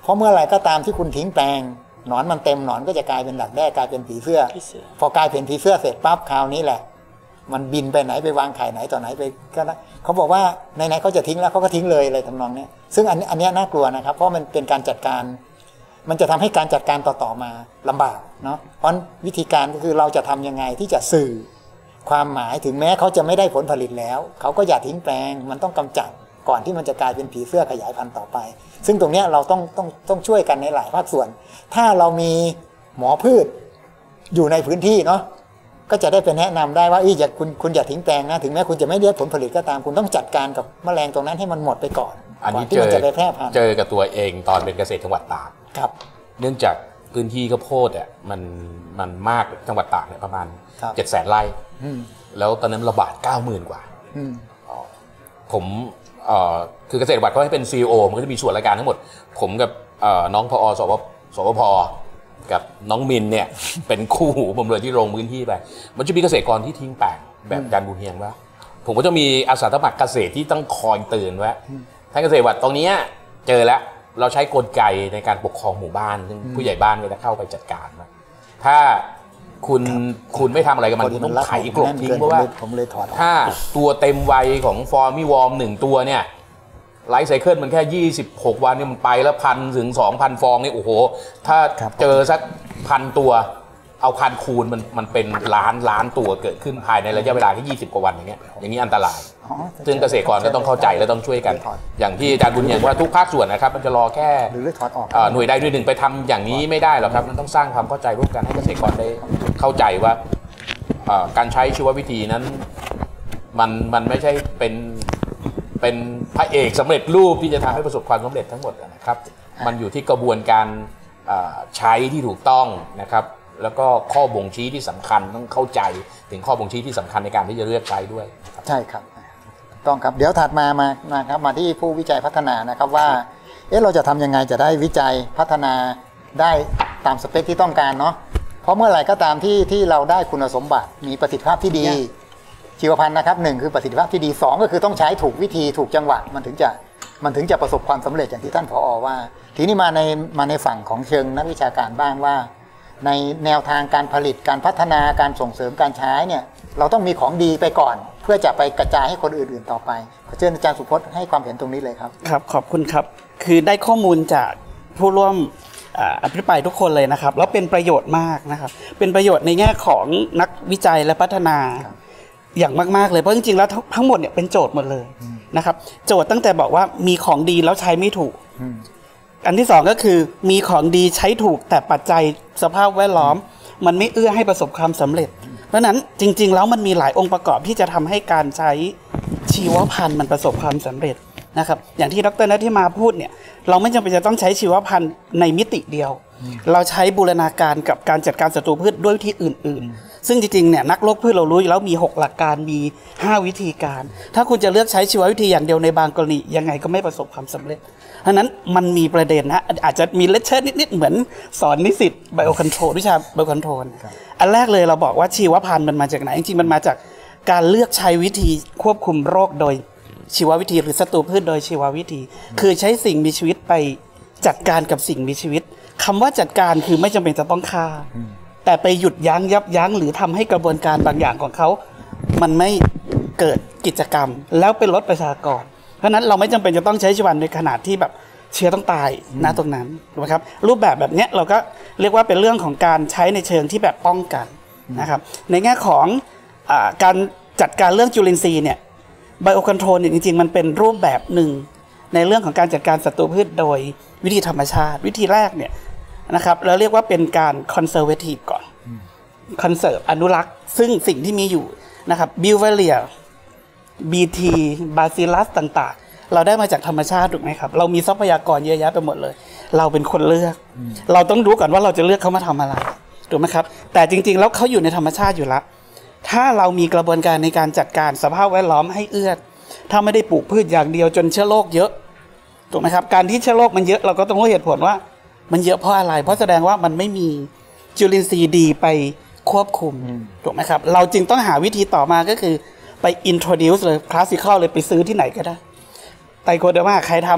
เพราะเมื่อไหร่ก็ตามที่คุณทิ้งแปลงหนอนมันเต็มหนอนก็จะกลายเป็นดักแด้กลายเป็นผีเสื้อพอกลายเป็นผีเสื้อเสร็จปั๊บคราวนี้แหละมันบินไปไหนไปวางไข่ไหนต่อไหนไปก็เขาบอกว่าไหนๆเขาจะทิ้งแล้วเขาก็ทิ้งเลยอะไรทำนองนี้ซึ่งอันอันนี้น่ากลัวนะครับเพราะมันเป็นการจัดการมันจะทำให้การจัดการต่อๆมาลำบากเนาะเพราะวิธีการก็คือเราจะทำยังไงที่จะสื่อความหมายถึงแม้เขาจะไม่ได้ผลผลิตแล้วเขาก็อย่าทิ้งแปลงมันต้องกำจัดก่อนที่มันจะกลายเป็นผีเสื้อขยายพันธุ์ต่อไปซึ่งตรงนี้เราต้องต้องต้องช่วยกันในหลายภาคส่วนถ้าเรามีหมอพืชอยู่ในพื้นที่เนาะก็จะได้ไปแนะนำได้ว่าอีอย่าคุณคุณอย่าทิ้งแปลงนะถึงแม้คุณจะไม่ได้ผลผลิตก็ตามคุณต้องจัดการกับแมลงตรงนั้นให้มันหมดไปก่อนอันนี้ที่มันจะไปแพร่พันธุ์เจอกับตัวเองตอนเป็นเกษตรจังหวัดตากครับเนื่องจากพื้นที่ข้าวโพดอ่ะมันมันมากจังหวัดตากเนี่ยประมาณเจ็ดแสนไร่แล้วตอนนั้นระบาดเก้าหมื่นกว่าผมคือเกษตรจังหวัดเขาให้เป็น ซี อี โอ มันก็จะมีส่วนรายการทั้งหมดผมกับน้องผอสวสวพกับน้องมินเนี่ยเป็นคู่หูผมเลยที่ลงพื้นที่ไปมันจะมีเกษตรกรที่ทิ้งแปลงแบบอาจารย์บุญเฮียงว่าผมก็จะมีอาสาสมัครเกษตรที่ต้องคอยเตือนว่าท่านเกษตรจังหวัดตรงนี้เจอแล้วเราใช้กลไกในการปกครองหมู่บ้านซึ่งผู้ใหญ่บ้านก็จะเข้าไปจัดการว่าถ้าคุณคุณไม่ทำอะไรกับมันคุณต้องไถกลบทิ้งเพราะว่าถ้าตัวเต็มวัยของฟอร์มิวอร์มหนึ่งตัวเนี่ยไลฟ์ไซเคิลมันแค่ยี่สิบหกวันเนี่ยมันไปแล้วพันถึงสองพันฟองนี่โอ้โหถ้าเจอสักพันตัวเอาพันคูณมันมันเป็นล้านล้านตัวเกิดขึ้นภายในระยะเวลาแค่ยี่สิบกว่าวันอย่างเงี้ยอย่างนี้อันตรายซึ่งเกษตรกรก็ต้องเข้าใจและต้องช่วยกันอย่างที่อาจารย์บุญเฮียงว่าทุกภาคส่วนนะครับมันจะรอแค่หน่วยใดหน่วยหนึ่งไปทำอย่างนี้ไม่ได้หรอกครับมันต้องสร้างความเข้าใจร่วมกันให้เกษตรกรได้เข้าใจว่าการใช้ชีววิธีนั้นมันมันไม่ใช่เป็นเป็นพระเอกสำเร็จรูปที่จะทำให้ประสบความสำเร็จทั้งหมดนะครับมันอยู่ที่กระบวนการใช้ที่ถูกต้องนะครับแล้วก็ข้อบ่งชี้ที่สำคัญต้องเข้าใจถึงข้อบ่งชี้ที่สำคัญในการที่จะเลือกใช้ด้วยใช่ครับต้องครับเดี๋ยวถัดมามานะครับมาที่ผู้วิจัยพัฒนานะครับว่าเอ๊ะเราจะทำยังไงจะได้วิจัยพัฒนาได้ตามสเปคที่ต้องการเนาะเพราะเมื่อไหร่ก็ตามที่ที่เราได้คุณสมบัติมีประสิทธิภาพที่ดีชีวพันธุ์นะครับหนึ่งคือประสิทธิภาพที่ดีสองก็คือต้องใช้ถูกวิธีถูกจังหวะมันถึงจะมันถึงจะประสบความสำเร็จอย่างที่ท่านผอ.ว่าทีนี้มาในมาในฝั่งของเชิงนักวิชาการบ้างว่าในแนวทางการผลิตการพัฒนาการส่งเสริมการใช้เนี่ยเราต้องมีของดีไปก่อนเพื่อจะไปกระจายให้คนอื่นๆต่อไปขอเชิญอาจารย์สุพจน์ให้ความเห็นตรงนี้เลยครับครับขอบคุณครับคือได้ข้อมูลจากผู้ร่วมอภิปรายทุกคนเลยนะครับแล้วเป็นประโยชน์มากนะครับเป็นประโยชน์ในแง่ของนักวิจัยและพัฒนาอย่างมากๆเลยเพราะจริงๆแล้วทั้งหมดเนี่ยเป็นโจทย์หมดเลยนะครับโจทย์ตั้งแต่บอกว่ามีของดีแล้วใช้ไม่ถูกอันที่สองก็คือมีของดีใช้ถูกแต่ปัจจัยสภาพแวดล้อมมันไม่เอื้อให้ประสบความสำเร็จเพราะนั้นจริงๆแล้วมันมีหลายองค์ประกอบที่จะทำให้การใช้ชีวพันธุ์มันประสบความสำเร็จนะครับอย่างที่ดร.นัทธิมาพูดเนี่ยเราไม่จำเป็นจะต้องใช้ชีวพันธุ์ในมิติเดียวเราใช้บูรณาการกับการจัดการศัตรูพืชด้วยวิธีอื่นๆซึ่งจริงๆเนี่ยนักโรคพืชเรารู้อยู่แล้วมีหกหลักการมีห้าวิธีการถ้าคุณจะเลือกใช้ชีววิธีอย่างเดียวในบางกรณียังไงก็ไม่ประสบความสำเร็จเพราะนั้นมันมีประเด็นนะอาจจะมีเลคเชอร์นิดๆเหมือนสอนนิสิตไบโอคอนโทรลวิชาไบโอคอนโทรลอันแรกเลยเราบอกว่าชีวพันธุ์มันมาจากไหนจริงๆมันมาจากการเลือกใช้วิธีควบคุมโรคโดยชีววิธีหรือศัตรูพืชโดยชีววิธีคือใช้สิ่งมีชีวิตไปจัดการกับสิ่งมีชีวิตคำว่าจัดการคือไม่จำเป็นจะต้องฆ่าแต่ไปหยุดยั้งยับยั้งหรือทำให้กระบวนการบางอย่างของเขามันไม่เกิดกิจกรรมแล้วไปลดประชากรเพราะนั้นเราไม่จำเป็นจะต้องใช้ชีวพันธุ์ในขนาดที่แบบเชื้อต้องตายณตรงนั้นนะครับรูปแบบแบบนี้เราก็เรียกว่าเป็นเรื่องของการใช้ในเชิงที่แบบป้องกันนะครับในแง่ของอ่าการจัดการเรื่องจุลินทรีย์เนี่ยไบโอคอนโทรลเนี่ยจริงๆมันเป็นรูปแบบหนึ่งในเรื่องของการจัดการศัตรูพืชโดยวิธีธรรมชาติวิธีแรกเนี่ยนะครับเราเรียกว่าเป็นการคอนเซอร์เวทีฟก่อนคอนเซิร์ฟอนุรักษ์ซึ่งสิ่งที่มีอยู่นะครับบิวเวเลียบีทีบาซิลัสต่างๆเราได้มาจากธรรมชาติถูกไหมครับเรามีทรัพยากรเยอะแยะไปหมดเลยเราเป็นคนเลือกเราต้องรู้ก่อนว่าเราจะเลือกเขามาทำอะไรถูกไหมครับแต่จริงๆแล้วเขาอยู่ในธรรมชาติอยู่แล้วถ้าเรามีกระบวนการในการจัดการสภาพแวดล้อมให้เอื้อถ้าไม่ได้ปลูกพืชอย่างเดียวจนเชื้อโรคเยอะถูกไหมครับการที่เชื้อโรคมันเยอะเราก็ต้องรู้เหตุผลว่ามันเยอะเพราะอะไรเพราะแสดงว่ามันไม่มีจุลินทรีย์ดีไปควบคุมถูกไหมครับเราจึงต้องหาวิธีต่อมาก็คือไป introduce เลย classical เลยไปซื้อที่ไหนก็ได้ไตรโคเดอร์มาใครท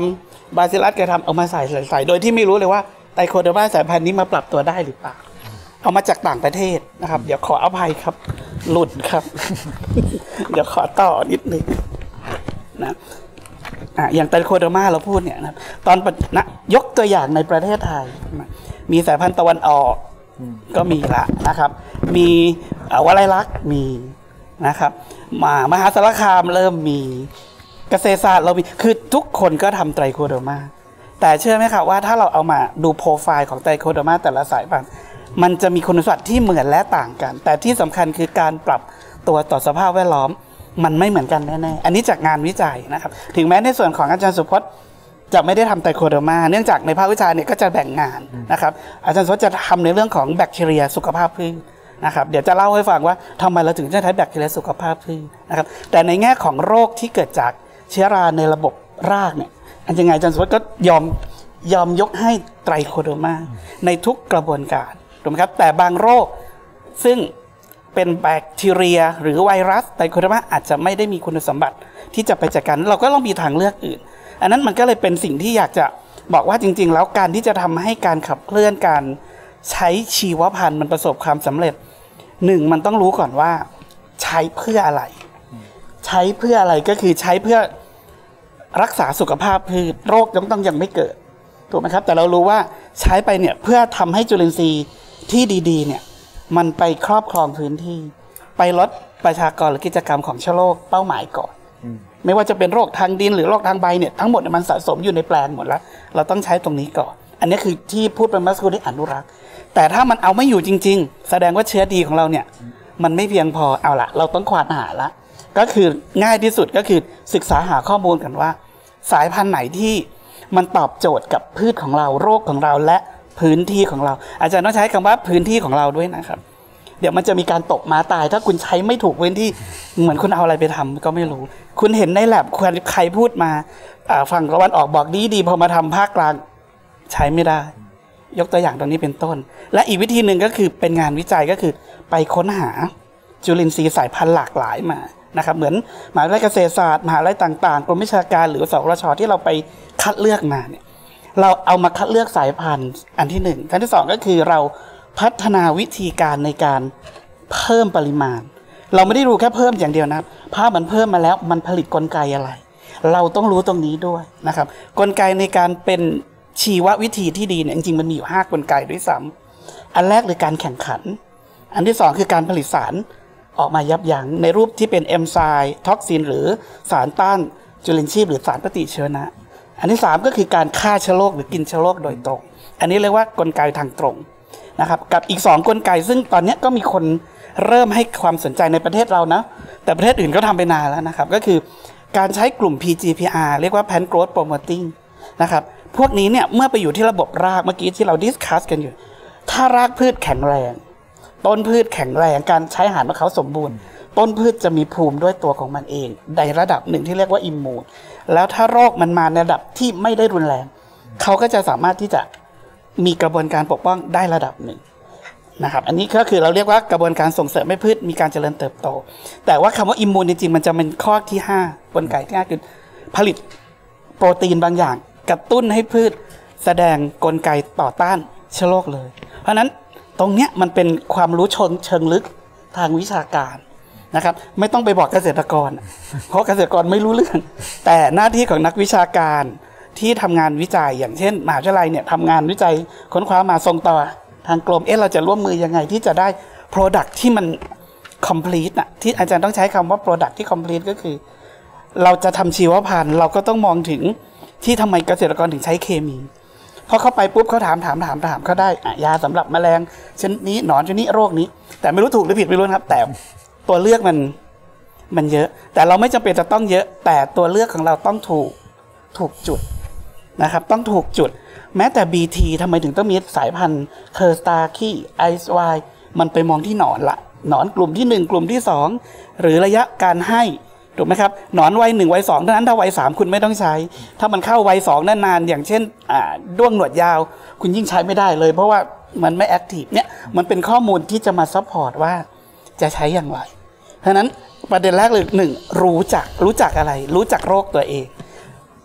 บาซิลัสแกทำเอามาใส่ใส่ใส่โดยที่ไม่รู้เลยว่าไตรโคเดอร์มาสายพันธุ์นี้มาปรับตัวได้หรือเปล่าเอามาจากต่างประเทศนะครับเดี๋ยวขออภัยครับหลุดครับ เดี๋ยวขอต่อนิดนึงนะอ่ะอย่างไตรโคเดอร์มาเราพูดเนี่ยนะตอนนะยกตัวอย่างในประเทศไทยมีสายพันธุ์ตะวันออกก็มีละนะครับมีวลัยลักษณ์มีนะครับมามหาสารคามเริ่มมีเกษตรศาสตร์เรามีคือทุกคนก็ทำไตรโคเดอร์มาแต่เชื่อไหมครับว่าถ้าเราเอามาดูโปรไฟล์ของไตรโคเดอร์มาแต่ละสายพันธุ์มันจะมีคุณสมบัติที่เหมือนและต่างกันแต่ที่สำคัญคือการปรับตัวต่อสภาพแวดล้อมมันไม่เหมือนกันแน่ๆอันนี้จากงานวิจัยนะครับถึงแม้ในส่วนของอาจารย์สุพจน์จะไม่ได้ทำไตรโคเดอร์มาเนื่องจากในภาควิชาเนี่ยก็จะแบ่งงานนะครับอาจารย์สุพจน์จะทำในเรื่องของแบคทีเรียสุขภาพพืชนะครับเดี๋ยวจะเล่าให้ฟังว่าทำไมเราถึงจะใช้แบคทีเรียสุขภาพพืชนะครับแต่ในแง่ของโรคที่เกิดจากเชื้อราในระบบรากเนี่ยอันยังไงอาจารย์สุพจน์ก็ยอมยอมยกให้ไตรโคเดอร์มาในทุกกระบวนการถูกไหมครับแต่บางโรคซึ่งเป็นแบคทีเรียหรือไวรัสไตรโคเดอร์มาอาจจะไม่ได้มีคุณสมบัติที่จะไปจัดการเราก็ต้องมีทางเลือกอื่นอันนั้นมันก็เลยเป็นสิ่งที่อยากจะบอกว่าจริงๆแล้วการที่จะทำให้การขับเคลื่อนการใช้ชีวพันธุ์มันประสบความสำเร็จหนึ่งมันต้องรู้ก่อนว่าใช้เพื่ออะไรใช้เพื่ออะไรก็คือใช้เพื่อรักษาสุขภาพพืชโรคยังต้องยังไม่เกิดถูกไหมครับแต่เรารู้ว่าใช้ไปเนี่ยเพื่อทำให้จุลินทรีย์ที่ดีๆเนี่ยมันไปครอบครองพื้นที่ไปลดประชากรหรือกิจกรรมของเชื้อโรคเป้าหมายก่อนไม่ว่าจะเป็นโรคทางดินหรือโรคทางใบเนี่ยทั้งหมดมันสะสมอยู่ในแปลงหมดแล้วเราต้องใช้ตรงนี้ก่อนอันนี้คือที่พูดเป็นมัสคูลที่อนุรักษ์แต่ถ้ามันเอาไม่อยู่จริงๆแสดงว่าเชื้อดีของเราเนี่ยมันไม่เพียงพอเอาละเราต้องควานหาละก็คือง่ายที่สุดก็คือศึกษาหาข้อมูลกันว่าสายพันธุ์ไหนที่มันตอบโจทย์กับพืชของเราโรคของเราและพื้นที่ของเราอาจารย์ต้องใช้คำว่าพื้นที่ของเราด้วยนะครับเดี๋ยวมันจะมีการตกม้าตายถ้าคุณใช้ไม่ถูกพื้นที่เหมือนคุณเอาอะไรไปทำก็ไม่รู้คุณเห็นในแลบใครพูดมาฝั่งตะวันออกบอกดีดีพอมาทำภาคกลางใช้ไม่ได้ยกตัวอย่างตรงนี้เป็นต้นและอีกวิธีหนึ่งก็คือเป็นงานวิจัยก็คือไปค้นหาจุลินทรีย์สายพันธุ์หลากหลายมานะครับเหมือนมหาวิทยาลัยเกษตรศาสตร์มหาวิทยาลัยต่างๆกรมวิชาการหรือสวชที่เราไปคัดเลือกมาเนี่ยเราเอามาคัดเลือกสายพันธุ์อันที่หนึ่งอันที่สองก็คือเราพัฒนาวิธีการในการเพิ่มปริมาณเราไม่ได้รู้แค่เพิ่มอย่างเดียวนะภาพมันเพิ่มมาแล้วมันผลิตกลไกอะไรเราต้องรู้ตรงนี้ด้วยนะครับกลไกในการเป็นชีววิธีที่ดีเนี่ยจริงๆมันมีอยู่ห้ากลไกด้วยซ้ำอันแรกคือการแข่งขันอันที่สองคือการผลิตสารออกมายับยั้งในรูปที่เป็นเอนไซม์ท็อกซินหรือสารต้านจุลินทรีย์หรือสารปฏิชีวนะอันที่สามก็คือการฆ่าเชื้อโรคหรือกินเชื้อโรคโดยตรงอันนี้เรียกว่ากลไกทางตรงนะครับกับอีกสองกลไกซึ่งตอนนี้ก็มีคนเริ่มให้ความสนใจในประเทศเรานะแต่ประเทศอื่นก็ทำไปนานแล้วนะครับก็คือการใช้กลุ่ม พี จี พี อาร์ เรียกว่า Plant Growth Promoting นะครับพวกนี้เนี่ยเมื่อไปอยู่ที่ระบบรากเมื่อกี้ที่เราดิสคัสกันอยู่ถ้ารากพืชแข็งแรงต้นพืชแข็งแรงการใช้อาหารของเขาสมบูรณ์ต้นพืชจะมีภูมิด้วยตัวของมันเองในระดับหนึ่งที่เรียกว่าอิมมูนแล้วถ้าโรคมันมาในระดับที่ไม่ได้รุนแรงเขาก็จะสามารถที่จะมีกระบวนการปกป้องได้ระดับหนึ่งนะครับอันนี้ก็คือเราเรียกว่ากระบวนการส่งเสริมให้พืชมีการเจริญเติบโตแต่ว่าคำว่าอิมมูนจริงๆมันจะเป็นข้อที่ห้ากลไกที่ห้าคือผลิตโปรตีนบางอย่างกระตุ้นให้พืชแสดงกลไกต่อต้านเชื้อโรคเลยเพราะฉะนั้นตรงเนี้ยมันเป็นความรู้เชิงเชิงลึกทางวิชาการนะครับไม่ต้องไปบอกเกษตรกรเพราะเกษตรกรไม่รู้เรื่องแต่หน้าที่ของนักวิชาการที่ทำงานวิจัยอย่างเช่นมหาวิทยาลัยเนี่ยทำงานวิจัยค้นคว้ามาส่งต่อทางกรมเอ๊ะเราจะร่วมมือยังไงที่จะได้ Product ที่มัน complete น่ะที่อาจารย์ต้องใช้คำว่า Product ที่ complete ก็คือเราจะทำชีวพันธุ์เราก็ต้องมองถึงที่ทำไมเกษตรกรถึงใช้เคมีพอเข้าไปปุ๊บเขาถามถามถามถามเขาได้ยาสำหรับแมลงชนิดนี้หนอนชนิดนี้โรคนี้แต่ไม่รู้ถูกหรือผิดไม่รู้นะครับแต่ตัวเลือกมันมันเยอะแต่เราไม่จำเป็นจะต้องเยอะแต่ตัวเลือกของเราต้องถูกถูกจุดนะครับต้องถูกจุดแม้แต่ บี ที ทำไมถึงต้องมีสายพันธุ์เคอร์สตาคีไอซ์วายมันไปมองที่หนอนละหนอนกลุ่มที่หนึ่งกลุ่มที่สองหรือระยะการให้ถูกไหมครับหนอนวัยหนึ่งวัยสองเท่านั้นถ้าวัยสามคุณไม่ต้องใช้ถ้ามันเข้าวัยสองนานๆอย่างเช่นอ่าด้วงหนวดยาวคุณยิ่งใช้ไม่ได้เลยเพราะว่ามันไม่แอคทีฟเนี่ยมันเป็นข้อมูลที่จะมาซัพพอร์ตว่าจะใช้อย่างไรเพราะนั้นประเด็นแรกเลยหนึ่งรู้จักรู้จักอะไรรู้จักโรคตัวเอง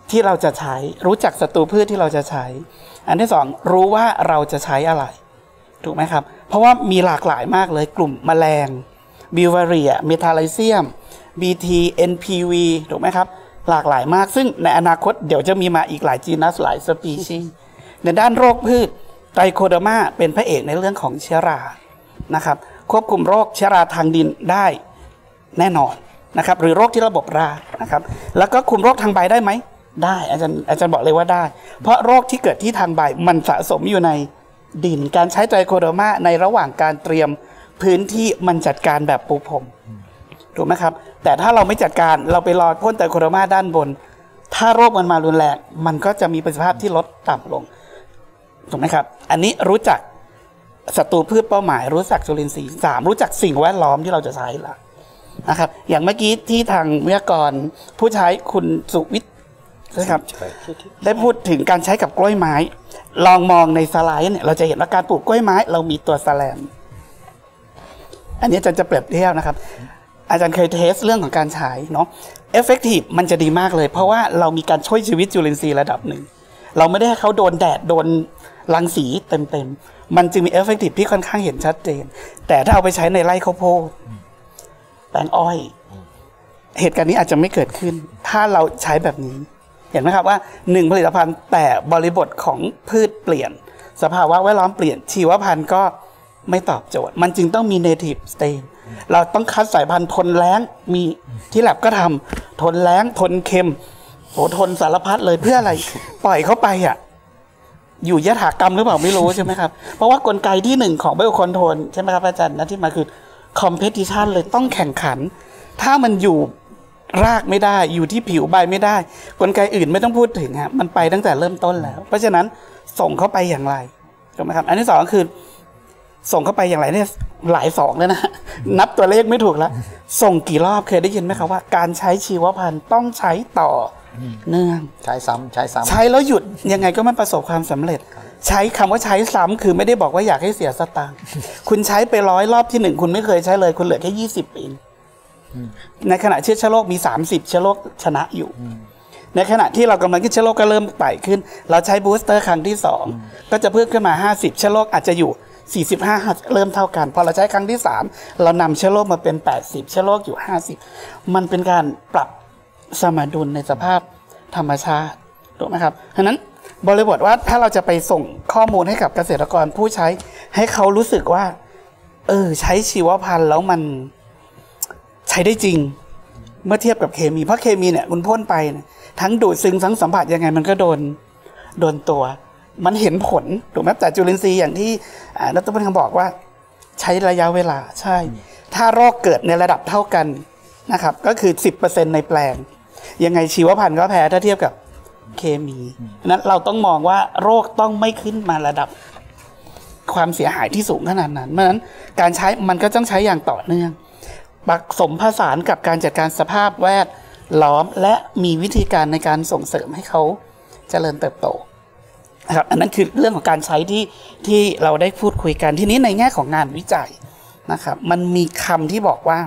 ที่เราจะใช้รู้จักศัตรูพืชที่เราจะใช้อันที่สองรู้ว่าเราจะใช้อะไรถูกไหมครับเพราะว่ามีหลากหลายมากเลยกลุ่มแมลงบิวเวเรียเมทาไลเซียม บี ที เอ็น พี วี ถูกไหมครับหลากหลายมากซึ่งในอนาคตเดี๋ยวจะมีมาอีกหลายจีนัสหลายสปีชีส์ในด้านโรคพืชไตรโคเดอร์มาเป็นพระเอกในเรื่องของเชื้อรานะครับควบคุมโรคเชื้อราทางดินได้แน่นอนนะครับหรือโรคที่ระบบรากนะครับแล้วก็คุมโรคทางใบได้ไหมได้อาจารย์อาจารย์บอกเลยว่าได้เพราะโรคที่เกิดที่ทางใบมันสะสมอยู่ในดินการใช้ไตรโคเดอร์มาในระหว่างการเตรียมพื้นที่มันจัดการแบบปูพรมถูกไหมครับแต่ถ้าเราไม่จัดการเราไปรอพ่นไตรโคเดอร์มาด้านบนถ้าโรคมันมารุนแรงมันก็จะมีประสิทธิภาพที่ลดต่ำลงถูกไหมครับอันนี้รู้จักศัตรูพืชเป้าหมายรู้จักจุลินทรีย์สามรู้จักสิ่งแวดล้อมที่เราจะใช้ละนะครับอย่างเมื่อกี้ที่ทางวิทยากรผู้ใช้คุณสุวิทย์นะครับได้พูดถึงการใช้กับกล้วยไม้ลองมองในสไลด์เนี่ยเราจะเห็นว่าการปลูกกล้วยไม้เรามีตัวแสลมอันนี้อาจารย์จะเปรียบเทียบนะครับอาจารย์เคยเทสเรื่องของการใช้เนาะเอฟเฟกตีฟมันจะดีมากเลยเพราะว่าเรามีการช่วยชีวิตจุลินทรีย์ระดับหนึ่งเราไม่ได้ให้เขาโดนแดดโดนรังสีเต็มๆมันจึงมีเอฟเฟกตีฟที่ค่อนข้างเห็นชัดเจนแต่ถ้าเอาไปใช้ในไร่ข้าวโพดแปลงอ้อยเหตุการณ์นี้อาจจะไม่เกิดขึ้นถ้าเราใช้แบบนี้เห็นไหมครับว่าหนึ่งผลิตภัณฑ์แต่บริบทของพืชเปลี่ยนสภาวะแวดล้อมเปลี่ยนชีวพันธุ์ก็ไม่ตอบโจทย์มันจึงต้องมี native strain เราต้องคัดสายพันธุ์ทนแล้งมีที่แลบก็ทำทนแล้งทนเค็มโหทนสารพัดเลยเพื่ออะไรปล่อยเข้าไปอ่ะอยู่ยถากรรมหรือเปล่าไม่รู้ใช่ไหมครับเพราะว่ากลไกที่หนึ่งของไบโอคอนโทรลใช่ไหมครับอาจารย์นะที่มาคือ competition เลยต้องแข่งขันถ้ามันอยู่รากไม่ได้อยู่ที่ผิวใบไม่ได้กลไกอื่นไม่ต้องพูดถึงฮะมันไปตั้งแต่เริ่มต้นแล้วเพราะฉะนั้นส่งเข้าไปอย่างไรถูกไหมครับอันที่สองคือส่งเข้าไปอย่างไรเนี่ยหลายสองแล้วนะนับตัวเลขไม่ถูกแล้วส่งกี่รอบเคยได้ยินไหมครับว่าการใช้ชีวพันธุ์ต้องใช้ต่อเนื่องใช้ซ้ำใช้ซ้ำใช้แล้วหยุดยังไงก็ไม่ประสบความสำเร็จใช้คำว่าใช้ซ้ำคือไม่ได้บอกว่าอยากให้เสียสตางค์คุณใช้ไปร้อยรอบที่หนึ่งคุณไม่เคยใช้เลยคุณเหลือแค่ยี่สิบเองในขณะเชื้อโรคมีสามสิบเชื้อโรคชนะอยู่ในขณะที่เรากำลังคิดเชื้อโรคก็เริ่มไต่ขึ้นเราใช้บูสเตอร์ครั้งที่สองก็จะเพิ่มขึ้นมาห้าสิบเชื้อโรคอาจจะอยู่สี่สิบห้าเริ่มเท่ากันพอเราใช้ครั้งที่สามเรานำเชื้อโรคมาเป็นแปดสิบเชื้อโรคอยู่ห้าสิบมันเป็นการปรับสมดุลในสภาพธรรมชาติถูกไหมครับฉะนั้นบริบทว่าถ้าเราจะไปส่งข้อมูลให้กับเกษตรกรผู้ใช้ให้เขารู้สึกว่าเออใช้ชีวพันธุ์แล้วมันใช้ได้จริงเมื่อเทียบกับเคมีเพราะเคมีเนี่ยคุณพ่นไปทั้งดูดซึมทั้งสัมผัสยังไงมันก็โดนโดนตัวมันเห็นผลถูกไหมแต่จุลินทรีย์อย่างที่นักวิทยาบอกว่าใช้ระยะเวลาใช่ถ้าโรคเกิดในระดับเท่ากันนะครับก็คือ สิบเปอร์เซ็นต์ ในแปลงยังไงชีวพันธุ์ก็แพ้ถ้าเทียบกับเคมีนั้นเราต้องมองว่าโรคต้องไม่ขึ้นมาระดับความเสียหายที่สูงขนาดนั้นเพราะฉะนั้นการใช้มันก็ต้องใช้อย่างต่อเนื่องผสมผสานกับการจัดการสภาพแวดล้อมและมีวิธีการในการส่งเสริมให้เขาเจริญเติบโตนะครับอันนั้นคือเรื่องของการใช้ที่ที่เราได้พูดคุยกันทีนี้ในแง่ของงานวิจัยนะครับมันมีคำที่บอกว่า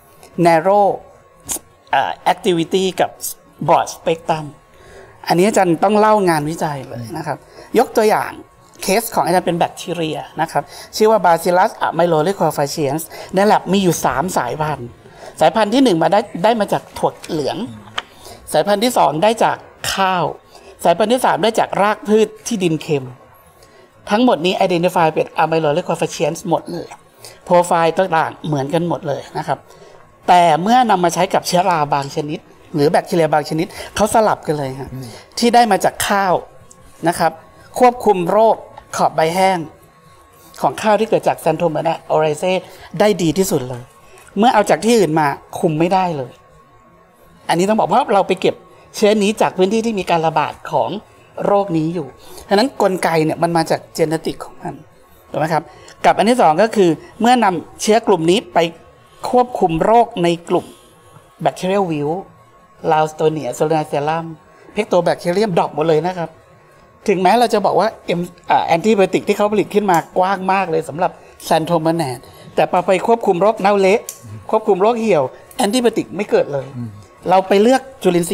narrow uh, activity กับ broad spectrum อันนี้อาจารย์ต้องเล่างานวิจัยเลยนะครับยกตัวอย่างเคสของอาจารย์เป็นแบคทีเรียนะครับชื่อว่า Bacillus aeruginosa ใน lab มีอยู่สามสายพันธุ์สายพันธุ์ที่หนึ่งมาได้ได้มาจากถั่วเหลืองสายพันธุ์ที่สองได้จากข้าวสายพันธุ์ที่สามได้จากรากพืชที่ดินเค็มทั้งหมดนี้ identify เป็น amyloidoglycosations หมดเลยโปรไฟล์ต่างๆเหมือนกันหมดเลยนะครับแต่เมื่อนำมาใช้กับเชื้อราบางชนิดหรือแบคทีเรียบางชนิดเขาสลับกันเลยครับที่ได้มาจากข้าวนะครับควบคุมโรคขอบใบแห้งของข้าวที่เกิดจาก Xanthomonas oryzae ได้ดีที่สุดเลยเมื่อเอาจากที่อื่นมาคุมไม่ได้เลยอันนี้ต้องบอกว่าเราไปเก็บเชื้อนี้จากพื้นที่ที่มีการระบาดของโรคนี้อยู่ฉะนั้นกลไกเนี่ยมันมาจากเจเนติกของมันถูกไหมครับกับอันที่สองก็คือเมื่อนำเชื้อกลุ่มนี้ไปควบคุมโรคในกลุ่มแบคทีเรียลวิลลาวสโตเนียโซลาเซลัมเพกโตแบคทีเรียมดรอปหมดเลยนะครับถึงแม้เราจะบอกว่าแอนติไบโอติกที่เขาผลิตขึ้นมากว้างมากเลยสำหรับแซนโทโมนาสแต่พอไปควบคุมโรคเน่าเละควบคุมโรคเหี่ยวแอนติไบโอติกไม่เกิดเลยเราไปเลือกจุลินทรีย์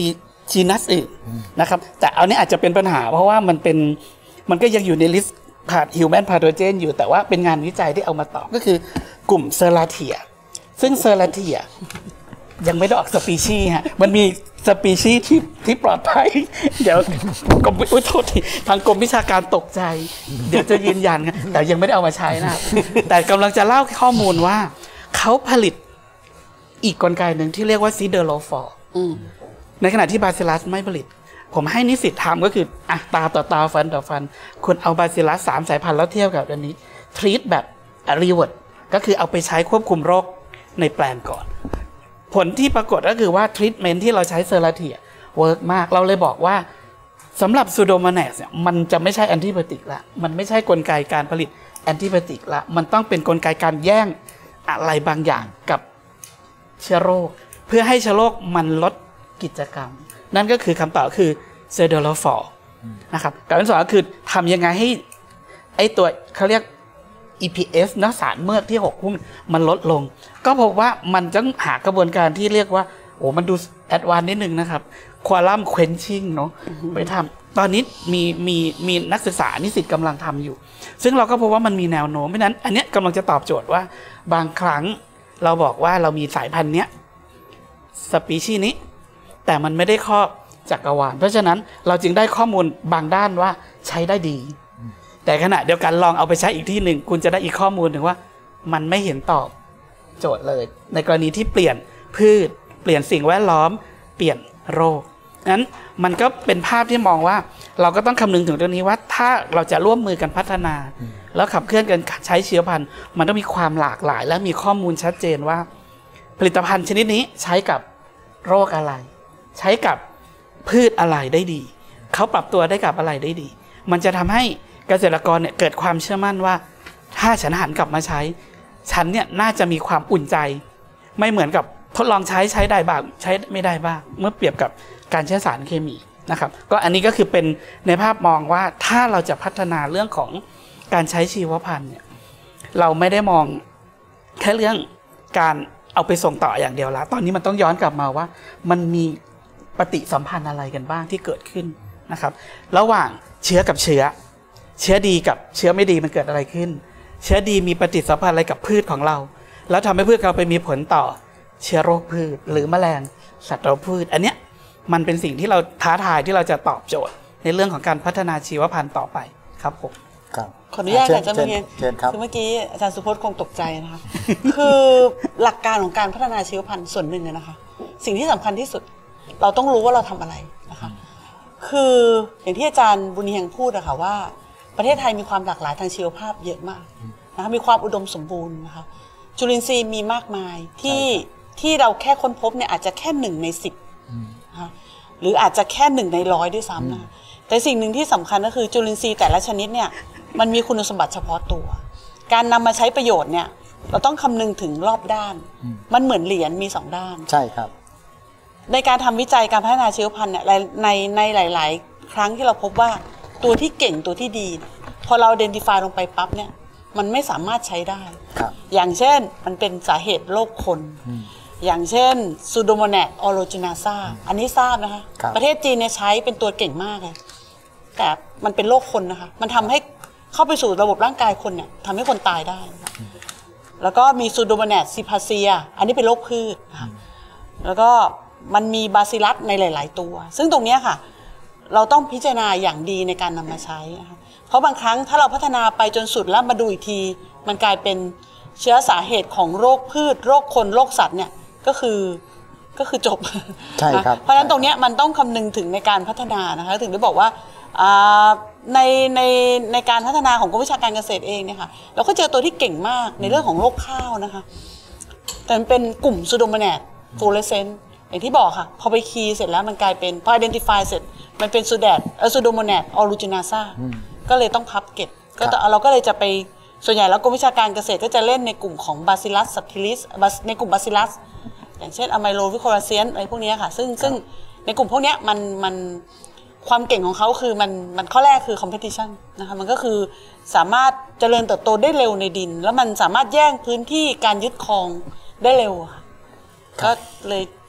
จีนัสอื่นนะครับแต่เอานี้อาจจะเป็นปัญหาเพราะว่ามันเป็นมันก็ยังอยู่ในลิสต์ผ่านฮิวแมนพาโทเจนอยู่แต่ว่าเป็นงานวิจัยที่เอามาตอบก็คือกลุ่มเซอราเทียซึ่งเซอราเทียยังไม่ได้ออกสปีชีส์ฮะมันมีสปีชีส์ที่ที่ปลอดภัยเดี๋ยวกรมอุ้ยโทษทีทางกรมวิชาการตกใจเดี๋ยวจะยืนยันกันแต่ยังไม่ได้เอามาใช้นะแต่กำลังจะเล่าข้อมูลว่าเขาผลิตอีกกลไกหนึ่งที่เรียกว่าซิเดอโรฟอร์ในขณะที่บาซิลัสไม่ผลิตผมให้นิสิตทำก็คืออ่ะตาต่อตาฟันต่อฟันคุณเอาบาซิลัสสามสายพันธุ์แล้วเทียบกับอันนี้ทรีตแบบรีเวิร์ดก็คือเอาไปใช้ควบคุมโรคในแปลงก่อนผลที่ปรากฏก็คือว่าทรีทเมนต์ที่เราใช้เซอราเทียเวิร์กมากเราเลยบอกว่าสำหรับซูโดโมแนสเนี่ยมันจะไม่ใช่แอนติไบโอติกละมันไม่ใช่กลไกการผลิตแอนติไบโอติกละมันต้องเป็นกลไกการแย่งอะไรบางอย่างกับเชื้อโรคเพื่อให้เชื้อโรคมันลดกิจกรรมนั่นก็คือคำตอบคือเซโดโลฟอร์นะครับการที่สองก็คือทำยังไงให้ไอตัวเขาเรียก อี พี เอส นะสารเมือกที่หกหุ้มมันลดลงก็พบว่ามันจะหากระบวนการที่เรียกว่าโอ้มันดูแอดวานซ์นิดนึงนะครับควอลัมเควนชิ่งเนาะไปทำตอนนี้มีมีมีนักศึกษานิสิตกำลังทำอยู่ซึ่งเราก็พบว่ามันมีแนวโน้มเพราะนั้นอันนี้กำลังจะตอบโจทย์ว่าบางครั้งเราบอกว่าเรามีสายพันธุ์เนี้ยสปีชีส์นี้แต่มันไม่ได้ครอบจักรวาลเพราะฉะนั้นเราจึงได้ข้อมูลบางด้านว่าใช้ได้ดีแต่ขณะเดียวกันลองเอาไปใช้อีกที่หนึ่งคุณจะได้อีกข้อมูลถึงว่ามันไม่เห็นตอบโจทย์เลยในกรณีที่เปลี่ยนพืชเปลี่ยนสิ่งแวดล้อมเปลี่ยนโรคนั้นมันก็เป็นภาพที่มองว่าเราก็ต้องคำนึงถึงตรงนี้ว่าถ้าเราจะร่วมมือกันพัฒนาแล้วขับเคลื่อนกันใช้เชื้อพันธุ์มันต้องมีความหลากหลายและมีข้อมูลชัดเจนว่าผลิตภัณฑ์ชนิดนี้ใช้กับโรคอะไรใช้กับพืชอะไรได้ดีเขาปรับตัวได้กับอะไรได้ดีมันจะทำให้เกษตรกรเนี่ยเกิดความเชื่อมั่นว่าถ้าฉันหันกลับมาใช้ฉันเนี่ยน่าจะมีความอุ่นใจไม่เหมือนกับทดลองใช้ใช้ได้บ้างใช้ไม่ได้บ้างเมื่อเปรียบกับการใช้สารเคมีนะครับก็อันนี้ก็คือเป็นในภาพมองว่าถ้าเราจะพัฒนาเรื่องของการใช้ชีวพันธุ์เนี่ยเราไม่ได้มองแค่เรื่องการเอาไปส่งต่ออย่างเดียวละตอนนี้มันต้องย้อนกลับมาว่ามันมีปฏิสัมพันธ์อะไรกันบ้างที่เกิดขึ้นนะครับระหว่างเชื้อกับเชื้อเชื้อดีกับเชื้อไม่ดีมันเกิดอะไรขึ้นเชื้อดีมีปฏิสัมพันธ์อะไรกับพืชของเราแล้วทำให้พืชเราไปมีผลต่อเชื้อโรคพืชหรือแมลงสัตว์พืชอันเนี้ยมันเป็นสิ่งที่เราท้าทายที่เราจะตอบโจทย์ในเรื่องของการพัฒนาชีวพันธุ์ต่อไปครับผมครับขออนุญาตอาจารย์เมื่อกี้คือเมื่อกี้อาจารย์สุพจน์คงตกใจนะคะคือหลักการของการพัฒนาชีวพันธุ์ส่วนหนึ่งนะคะสิ่งที่สำคัญที่สุดเราต้องรู้ว่าเราทำอะไรนะคะคืออย่างที่อาจารย์บุญเฮียงพูดอะค่ะว่าประเทศไทยมีความหลากหลายทางชีวภาพเยอะมากนะคะมีความอุดมสมบูรณ์นะคะจุลินทรีย์มีมากมายที่ที่เราแค่ค้นพบเนี่ยอาจจะแค่หนึ่งในสิบนะคะหรืออาจจะแค่หนึ่งในร้อยด้วยซ้ำนะคะแต่สิ่งหนึ่งที่สำคัญก็คือจุลินทรีย์แต่ละชนิดเนี่ยมันมีคุณสมบัติเฉพาะตัวการนำมาใช้ประโยชน์เนี่ยเราต้องคำนึงถึงรอบด้านมันเหมือนเหรียญมีสองด้านใช่ครับในการทำวิจัยการพัฒนาชีวพันธุ์เนี่ยในในหลายๆครั้งที่เราพบว่าตัวที่เก่งตัวที่ดีพอเรา identify ลงไปปั๊บเนี่ยมันไม่สามารถใช้ได้อย่างเช่นมันเป็นสาเหตุโรคคนอย่างเช่นซูโดโมแนสออโรจินาซาอันนี้ทราบนะคะประเทศจีนเนี่ยใช้เป็นตัวเก่งมากเลยแต่มันเป็นโรคคนนะคะมันทำให้เข้าไปสู่ระบบร่างกายคนเนี่ยทำให้คนตายได้แล้วก็มีซูโดโมแนสซิพาเซียอันนี้เป็นโรคพืชแล้วก็มันมีบาซิลัสในหลายๆตัวซึ่งตรงนี้ค่ะเราต้องพิจารณาอย่างดีในการนำมาใช้นะคะเพราะบางครั้งถ้าเราพัฒนาไปจนสุดแล้วมาดูอีกทีมันกลายเป็นเชื้อสาเหตุของโรคพืชโรคคนโรคสัตว์เนี่ยก็คือก็คือจบใช่ครับเพราะฉะนั้นตรงนี้มันต้องคำนึงถึงในการพัฒนานะคะถึงได้บอกว่าในในในการพัฒนาของกรมวิชาการเกษตรเองเนี่ยค่ะเราก็เจอตัวที่เก่งมากในเรื่องของโรคข้าวนะคะแต่มันเป็นกลุ่มซูโดโมแนสฟลูออเรสเซนต์อย่างที่บอกค่ะพอไปคีย์เสร็จแล้วมันกลายเป็นพอ identify เสร็จมันเป็นซูแดดเออซูโดโมแนสออรูจินาซาก็เลยต้องพับเก็บก็เราก็เลยจะไปส่วนใหญ่แล้วกรมวิชาการเกษตรก็จะเล่นในกลุ่มของบาซิลัสซับทิลิสในกลุ่มบาซิลัสอย่างเช่นอะไมโลวิโคลาเซียนอะไรพวกนี้ค่ะซึ่งซึ่งในกลุ่มพวกนี้มันมันความเก่งของเขาคือมันมันข้อแรกคือ competition นะคะมันก็คือสามารถเจริญเติบโตได้เร็วในดินแล้วมันสามารถแย่งพื้นที่การยึดครองได้เร็วค่ะก็เลย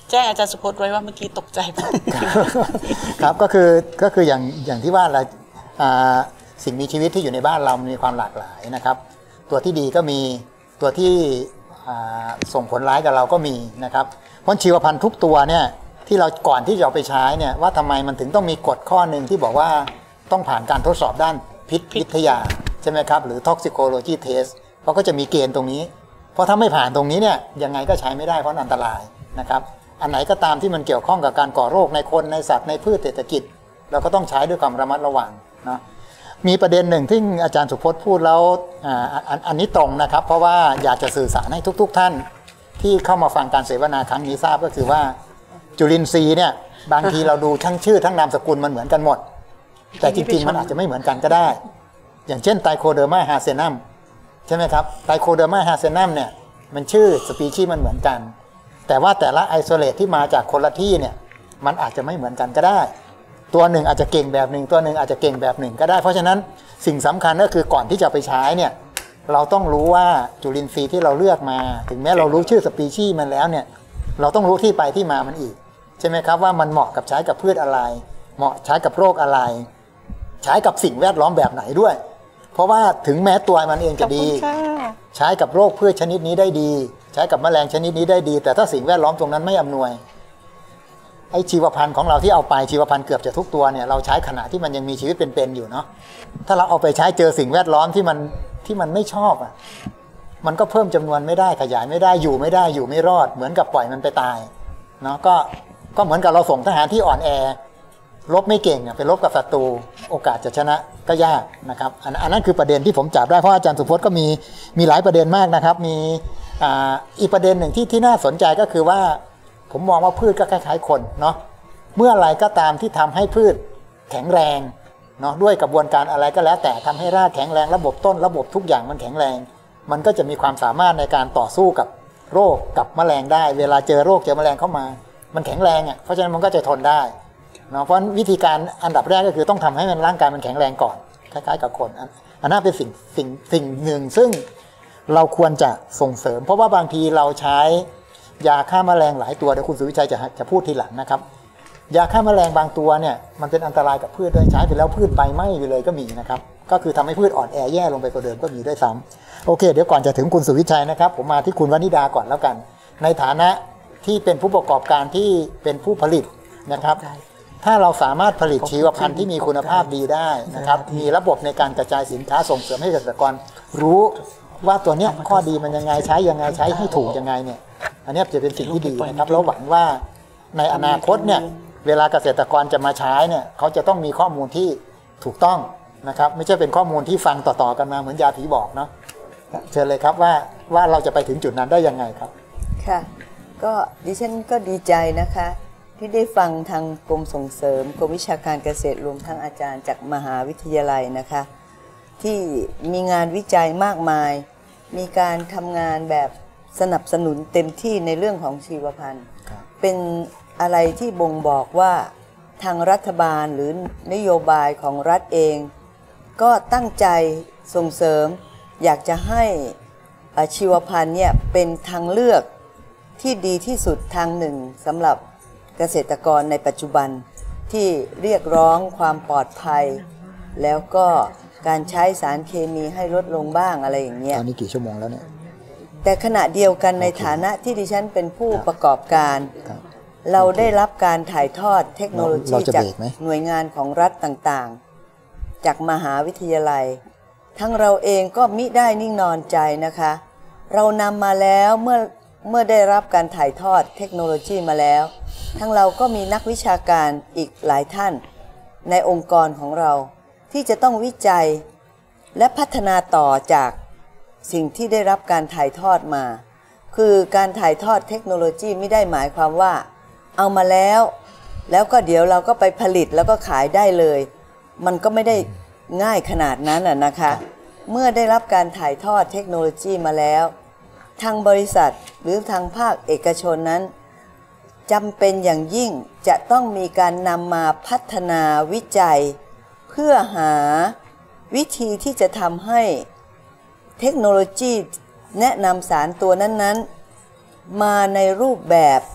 แจ้งอาจารย์สุพจน์ไว้ว่าเมื่อกี้ตกใจมากครับก็คือก็คืออย่างอย่างที่ว่าเราสิ่งมีชีวิตที่อยู่ในบ้านเรามีความหลากหลายนะครับตัวที่ดีก็มีตัวที่ส่งผลร้ายกับเราก็มีนะครับเพราะชีวพันธุ์ทุกตัวเนี่ยที่เราก่อนที่จะเอาไปใช้เนี่ยว่าทำไมมันถึงต้องมีกฎข้อหนึ่งที่บอกว่าต้องผ่านการทดสอบด้านพิษวิทยาใช่ไหมครับหรือ toxicology test เขาก็จะมีเกณฑ์ตรงนี้เพราะถ้าไม่ผ่านตรงนี้เนี่ยยังไงก็ใช้ไม่ได้เพราะอันตรายนะครับอันไหนก็ตามที่มันเกี่ยวข้องกับการก่อโรคในคนในสัตว์ในพืชเศรษฐกิจเราก็ต้องใช้ด้วยความระมัดระวังเนาะมีประเด็นหนึ่งที่อาจารย์สุพจน์พูดแล้วอ่าอันอันนี้ตรงนะครับเพราะว่าอยากจะสื่อสารให้ทุกๆท่านที่เข้ามาฟังการเสวนาครั้งนี้ทราบก็คือว่าจุลินทรีย์เนี่ยบางทีเราดูทั้งชื่อทั้งนามสกุลมันเหมือนกันหมดแต่จริงๆมันอาจจะไม่เหมือนกันก็ได้อย่างเช่นไตโคเดอร์มาฮาเซนัมใช่ไหมครับไตโคเดอร์มาฮาเซนัมเนี่ยมันชื่อสปีชีส์มันเหมือนกันแต่ว่าแต่ละไอโซเลตที่มาจากคนละที่เนี่ยมันอาจจะไม่เหมือนกันก็ได้ตัวหนึ่งอาจจะเก่งแบบหนึ่งตัวหนึ่งอาจจะเก่งแบบหนึ่งก็ได้เพราะฉะนั้นสิ่งสำคัญก็คือก่อนที่จะไปใช้เนี่ยเราต้องรู้ว่าจุลินทรีย์ที่เราเลือกมาถึงแม้เรารู้ชื่อสปีชีส์มันแล้วเนี่ยเราต้องรู้ที่ไปที่มามันอีกใช่ไหมครับว่ามันเหมาะกับใช้กับพืชอะไรเหมาะใช้กับโรคอะไรใช้กับสิ่งแวดล้อมแบบไหนด้วยเพราะว่าถึงแม้ตัวมันเองจะดีใช้กับโรคพืชชนิดนี้ได้ดีใช้กับแมลงชนิดนี้ได้ดีแต่ถ้าสิ่งแวดล้อมตรงนั้นไม่อำนวยไอชีวพันธุ์ของเราที่เอาไปชีวพันธุ์เกือบจะทุกตัวเนี่ยเราใช้ขณะที่มันยังมีชีวิตเป็นๆอยู่เนาะถ้าเราเอาไปใช้เจอสิ่งแวดล้อมที่มันที่มันไม่ชอบอ่ะมันก็เพิ่มจำนวนไม่ได้ขยายไม่ได้อยู่ไม่ได้อยู่ไม่รอดเหมือนกับปล่อยมันไปตายเนาะก็ก็เหมือนกับเราส่งทหารที่อ่อนแอรบไม่เก่งไปรบกับศัตรูโอกาสจะชนะก็ยากนะครับอันนั้นคือประเด็นที่ผมจับได้เพราะอาจารย์สุพจน์ก็มีมีหลายประเด็นมากนะครับมีอ่าอีกประเด็นหนึ่งที่ที่น่าสนใจก็คือว่าผมมองว่าพืชก็คล้ายๆคนเนาะเมื่ออะไรก็ตามที่ทำให้พืชแข็งแรงเนาะด้วยกระบวนการอะไรก็แล้วแต่ทำให้รากแข็งแรงระบบต้นระบบทุกอย่างมันแข็งแรงมันก็จะมีความสามารถในการต่อสู้กับโรคกับแมลงได้เวลาเจอโรคเจอแมลงเข้ามามันแข็งแรงอ่ะเพราะฉะนั้นมันก็จะทนได้เนาะเพราะวิธีการอันดับแรกก็คือต้องทำให้มันร่างกายมันแข็งแรงก่อนคล้ายๆกับคนอันนั้นเป็นสิ่งสิ่งสิ่งหนึ่งซึ่งเราควรจะส่งเสริมเพราะว่าบางทีเราใช้ยาฆ่าแมลงหลายตัวเดี๋ยวคุณสุวิชัยจะจะพูดทีหลังนะครับยาฆ่าแมลงบางตัวเนี่ยมันเป็นอันตรายกับพืชด้วยใช้ไปแล้วพืชใบไหม้ไปเลยก็มีนะครับก็คือทำให้พืชอ่อนแอแย่ลงไปกว่าเดิมก็มีด้วยซ้ำโอเคเดี๋ยวก่อนจะถึงคุณสุวิชัยนะครับผมมาที่คุณวนิดาก่อนแล้วกันในฐานะที่เป็นผู้ประกอบการที่เป็นผู้ผลิตนะครับถ้าเราสามารถผลิตชีวพันธุ์ที่มีคุณภาพดีได้นะครับมีระบบในการกระจายสินค้าส่งเสริมให้เกษตรกรรู้ว่าตัวเนี้ยข้อดีมันยังไงใช้ยังไงใช้ให้ถูกยังไงเนี่ยอันนี้จะเป็นสิ่งที่ดีนะครับเราหวังว่าในอนาคตเนี่ยเวลาเกษตรกรจะมาใช้เนี่ยเขาจะต้องมีข้อมูลที่ถูกต้องนะครับไม่ใช่เป็นข้อมูลที่ฟังต่อๆกันมาเหมือนยาผีบอกเนาะเชิญเลยครับว่าว่าเราจะไปถึงจุดนั้นได้ยังไงครับค่ะก็ดิฉันก็ดีใจนะคะที่ได้ฟังทางกรมส่งเสริมกรมวิชาการเกษตรรวมทั้งอาจารย์จากมหาวิทยาลัยนะคะที่มีงานวิจัยมากมายมีการทำงานแบบสนับสนุนเต็มที่ในเรื่องของชีวพันธุ์เป็นอะไรที่บ่งบอกว่าทางรัฐบาลหรือนโยบายของรัฐเองก็ตั้งใจส่งเสริมอยากจะให้ชีวพันธุ์เนี่ยเป็นทางเลือกที่ดีที่สุดทางหนึ่งสำหรับเกษตรกรในปัจจุบันที่เรียกร้องความปลอดภัยแล้วก็การใช้สารเคมีให้ลดลงบ้างอะไรอย่างเงี้ยตอนนี้กี่ชั่วโมงแล้วเนี่ยแต่ขณะเดียวกันในฐานะที่ดิฉันเป็นผู้ประกอบการเราได้รับการถ่ายทอดเทคโนโลยีจากหน่วยงานของรัฐต่างๆจากมหาวิทยาลัยทั้งเราเองก็มิได้นิ่งนอนใจนะคะเรานำมาแล้วเมื่อเมื่อได้รับการถ่ายทอดเทคโนโลยีมาแล้วทั้งเราก็มีนักวิชาการอีกหลายท่านในองค์กรของเราที่จะต้องวิจัยและพัฒนาต่อจากสิ่งที่ได้รับการถ่ายทอดมาคือการถ่ายทอดเทคโนโลยีไม่ได้หมายความว่าเอามาแล้วแล้วก็เดี๋ยวเราก็ไปผลิตแล้วก็ขายได้เลยมันก็ไม่ได้ง่ายขนาดนั้นน่ะนะคะเมื่อได้รับการถ่ายทอดเทคโนโลยีมาแล้วทางบริษัทหรือทางภาคเอกชนนั้นจำเป็นอย่างยิ่งจะต้องมีการนำมาพัฒนาวิจัยเพื่อหาวิธีที่จะทำให้เทคโนโลยีแนะนำสารตัวนั้นๆมาในรูปแบบ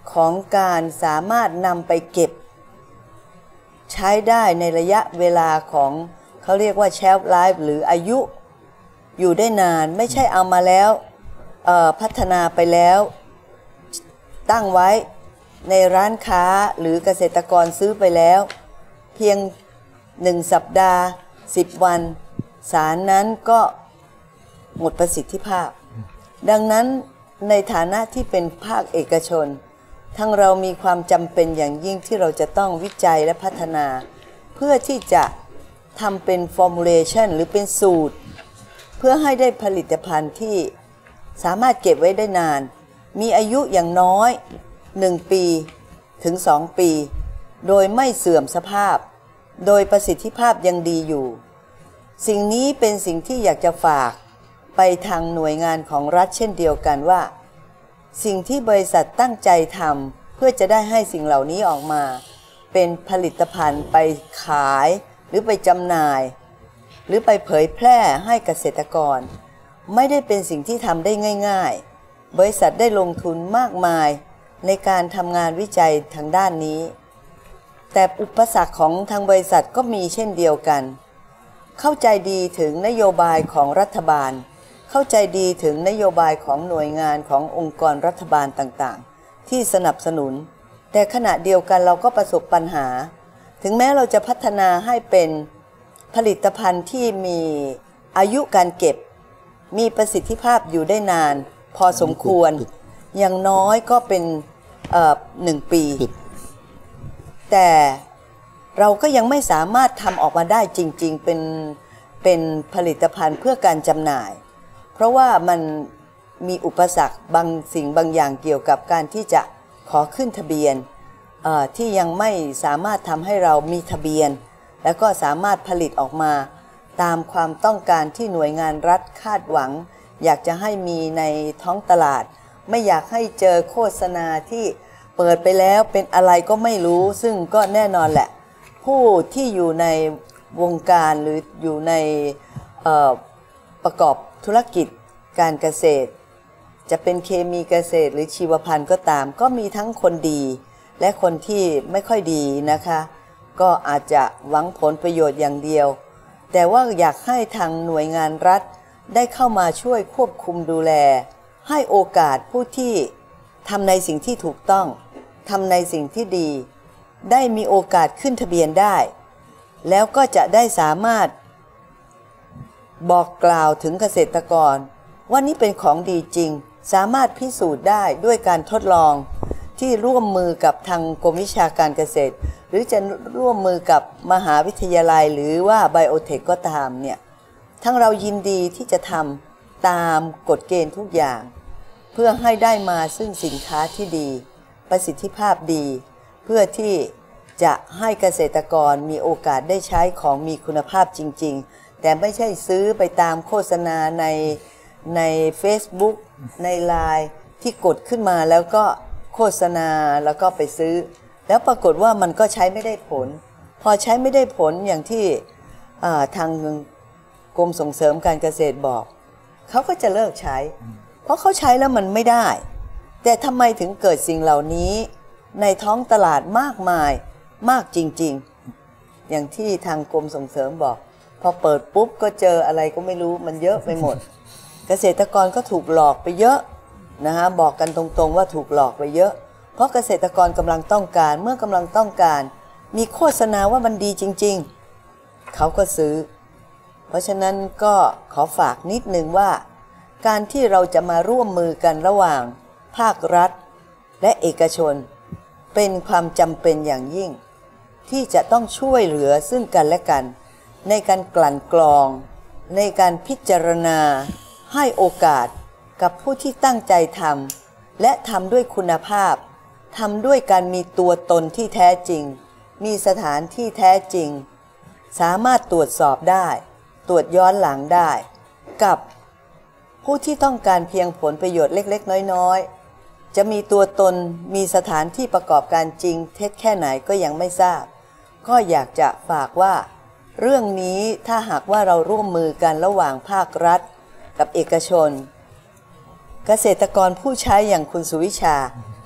ของการสามารถนำไปเก็บใช้ได้ในระยะเวลาของเขาเรียกว่า shelf life หรืออายุอยู่ได้นานไม่ใช่เอามาแล้วพัฒนาไปแล้วตั้งไว้ในร้านค้าหรือเกษตรกรซื้อไปแล้วเพียงหนึ่งสัปดาห์สิบวันสารนั้นก็หมดประสิทธิภาพดังนั้นในฐานะที่เป็นภาคเอกชนทั้งเรามีความจำเป็นอย่างยิ่งที่เราจะต้องวิจัยและพัฒนาเพื่อที่จะทำเป็น formulation หรือเป็นสูตรเพื่อให้ได้ผลิตภัณฑ์ที่สามารถเก็บไว้ได้นานมีอายุอย่างน้อยหนึ่งปีถึงสองปีโดยไม่เสื่อมสภาพโดยประสิทธิภาพยังดีอยู่สิ่งนี้เป็นสิ่งที่อยากจะฝากไปทางหน่วยงานของรัฐเช่นเดียวกันว่าสิ่งที่บริษัทตั้งใจทำเพื่อจะได้ให้สิ่งเหล่านี้ออกมาเป็นผลิตภัณฑ์ไปขายหรือไปจำหน่ายหรือไปเผยแพร่ให้เกษตรกรไม่ได้เป็นสิ่งที่ทำได้ง่ายๆบริษัทได้ลงทุนมากมายในการทำงานวิจัยทางด้านนี้แต่อุปสรรคของทางบริษัทก็มีเช่นเดียวกันเข้าใจดีถึงนโยบายของรัฐบาลเข้าใจดีถึงนโยบายของหน่วยงานขององค์กรรัฐบาลต่างๆที่สนับสนุนแต่ขณะเดียวกันเราก็ประสบปัญหาถึงแม้เราจะพัฒนาให้เป็นผลิตภัณฑ์ที่มีอายุการเก็บมีประสิทธิภาพอยู่ได้นานพอสมควรอย่างน้อยก็เป็นเอ่อหนึ่งปีแต่เราก็ยังไม่สามารถทำออกมาได้จริงๆเป็นเป็นผลิตภัณฑ์เพื่อการจำหน่ายเพราะว่ามันมีอุปสรรคบางสิ่งบางอย่างเกี่ยวกับการที่จะขอขึ้นทะเบียนที่ยังไม่สามารถทำให้เรามีทะเบียนแล้วก็สามารถผลิตออกมาตามความต้องการที่หน่วยงานรัฐคาดหวังอยากจะให้มีในท้องตลาดไม่อยากให้เจอโฆษณาที่เปิดไปแล้วเป็นอะไรก็ไม่รู้ซึ่งก็แน่นอนแหละผู้ที่อยู่ในวงการหรืออยู่ในประกอบธุรกิจการเกษตรจะเป็นเคมีเกษตรหรือชีวพันธุ์ก็ตามก็มีทั้งคนดีและคนที่ไม่ค่อยดีนะคะก็อาจจะหวังผลประโยชน์อย่างเดียวแต่ว่าอยากให้ทางหน่วยงานรัฐได้เข้ามาช่วยควบคุมดูแลให้โอกาสผู้ที่ทำในสิ่งที่ถูกต้องทำในสิ่งที่ดีได้มีโอกาสขึ้นทะเบียนได้แล้วก็จะได้สามารถบอกกล่าวถึงเกษตรกรว่านี่เป็นของดีจริงสามารถพิสูจน์ได้ด้วยการทดลองที่ร่วมมือกับทางกรมวิชาการเกษตรหรือจะร่วมมือกับมหาวิทยาลัยหรือว่าไบโอเทคก็ตามเนี่ยทั้งเรายินดีที่จะทำตามกฎเกณฑ์ทุกอย่างเพื่อให้ได้มาซึ่งสินค้าที่ดีประสิทธิภาพดีเพื่อที่จะให้เกษตรกรมีโอกาสได้ใช้ของมีคุณภาพจริงๆแต่ไม่ใช่ซื้อไปตามโฆษณาในใน Facebook ใน ไลน์ ที่กดขึ้นมาแล้วก็โฆษณาแล้วก็ไปซื้อแล้วปรากฏว่ามันก็ใช้ไม่ได้ผลพอใช้ไม่ได้ผลอย่างที่ทางกรมส่งเสริมการเกษตรบอกเขาก็จะเลิกใช้เพราะเขาใช้แล้วมันไม่ได้แต่ทำไมถึงเกิดสิ่งเหล่านี้ในท้องตลาดมากมายมากจริงๆอย่างที่ทางกรมส่งเสริมบอกพอเปิดปุ๊บก็เจออะไรก็ไม่รู้มันเยอะไปหมดเกษตรกรก็ถูกหลอกไปเยอะนะฮะบอกกันตรงๆว่าถูกหลอกไปเยอะเพราะเกษตรกรกำลังต้องการเมื่อกำลังต้องการมีโฆษณาว่ามันดีจริงๆเขาก็ซื้อเพราะฉะนั้นก็ขอฝากนิดนึงว่าการที่เราจะมาร่วมมือกันระหว่างภาครัฐและเอกชนเป็นความจำเป็นอย่างยิ่งที่จะต้องช่วยเหลือซึ่งกันและกันในการกลั่นกรองในการพิจารณาให้โอกาสกับผู้ที่ตั้งใจทำและทำด้วยคุณภาพทำด้วยการมีตัวตนที่แท้จริงมีสถานที่แท้จริงสามารถตรวจสอบได้ตรวจย้อนหลังได้กับผู้ที่ต้องการเพียงผลประโยชน์เล็กๆน้อยๆจะมีตัวตนมีสถานที่ประกอบการจริงเท็จแค่ไหนก็ยังไม่ทราบก็อยากจะฝากว่าเรื่องนี้ถ้าหากว่าเราร่วมมือกันระหว่างภาครัฐกับเอกชนเกษตรกรผู้ใช้อย่างคุณสุวิชา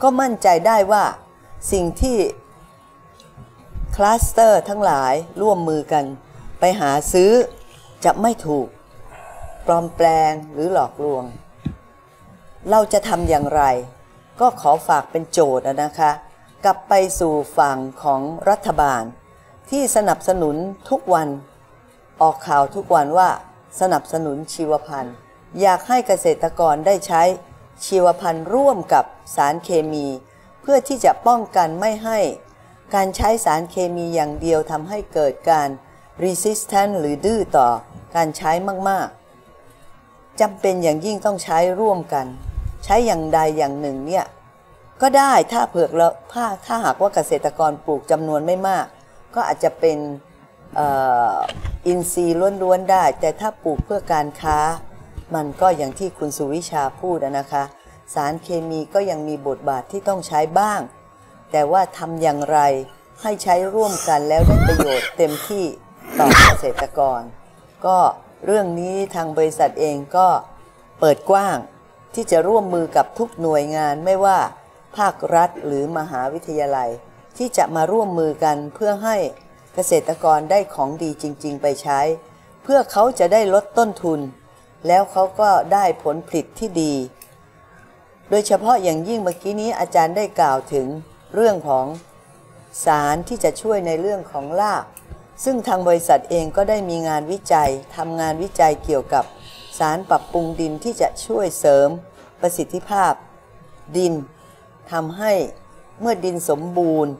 ก็มั่นใจได้ว่าสิ่งที่คลัสเตอร์ทั้งหลายร่วมมือกันไปหาซื้อจะไม่ถูกปลอมแปลงหรือหลอกลวงเราจะทำอย่างไรก็ขอฝากเป็นโจทย์นะคะกลับไปสู่ฝั่งของรัฐบาลที่สนับสนุนทุกวันออกข่าวทุกวันว่าสนับสนุนชีวพันธุ์อยากให้เกษตรกรได้ใช้ชีวพันธุ์ร่วมกับสารเคมีเพื่อที่จะป้องกันไม่ให้การใช้สารเคมีอย่างเดียวทำให้เกิดการ resistant หรือดื้อต่อการใช้มากๆจำเป็นอย่างยิ่งต้องใช้ร่วมกันใช้อย่างใดอย่างหนึ่งเนี่ยก็ได้ถ้าเผือกแล้วถ้าถ้าหากว่าเกษตรกรปลูกจำนวนไม่มากก็อาจจะเป็นเอ่ออินทรีย์ล้วนๆได้แต่ถ้าปลูกเพื่อการค้ามันก็อย่างที่คุณสุวิชาพูดนะคะสารเคมีก็ยังมีบทบาทที่ต้องใช้บ้างแต่ว่าทำอย่างไรให้ใช้ร่วมกันแล้วได้ประโยชน์เต็มที่ต่อเกษตรกรก็เรื่องนี้ทางบริษัทเองก็เปิดกว้างที่จะร่วมมือกับทุกหน่วยงานไม่ว่าภาครัฐหรือมหาวิทยาลัยที่จะมาร่วมมือกันเพื่อให้เกษตรกรได้ของดีจริงๆไปใช้เพื่อเขาจะได้ลดต้นทุนแล้วเขาก็ได้ผลผลิตที่ดีโดยเฉพาะอย่างยิ่งเมื่อกี้นี้อาจารย์ได้กล่าวถึงเรื่องของสารที่จะช่วยในเรื่องของรากซึ่งทางบริษัทเองก็ได้มีงานวิจัยทำงานวิจัยเกี่ยวกับสารปรับปรุงดินที่จะช่วยเสริมประสิทธิภาพดินทำให้เมื่อดินสมบูรณ์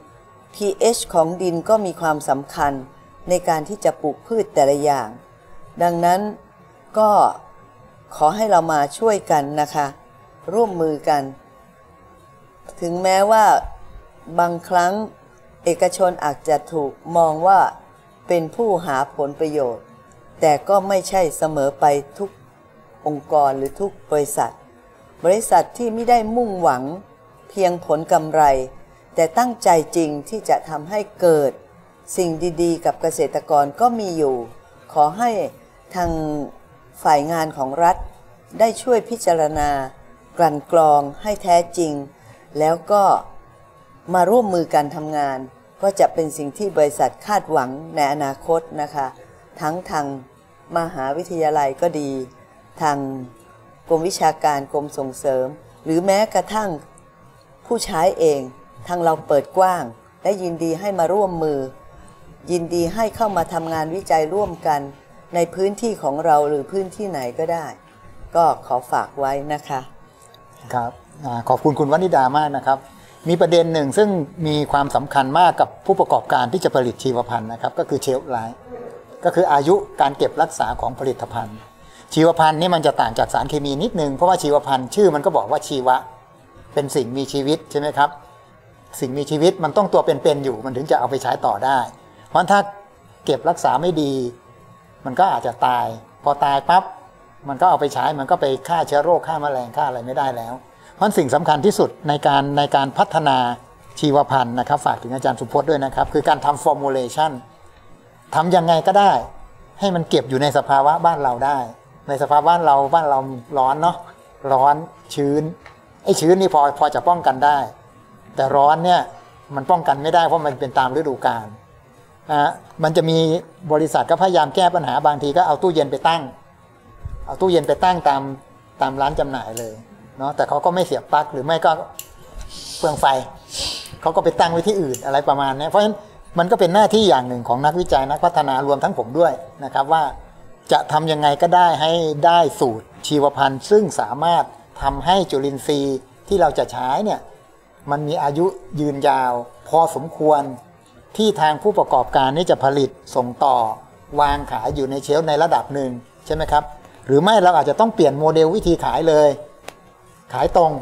pH ของดินก็มีความสำคัญในการที่จะปลูกพืชแต่ละอย่างดังนั้นก็ขอให้เรามาช่วยกันนะคะร่วมมือกันถึงแม้ว่าบางครั้งเอกชนอาจจะถูกมองว่าเป็นผู้หาผลประโยชน์แต่ก็ไม่ใช่เสมอไปทุกองค์กรหรือทุกบริษัทบริษัทที่ไม่ได้มุ่งหวังเพียงผลกำไรแต่ตั้งใจจริงที่จะทำให้เกิดสิ่งดีๆกับเกษตรกรก็มีอยู่ขอให้ทางฝ่ายงานของรัฐได้ช่วยพิจารณากลั่นกรองให้แท้จริงแล้วก็มาร่วมมือกันทำงานก็จะเป็นสิ่งที่บริษัทคาดหวังในอนาคตนะคะทั้งทางมหาวิทยาลัยก็ดีทางกรมวิชาการกรมส่งเสริมหรือแม้กระทั่งผู้ใช้เองทางเราเปิดกว้างและยินดีให้มาร่วมมือยินดีให้เข้ามาทำงานวิจัยร่วมกันในพื้นที่ของเราหรือพื้นที่ไหนก็ได้ก็ขอฝากไว้นะคะครับขอบคุณคุณวนิดามากนะครับมีประเด็นหนึ่งซึ่งมีความสำคัญมากกับผู้ประกอบการที่จะผลิตชีวพันธุ์นะครับก็คือเชลฟ์ไลฟ์ก็คืออายุการเก็บรักษาของผลิตภัณฑ์ชีวพันธุ์นี่มันจะต่างจากสารเคมีนิดนึงเพราะว่าชีวพันธุ์ชื่อมันก็บอกว่าชีวะเป็นสิ่งมีชีวิตใช่ไหมครับสิ่งมีชีวิตมันต้องตัวเป็นๆอยู่มันถึงจะเอาไปใช้ต่อได้เพราะถ้าเก็บรักษาไม่ดีมันก็อาจจะตายพอตายปั๊บมันก็เอาไปใช้มันก็ไปฆ่าเชื้อโรคฆ่าแมลงฆ่าอะไรไม่ได้แล้วเพราะสิ่งสำคัญที่สุดในการในการพัฒนาชีวพันธุ์นะครับฝากถึงอาจารย์สุพจน์ด้วยนะครับคือการทำ formulation ทำยังไงก็ได้ให้มันเก็บอยู่ในสภาวะบ้านเราได้ในสภาวะบ้านเราบ้านเราร้อนเนาะร้อนชื้นไอ้ชื้นนี่พอพอจะป้องกันได้แต่ร้อนเนี่ยมันป้องกันไม่ได้เพราะมันเป็นตามฤดูกาลนะมันจะมีบริษัทก็พยายามแก้ปัญหาบางทีก็เอาตู้เย็นไปตั้งเอาตู้เย็นไปตั้งตามตามร้านจำหน่ายเลยเนาะแต่เขาก็ไม่เสียบปลั๊กหรือไม่ก็เปลืองไฟเขาก็ไปตั้งไว้ที่อื่นอะไรประมาณนี้เพราะฉะนั้นมันก็เป็นหน้าที่อย่างหนึ่งของนักวิจัยนักพัฒนารวมทั้งผมด้วยนะครับว่าจะทำยังไงก็ได้ให้ได้สูตรชีวพันธุ์ซึ่งสามารถทำให้จุลินทรีย์ที่เราจะใช้เนี่ยมันมีอายุยืนยาวพอสมควรที่ทางผู้ประกอบการนี่จะผลิตส่งต่อวางขายอยู่ในเชลฟ์ในระดับหนึ่งใช่ไหมครับหรือไม่เราอาจจะต้องเปลี่ยนโมเดลวิธีขายเลยขายตรง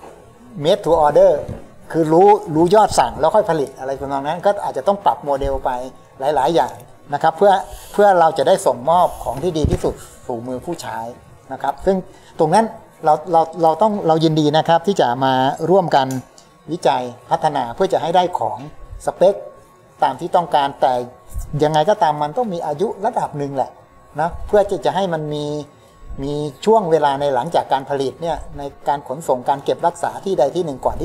made to order คือรู้รู้ยอดสั่งแล้วค่อยผลิตอะไรประมาณนั้นก็อาจจะต้องปรับโมเดลไปหลายๆอย่างนะครับเพื่อเพื่อเราจะได้ส่งมอบของที่ดีที่สุดสู่มือผู้ใช้นะครับซึ่งตรงนั้นเราเราเราต้องเรายินดีนะครับที่จะมาร่วมกันวิจัยพัฒนาเพื่อจะให้ได้ของสเปคตามที่ต้องการแต่ยังไงก็ตามมันต้องมีอายุระดับหนึ่งแหละนะเพื่อที่จะให้มันมีมีช่วงเวลาในหลังจากการผลิตเนี่ยในการขนส่งการเก็บรักษาที่ใดที่หนึ่งก่อนที่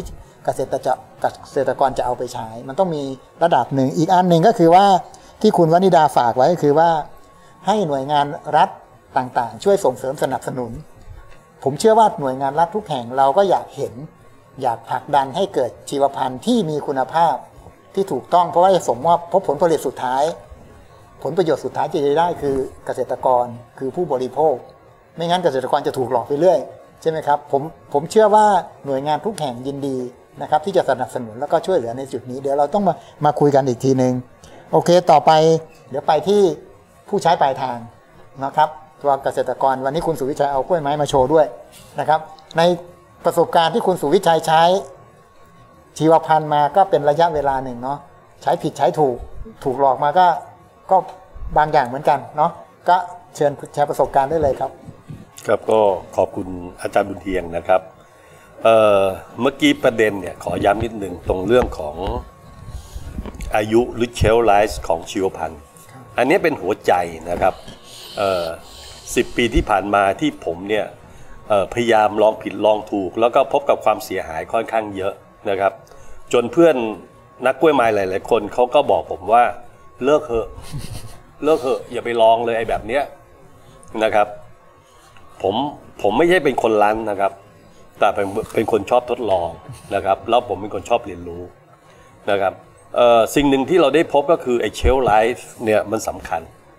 เกษตรจะเกษตรกรจะเอาไปใช้มันต้องมีระดับหนึ่งอีกอันหนึ่งก็คือว่าที่คุณวนิดาฝากไว้ก็คือว่าให้หน่วยงานรัฐต่างๆช่วยส่งเสริมสนับสนุนผมเชื่อว่าหน่วยงานรัฐทุกแห่งเราก็อยากเห็นอยากผลักดันให้เกิดชีวพันธุ์ที่มีคุณภาพที่ถูกต้องเพราะว่าจะส่งมอบพบผลผลิตสุดท้ายผลประโยชน์สุดท้ายที่จะได้คือเกษตรกรคือผู้บริโภคไม่งั้นเกษตรกรจะถูกหลอกไปเรื่อยใช่ไหมครับผมผมเชื่อว่าหน่วยงานทุกแห่งยินดีนะครับที่จะสนับสนุนแล้วก็ช่วยเหลือในจุดนี้เดี๋ยวเราต้องมามาคุยกันอีกทีนึงโอเคต่อไปเดี๋ยวไปที่ผู้ใช้ปลายทางนะครับตัวเกษตรกรวันนี้คุณสุวิชัยเอากล้วยไม้มาโชว์ด้วยนะครับในประสบการณ์ที่คุณสุวิชัยใช้ชีวพันธุ์มาก็เป็นระยะเวลาหนึ่งเนาะใช้ผิดใช้ถูกถูกหลอกมาก็ก็บางอย่างเหมือนกันเนาะก็เชิญแชร์ประสบการณ์ได้เลยครับครับก็ขอบคุณอาจารย์บุญเทียงนะครับเอ่อเมื่อกี้ประเด็นเนี่ยขอย้ำนิดหนึ่งตรงเรื่องของอายุหรือเชลฟ์ไลฟ์ของชีวพันธุ์อันนี้เป็นหัวใจนะครับเอ่อสิบปีที่ผ่านมาที่ผมเนี่ยเอ่อพยายามลองผิดลองถูกแล้วก็พบกับความเสียหายค่อนข้างเยอะนะครับจนเพื่อนนักกล้วยไม้หลายๆคนเขาก็บอกผมว่าเลิกเถอะเลิกเถอะอย่าไปลองเลยไอ้แบบเนี้ยนะครับผมผมไม่ใช่เป็นคนรั้นนะครับแต่เป็นเป็นคนชอบทดลองนะครับแล้วผมเป็นคนชอบเรียนรู้นะครับเอ่อสิ่งหนึ่งที่เราได้พบก็คือไอ้เชลฟ์ไลฟ์เนี่ยมันสำคัญ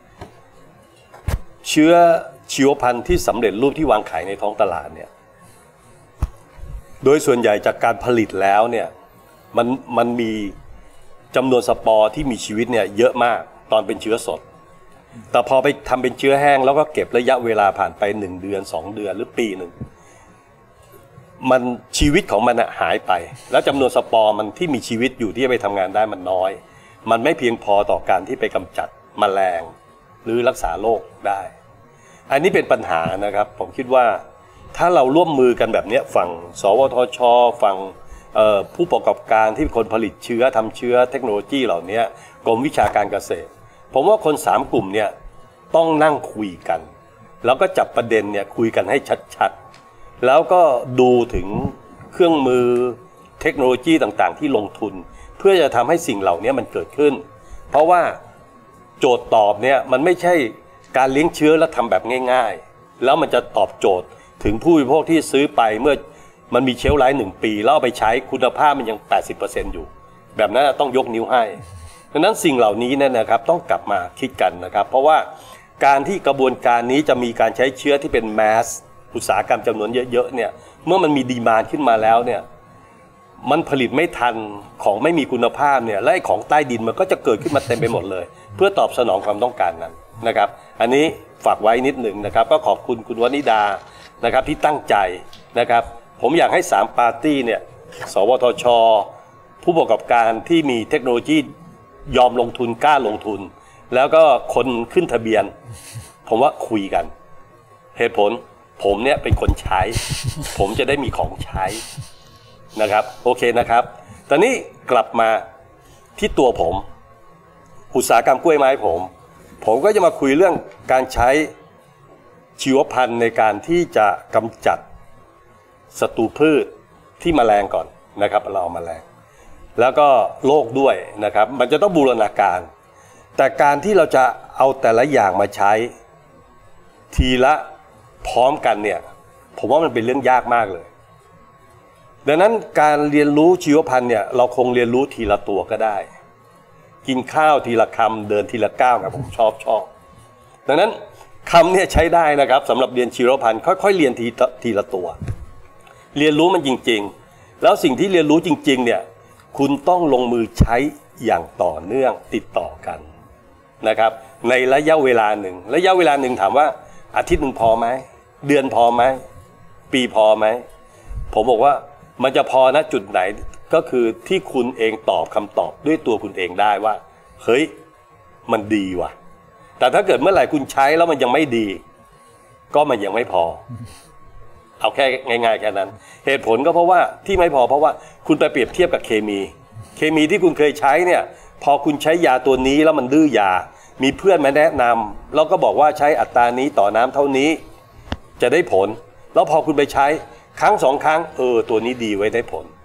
เชื้อชีวพันธุ์ที่สำเร็จรูปที่วางขายในท้องตลาดเนี่ยโดยส่วนใหญ่จากการผลิตแล้วเนี่ยมันมันมีจำนวนสปอร์ที่มีชีวิตเนี่ยเยอะมากตอนเป็นเชื้อสดแต่พอไปทำเป็นเชื้อแห้งแล้วก็เก็บระยะเวลาผ่านไปหนึ่งเดือนสองเดือนหรือปีหนึ่งมันชีวิตของมันหายไปแล้วจำนวนสปอร์มันที่มีชีวิตอยู่ที่จะไปทำงานได้มันน้อยมันไม่เพียงพอต่อการที่ไปกำจัดแมลงหรือรักษาโรคได้อันนี้เป็นปัญหานะครับผมคิดว่าถ้าเราร่วมมือกันแบบนี้ฝั่งสวทช.ฝั่งผู้ประกอบการที่เป็นคนผลิตเชื้อทำเชื้อเทคโนโลยีเหล่านี้กรมวิชาการเกษตรผมว่าคนสามกลุ่มเนี่ยต้องนั่งคุยกันแล้วก็จับประเด็นเนี่ยคุยกันให้ชัดๆแล้วก็ดูถึงเครื่องมือเทคโนโลยีต่างๆที่ลงทุนเพื่อจะทำให้สิ่งเหล่านี้มันเกิดขึ้นเพราะว่าโจทย์ตอบเนี่ยมันไม่ใช่การเลี้ยงเชื้อแล้วทำแบบง่ายๆแล้วมันจะตอบโจทย์ถึงผู้บริโภคที่ซื้อไปเมื่อมันมีเชลฟ์ไลฟ์หนึ่งปีแล้วเอาไปใช้คุณภาพมันยัง แปดสิบเปอร์เซ็นต์ อยู่แบบนั้นต้องยกนิ้วให้ดังนั้นสิ่งเหล่านี้เนี่ยนะครับต้องกลับมาคิดกันนะครับเพราะว่าการที่กระบวนการนี้จะมีการใช้เชื้อที่เป็นแมสอุตสาหกรรมจำนวนเยอะๆเนี่ยเมื่อมันมีดีมานด์ขึ้นมาแล้วเนี่ยมันผลิตไม่ทันของไม่มีคุณภาพเนี่ยและไอ้ของใต้ดินมันก็จะเกิดขึ้นมาเต็มไปหมดเลยเพื่อตอบสนองความต้องการนั้นนะครับอันนี้ฝากไว้นิดหนึ่งนะครับก็ขอบคุณคุณวนิดานะครับที่ตั้งใจนะครับผมอยากให้สามปาร์ตี้เนี่ยสวทช.ผู้ประกอบการที่มีเทคโนโลยียอมลงทุนกล้าลงทุนแล้วก็คนขึ้นทะเบียนผมว่าคุยกันเหตุผลผมเนี่ยเป็นคนใช้ผมจะได้มีของใช้นะครับโอเคนะครับตอนนี้กลับมาที่ตัวผมอุตสาหกรรมกล้วยไม้ผมผมก็จะมาคุยเรื่องการใช้ชีวพันธุ์ในการที่จะกำจัดศัตรูพืชที่แมลงก่อนนะครับเราเอาแมลงแล้วก็โรคด้วยนะครับมันจะต้องบูรณาการแต่การที่เราจะเอาแต่ละอย่างมาใช้ทีละพร้อมกันเนี่ยผมว่ามันเป็นเรื่องยากมากเลยดังนั้นการเรียนรู้ชีวพันธุ์เนี่ยเราคงเรียนรู้ทีละตัวก็ได้กินข้าวทีละคำเดินทีละก้าวครับผมชอบชอบดังนั้นคำเนี่ยใช้ได้นะครับสำหรับเรียนชีวพันธุ์ค่อยๆเรียนทีทีละตัวเรียนรู้มันจริงๆแล้วสิ่งที่เรียนรู้จริงๆเนี่ยคุณต้องลงมือใช้อย่างต่อเนื่องติดต่อกันนะครับในระยะเวลาหนึ่งระยะเวลาหนึ่งถามว่าอาทิตย์หนึ่งพอไหมเดือนพอไหมปีพอไหมผมบอกว่ามันจะพอณจุดไหนก็คือที่คุณเองตอบคำตอบด้วยตัวคุณเองได้ว่าเฮ้ยมันดีว่ะแต่ถ้าเกิดเมื่อไหร่คุณใช้แล้วมันยังไม่ดีก็มันยังไม่พอเอาแค่ง่ายๆแค่นั้นเหตุผลก็เพราะว่าที่ไม่พอเพราะว่าคุณไปเปรียบเทียบกับเคมีเคมีที่คุณเคยใช้เนี่ยพอคุณใช้ยาตัวนี้แล้วมันดื้อยามีเพื่อนมาแนะนำแล้วก็บอกว่าใช้อัตรานี้ต่อน้ำเท่านี้จะได้ผลแล้วพอคุณไปใช้ครั้งสองครั้งเออตัวนี้ดีไว้ได้ผล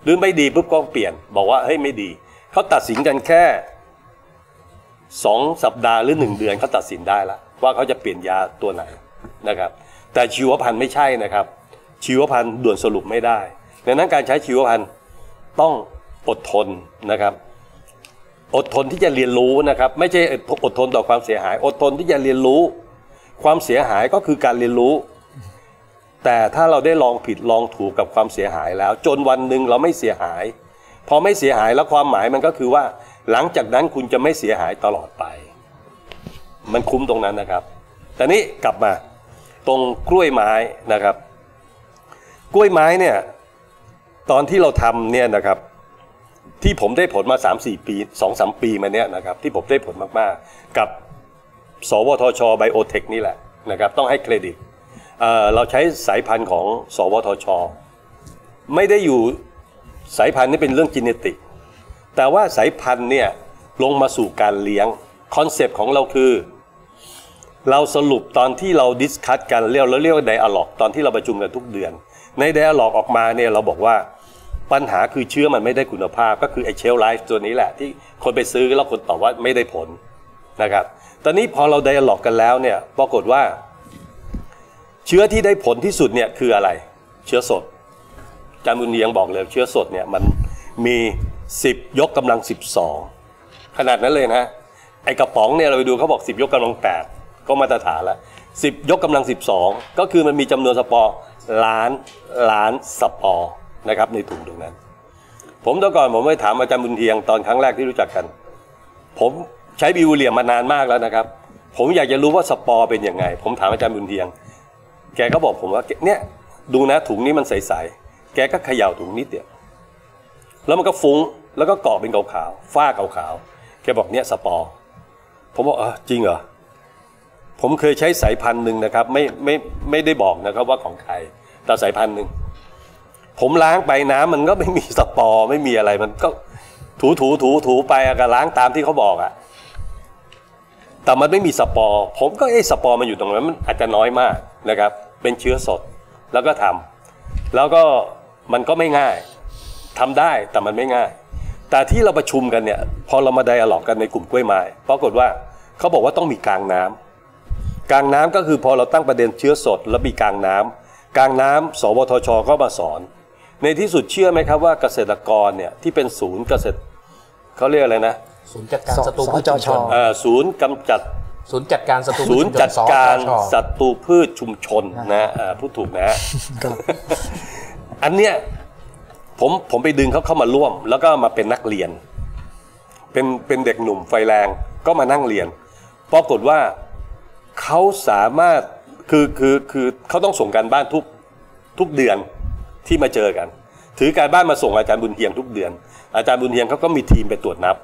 หรือไม่ดีปุ๊บก็เปลี่ยนบอกว่าเฮ้ยไม่ดีเขาตัดสินกันแค่สองสัปดาห์หรือหนึ่งเดือนเขาตัดสินได้แล้วว่าเขาจะเปลี่ยนยาตัวไหนนะครับแต่ชีวพันธุ์ไม่ใช่นะครับชีวพันธุ์ด่วนสรุปไม่ได้ดังนั้นการใช้ชีวพันธุ์ต้องอดทนนะครับอดทนที่จะเรียนรู้นะครับไม่ใช่อดทนต่อความเสียหายอดทนที่จะเรียนรู้ความเสียหายก็คือการเรียนรู้แต่ถ้าเราได้ลองผิดลองถูกกับความเสียหายแล้วจนวันหนึ่งเราไม่เสียหายพอไม่เสียหายแล้วความหมายมันก็คือว่าหลังจากนั้นคุณจะไม่เสียหายตลอดไปมันคุ้มตรงนั้นนะครับแต่นี้กลับมาตรงกล้วยไม้นะครับกล้วยไม้เนี่ยตอนที่เราทำเนี่ยนะครับที่ผมได้ผลมา สามสี่ ปี สองสาม ปีมาเนี้ยนะครับที่ผมได้ผลมากๆกับสวทชไบโอเทคนี่แหละนะครับต้องให้เครดิต เอ่อ เราใช้สายพันธุ์ของสวทชไม่ได้อยู่สายพันธุ์นี่เป็นเรื่องจีเนติกแต่ว่าสายพันธุ์เนี่ยลงมาสู่การเลี้ยงคอนเซปต์ของเราคือเราสรุปตอนที่เราดิสคัสกันเรียกเราเรียกว่าไดอะล็อกตอนที่เราประชุมกันทุกเดือนในไดอะล็อกออกมาเนี่ยเราบอกว่าปัญหาคือเชื้อมันไม่ได้คุณภาพก็คือไอเชลไลฟ์ตัวนี้แหละที่คนไปซื้อแล้วคนตอบว่าไม่ได้ผลนะครับตอนนี้พอเราไดอะล็อกกันแล้วเนี่ยปรากฏว่าเชื้อที่ได้ผลที่สุดเนี่ยคืออะไรเชื้อสดอาจารย์บุญเนียงบอกเลยเชื้อสดเนี่ยมันมีสิบยกกำลังสิบสองขนาดนั้นเลยนะไอกระป๋องเนี่ยเราไปดูเขาบอกสิบยกกำลังแปดก็มาตรฐานแล้วสิบยกกำลังสิบสองก็คือมันมีจำนวนสปอร์ล้านล้านสปอร์นะครับในถุงตรงนั้นผมตอนก่อนผมไปถามอาจารย์บุญเทียงตอนครั้งแรกที่รู้จักกันผมใช้บิวเลียมมานานมากแล้วนะครับผมอยากจะรู้ว่าสปอร์เป็นยังไงผมถามอาจารย์บุญเทียงแกก็บอกผมว่าเนี่ยดูนะถุงนี้มันใสๆแกก็เขย่าถุงนิดเดียวแล้วมันก็ฟุ้งแล้วก็เกาะเป็นขาวๆฝ้าขาวๆแกบอกเนี่ยสปอร์ผมบอกเออจริงเหรอผมเคยใช้สายพันธุ์หนึ่งนะครับไม่ไม่ไม่ได้บอกนะครับว่าของใครแต่สายพันธุ์หนึ่งผมล้างไปน้ำมันก็ไม่มีสปอร์ไม่มีอะไรมันก็ถูถูถูถูไปก็ล้างตามที่เขาบอกอะแต่มันไม่มีสปอร์ผมก็เอ๊ะสปอร์มันอยู่ตรงนั้นมันอาจจะน้อยมากนะครับเป็นเชื้อสดแล้วก็ทำแล้วก็มันก็ไม่ง่ายทำได้แต่มันไม่ง่ายแต่ที่เราประชุมกันเนี่ยพอเรามาไดอะล็อกกันในกลุ่มกล้วยไม้ปรากฏว่าเขาบอกว่าต้องมีกลางน้ำกลางน้ำก็คือพอเราตั้งประเด็นเชื้อสดแล้วมีกลางน้ำกลางน้ำสวทชก็มาสอนในที่สุดเชื่อไหมครับว่าเกษตรกรเนี่ยที่เป็นศูนย์เกษตรเขาเรียกอะไรนะศูนย์จัดการศัตรูพืชชุมชนศูนย์กำจัดศูนย์จัดการศัตรูศูนย์จัดการศัตรูพืชชุมชนนะพูดถูกนะอันเนี้ยผมผมไปดึงเขาเข้ามาร่วมแล้วก็มาเป็นนักเรียนเป็นเป็นเด็กหนุ่มไฟแรงก็มานั่งเรียนปรากฏว่าเขาสามารถคือคือคือเขาต้องส่งการบ้านทุกทุกเดือนที่มาเจอกันถือการบ้านมาส่งอาจารย์บุญเทียงทุกเดือนอาจารย์บุญเทียงเขาก็มีทีมไปตรวจนับ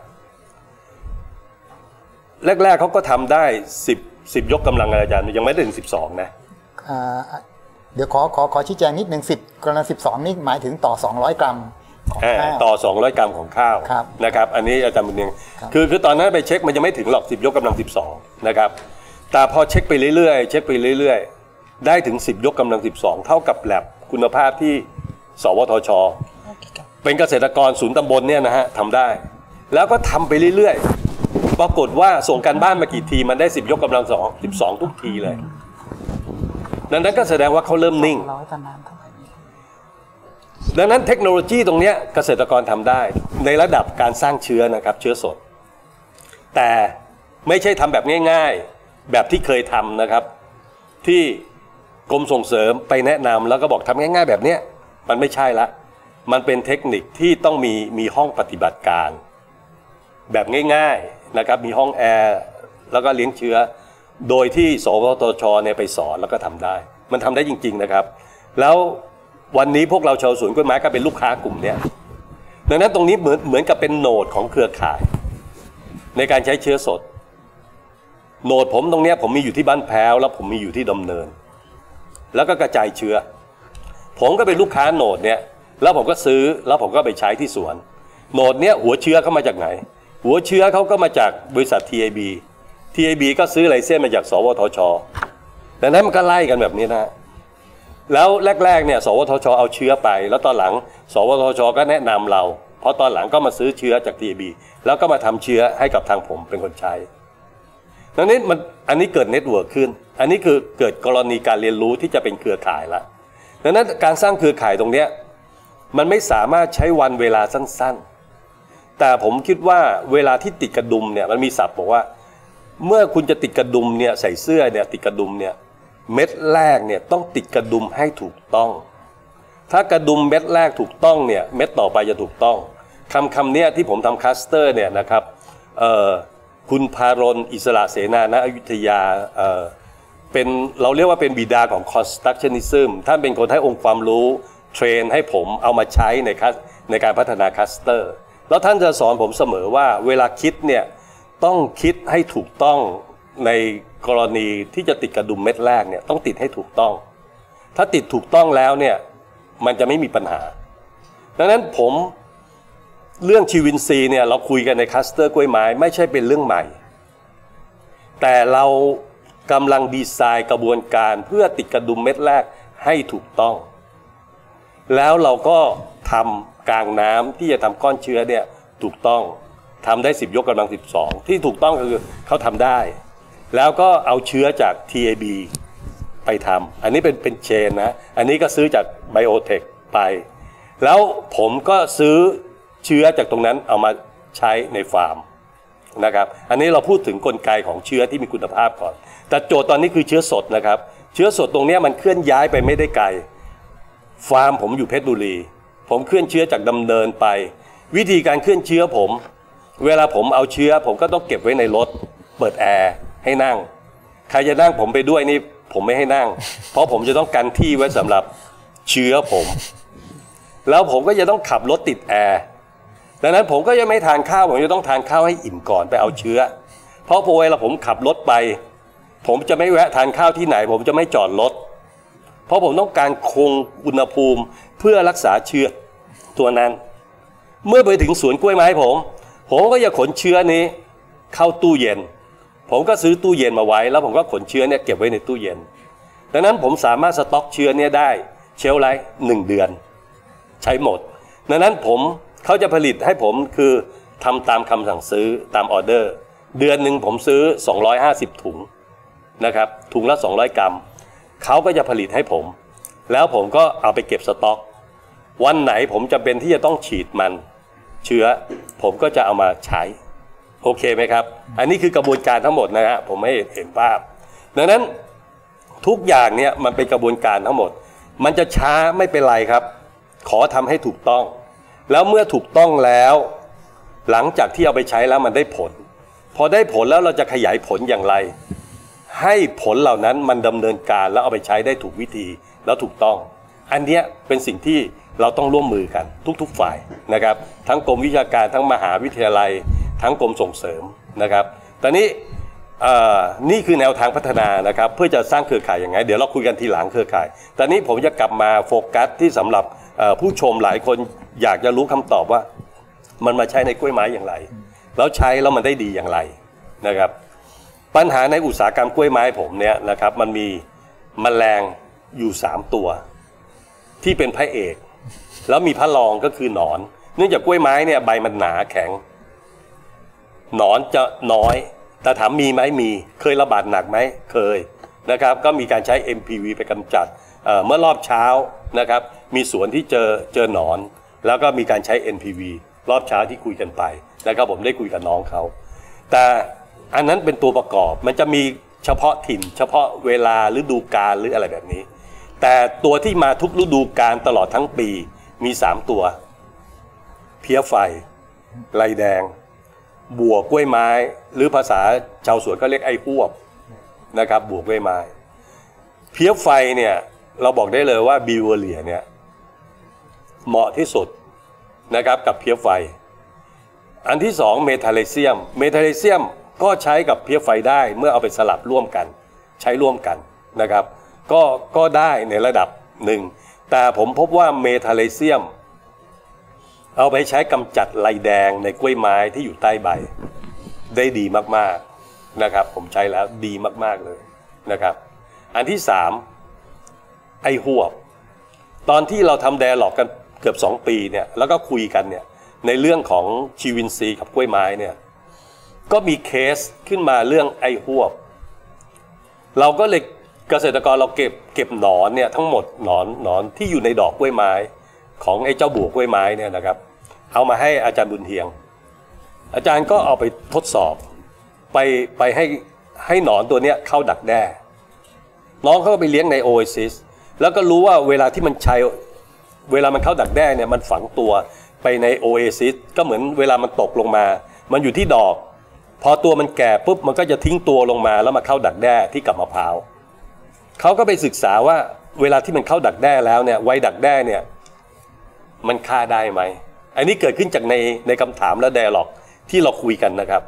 แรกๆเขาก็ทำได้สิบสิบยกกำลังอาจารย์ยังไม่ได้ถึงสิบสองนะเดี๋ยวขอขอขอชี้แจงนิดหนึ่งสิบกำลังสิบสองนี่หมายถึงต่อสองร้อยกรัมของข้าวต่อสองร้อยกรัมของข้าวนะครับอันนี้อาจารย์บุญเทียงคือคือตอนนั้นไปเช็คมันยังไม่ถึงหรอกสิบยกกำลังสิบสองนะครับแต่พอเช็คไปเรื่อยๆเช็คไปเรื่อยๆได้ถึงสิบยกกำลังสิบสองเท่ากับแลบคุณภาพที่สวทชเป็นเกษตรกรศูนย์ตำบลเนี่ยนะฮะทำได้แล้วก็ทำไปเรื่อยๆปรากฏว่าส่งการบ้านมากี่ทีมันได้สิบยกกำลังสองสิบสองทุกทีเลยดังนั้นก็แสดงว่าเขาเริ่มนิ่งดังนั้นเทคโนโลยีตรงนี้เกษตรกรทำได้ในระดับการสร้างเชื้อนะครับเชื้อสดแต่ไม่ใช่ทำแบบง่ายๆแบบที่เคยทำนะครับที่กรมส่งเสริมไปแนะนำแล้วก็บอกทำง่ายๆแบบนี้มันไม่ใช่ละมันเป็นเทคนิคที่ต้องมีมีห้องปฏิบัติการแบบง่ายๆนะครับมีห้องแอร์แล้วก็เลี้ยงเชื้อโดยที่สวทชเนี่ยไปสอนแล้วก็ทำได้มันทำได้จริงๆนะครับแล้ววันนี้พวกเราชาวสวนกล้วยไม้ก็เป็นลูกค้ากลุ่มเนี้ยดังนั้นตรงนี้เหมือนเหมือนกับเป็นโหนดของเครือข่ายในการใช้เชื้อสดโหนดผมตรงนี้ผมมีอยู่ที่บ้านแพ้วแล้วผมมีอยู่ที่ดำเนินแล้วก็กระจายเชื้อผมก็เป็นลูกค้าโหนดเนี้ยแล้วผมก็ซื้อแล้วผมก็ไปใช้ที่สวนโหนดเนี้ยหัวเชื้อเข้ามาจากไหนหัวเชื้อเขาก็มาจากบริษัท ที ไอ บี ที ไอ บี ก็ซื้อไลเซนส์มาจากสวทชดังนั้นมันก็ไล่กันแบบนี้นะแล้วแรกๆเนี่ยสวทชเอาเชื้อไปแล้วตอนหลังสวทชก็แนะนำเราเพราะตอนหลังก็มาซื้อเชื้อจาก ที เอ บี แล้วก็มาทำเชื้อให้กับทางผมเป็นคนใช้ดังนั้นมันอันนี้เกิดเน็ตเวิร์กขึ้นอันนี้คือเกิดกรณีการเรียนรู้ที่จะเป็นเครือข่ายละดังนั้นการสร้างเครือข่ายตรงเนี้ยมันไม่สามารถใช้วันเวลาสั้นๆแต่ผมคิดว่าเวลาที่ติดกระดุมเนี่ยมันมีศัพท์บอกว่าเมื่อคุณจะติดกระดุมเนี่ยใส่เสื้อเนี่ยติดกระดุมเนี่ยเม็ดแรกเนี่ยต้องติดกระดุมให้ถูกต้องถ้ากระดุมเม็ดแรกถูกต้องเนี่ยเม็ดต่อไปจะถูกต้องคำคำนี้ที่ผมทำคัสเตอร์เนี่ยนะครับเอ่อคุณพารณอิสระเสนาณอยุธยาเอ่อเป็นเราเรียกว่าเป็นบิดาของ constructionism ท่านเป็นคนให้องค์ความรู้เทรนให้ผมเอามาใช้ในในการพัฒนาคัสเตอร์แล้วท่านจะสอนผมเสมอว่าเวลาคิดเนี่ยต้องคิดให้ถูกต้องในกรณีที่จะติดกระดุมเม็ดแรกเนี่ยต้องติดให้ถูกต้องถ้าติดถูกต้องแล้วเนี่ยมันจะไม่มีปัญหาดังนั้นผมเรื่องชีวินซีเนี่ยเราคุยกันในคัสเตอร์กล้วยไม้ไม่ใช่เป็นเรื่องใหม่แต่เรากำลังดีไซน์กระบวนการเพื่อติดกระดุมเม็ดแรกให้ถูกต้องแล้วเราก็ทำกลางน้ำที่จะทำก้อนเชื้อเนี่ยถูกต้องทำได้สิบยกกำลังสิบสองที่ถูกต้องคือเขาทำได้แล้วก็เอาเชื้อจาก ที เอ บี ไปทำอันนี้เป็นเป็นเชนนะอันนี้ก็ซื้อจากไบโอเทคไปแล้วผมก็ซื้อเชื้อจากตรงนั้นเอามาใช้ในฟาร์มนะครับอันนี้เราพูดถึงกลไกของเชื้อที่มีคุณภาพก่อนแต่โจทย์ตอนนี้คือเชื้อสดนะครับเชื้อสดตรงนี้มันเคลื่อนย้ายไปไม่ได้ไกลฟาร์มผมอยู่เพชรบุรีผมเคลื่อนเชื้อจากดำเนินไปวิธีการเคลื่อนเชื้อผมเวลาผมเอาเชื้อผมก็ต้องเก็บไว้ในรถเปิดแอร์ให้นั่งใครจะนั่งผมไปด้วยนี่ผมไม่ให้นั่งเพราะผมจะต้องกันที่ไว้สำหรับเชื้อผมแล้วผมก็จะต้องขับรถติดแอร์ดังนั้นผมก็จะไม่ทานข้าวผมจะต้องทานข้าวให้อิ่มก่อนไปเอาเชื้อเพราะพอเวลาผมขับรถไปผมจะไม่แวะทานข้าวที่ไหนผมจะไม่จอดรถเพราะผมต้องการคงอุณหภูมิเพื่อรักษาเชื้อตัวนั้นเมื่อไปถึงสวนกล้วยไม้ผมผมก็จะขนเชื้อนี้เข้าตู้เย็นผมก็ซื้อตู้เย็นมาไว้แล้วผมก็ขนเชื้อเนี่ยเก็บไว้ในตู้เย็นดังนั้นผมสามารถสต็อกเชื้อเนี่ยได้เชลฟ์ไลฟ์หนึ่งเดือนใช้หมดดังนั้นผมเขาจะผลิตให้ผมคือทำตามคำสั่งซื้อตามออเดอร์เดือนหนึ่งผมซื้อสองร้อยห้าสิบถุงนะครับถุงละสองร้อยกรัมเขาก็จะผลิตให้ผมแล้วผมก็เอาไปเก็บสต็อกวันไหนผมจำเป็นที่จะต้องฉีดมันเชื้อผมก็จะเอามาใช้โอเคไหมครับอันนี้คือกระบวนการทั้งหมดนะฮะผมให้เห็นภาพดังนั้นทุกอย่างเนี่ยมันเป็นกระบวนการทั้งหมดมันจะช้าไม่เป็นไรครับขอทำให้ถูกต้องแล้วเมื่อถูกต้องแล้วหลังจากที่เอาไปใช้แล้วมันได้ผลพอได้ผลแล้วเราจะขยายผลอย่างไรให้ผลเหล่านั้นมันดำเนินการแล้วเอาไปใช้ได้ถูกวิธีแล้วถูกต้องอันนี้เป็นสิ่งที่เราต้องร่วมมือกันทุกๆฝ่ายนะครับทั้งกรมวิชาการทั้งมหาวิทยาลัยทั้งกรมส่งเสริมนะครับตอนนี้นี่คือแนวทางพัฒนานะครับเพื่อจะสร้างเครือข่ายอย่างไรเดี๋ยวเราคุยกันทีหลังเครือข่ายตอนนี้ผมจะกลับมาโฟกัสที่สำหรับผู้ชมหลายคนอยากจะรู้คำตอบว่ามันมาใช้ในกล้วยไม้อย่างไรแล้วใช้แล้วมันได้ดีอย่างไรนะครับปัญหาในอุตสาหกรรมกล้วยไม้ผมเนี่ยนะครับมันมีแมลงอยู่สามตัวที่เป็นพระเอกแล้วมีพระรองก็คือหนอนเนื่องจากกล้วยไม้เนี่ยใบมันหนาแข็งหนอนจะน้อยแต่ถามมีไหมมีเคยระบาดหนักไหมเคยนะครับก็มีการใช้ เอ็ม พี วี ไปกำจัด เอ่อ เมื่อรอบเช้านะครับมีสวนที่เจอเจอหนอนแล้วก็มีการใช้ เอ็น พี วี รอบเช้าที่คุยกันไปนะครับผมได้คุยกับน้องเขาแต่อันนั้นเป็นตัวประกอบมันจะมีเฉพาะถิ่นเฉพาะเวลาฤดูกาลหรืออะไรแบบนี้แต่ตัวที่มาทุกฤดูกาลตลอดทั้งปีมีสามตัวเพี้ยไฟลายแดงบัวกล้วยไม้หรือภาษาชาวสวนก็เรียกไอ้พวบนะครับบัวกล้วยไม้เพี้ยไฟเนี่ยเราบอกได้เลยว่าบิวเวอเรียเนี่ยเหมาะที่สุดนะครับกับเพี้ยไฟอันที่สองเมทาเลเซียมเมทาเลเซียมก็ใช้กับเพี้ยไฟได้เมื่อเอาไปสลับร่วมกันใช้ร่วมกันนะครับก็ก็ได้ในระดับหนึ่งแต่ผมพบว่าเมทาเลเซียมเอาไปใช้กำจัดลายแดงในกล้วยไม้ที่อยู่ใต้ใบได้ดีมากๆนะครับผมใช้แล้วดีมากๆเลยนะครับอันที่สามไอหวบตอนที่เราทำแดร์ล็อกกันเกือบสองปีเนี่ยแล้วก็คุยกันเนี่ยในเรื่องของชีวินซีกับกล้วยไม้เนี่ยก็มีเคสขึ้นมาเรื่องไอหวบเราก็เลยเกษตรกรเราเก็บเก็บหนอนเนี่ยทั้งหมดหนอนหนอนที่อยู่ในดอกกล้วยไม้ของไอ้เจ้าบัวกล้วยไม้เนี่ยนะครับเอามาให้อาจารย์บุญเทียงอาจารย์ก็เอาไปทดสอบไปไปให้ให้หนอนตัวเนี้ยเข้าดักแด้น้องเขาก็ไปเลี้ยงในโอเอซิสแล้วก็รู้ว่าเวลาที่มันใช้เวลามันเข้าดักแด้เนี่ยมันฝังตัวไปในโอเอซิสก็เหมือนเวลามันตกลงมามันอยู่ที่ดอกพอตัวมันแก่ปุ๊บมันก็จะทิ้งตัวลงมาแล้วมาเข้าดักแด้ที่กับมะพร้าวเขาก็ไปศึกษาว่าเวลาที่มันเข้าดักแด้แล้วเนี่ยไว้ดักแด้เนี่ยมันฆ่าได้ไหมอันนี้เกิดขึ้นจากในในคำถามและไดอะล็อกที่เราคุยกันนะครับ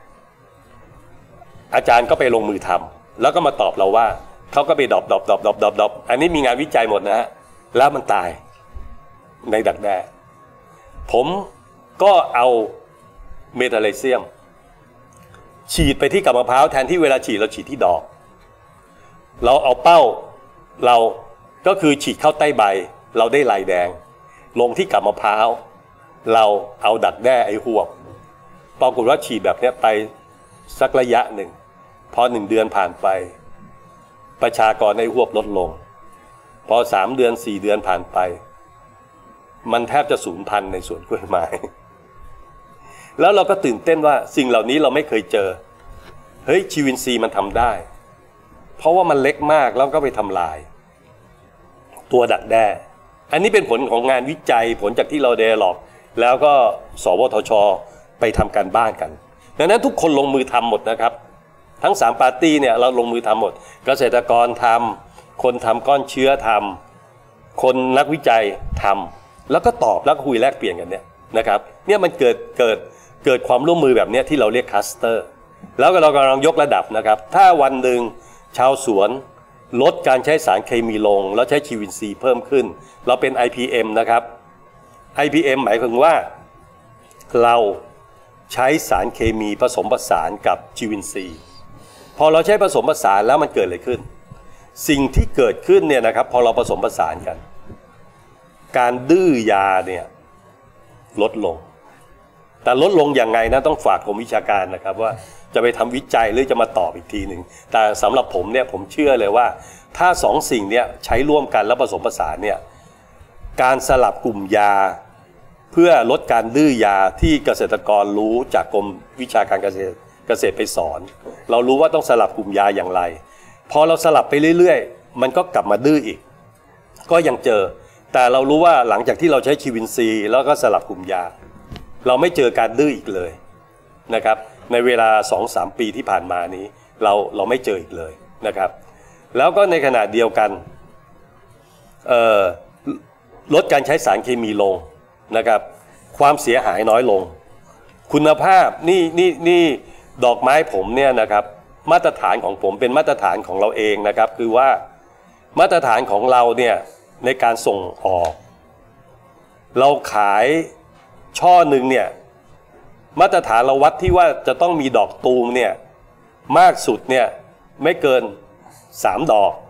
อาจารย์ก็ไปลงมือทำแล้วก็มาตอบเราว่าเขาก็ไปดอบดอบดอบดอบดอบดอบอันนี้มีงานวิจัยหมดนะฮะแล้วมันตายในดักแด้ผมก็เอาเมทาไลเซียมฉีดไปที่กับมะพร้าวแทนที่เวลาฉีดเราฉีดที่ดอกเราเอาเป้าเราก็คือฉีดเข้าใต้ใบเราได้ลายแดงลงที่กับมะพร้าวเราเอาดักแด้ไอ้หวบปรากฏว่าฉีดแบบนี้ไปสักระยะหนึ่งพอหนึ่งเดือนผ่านไปประชากรไอ้หวบลดลงพอสามเดือนสี่เดือนผ่านไปมันแทบจะสูญพันธุ์ในสวนกล้วยไม้แล้วเราก็ตื่นเต้นว่าสิ่งเหล่านี้เราไม่เคยเจอเฮ้ยชีวินซีมันทำได้เพราะว่ามันเล็กมากแล้วก็ไปทำลายตัวดักแด้อันนี้เป็นผลของงานวิจัยผลจากที่เราไดอะล็อกแล้วก็สวทช.ไปทำการบ้านกันดังนั้นทุกคนลงมือทำหมดนะครับทั้งสามปาร์ตี้เนี่ยเราลงมือทำหมดเกษตรกรทำคนทำก้อนเชื้อทำคนนักวิจัยทำแล้วก็ตอบแล้วก็คุยแลกเปลี่ยนกันเนี่ยนะครับเนี่ยมันเกิดเกิดเกิดความร่วมมือแบบนี้ที่เราเรียกคลัสเตอร์แล้วเรากำลังยกระดับนะครับถ้าวันหนึ่งชาวสวนลดการใช้สารเคมีลงแล้วใช้ชีวินซีย์เพิ่มขึ้นเราเป็น ไอ พี เอ็ม นะครับ ไอ พี เอ็ม หมายถึงว่าเราใช้สารเคมีผสมผสานกับชีวินซีย์พอเราใช้ผสมผสานแล้วมันเกิดอะไรขึ้นสิ่งที่เกิดขึ้นเนี่ยนะครับพอเราผสมผสานกันการดื้อยาเนี่ยลดลงแต่ลดลงอย่างไงนะต้องฝากกรมวิชาการนะครับว่าจะไปทำวิจัยหรือจะมาตอบอีกทีหนึ่งแต่สำหรับผมเนี่ยผมเชื่อเลยว่าถ้าสองสิ่งเนี่ยใช้ร่วมกันแล้วผสมผสานเนี่ยการสลับกลุ่มยาเพื่อลดการดื้อยาที่เกษตรกรรู้จากกรมวิชาการเกษตรเกษตรไปสอนเรารู้ว่าต้องสลับกลุ่มยาอย่างไรพอเราสลับไปเรื่อยๆมันก็กลับมาดื้ออีกก็ยังเจอแต่เรารู้ว่าหลังจากที่เราใช้ชีวินซีย์แล้วก็สลับกลุ่มยาเราไม่เจอการดื้ออีกเลยนะครับในเวลา สองถึงสาม ปีที่ผ่านมานี้เราเราไม่เจออีกเลยนะครับแล้วก็ในขณะเดียวกันลดการใช้สารเคมีลงนะครับความเสียหายน้อยลงคุณภาพนี่นี่นี่ดอกไม้ผมเนี่ยนะครับมาตรฐานของผมเป็นมาตรฐานของเราเองนะครับคือว่ามาตรฐานของเราเนี่ยในการส่งออกเราขายช่อหนึ่งเนี่ยมาตรฐานเราวัดที่ว่าจะต้องมีดอกตูมเนี่ยมากสุดเนี่ยไม่เกินสามดอก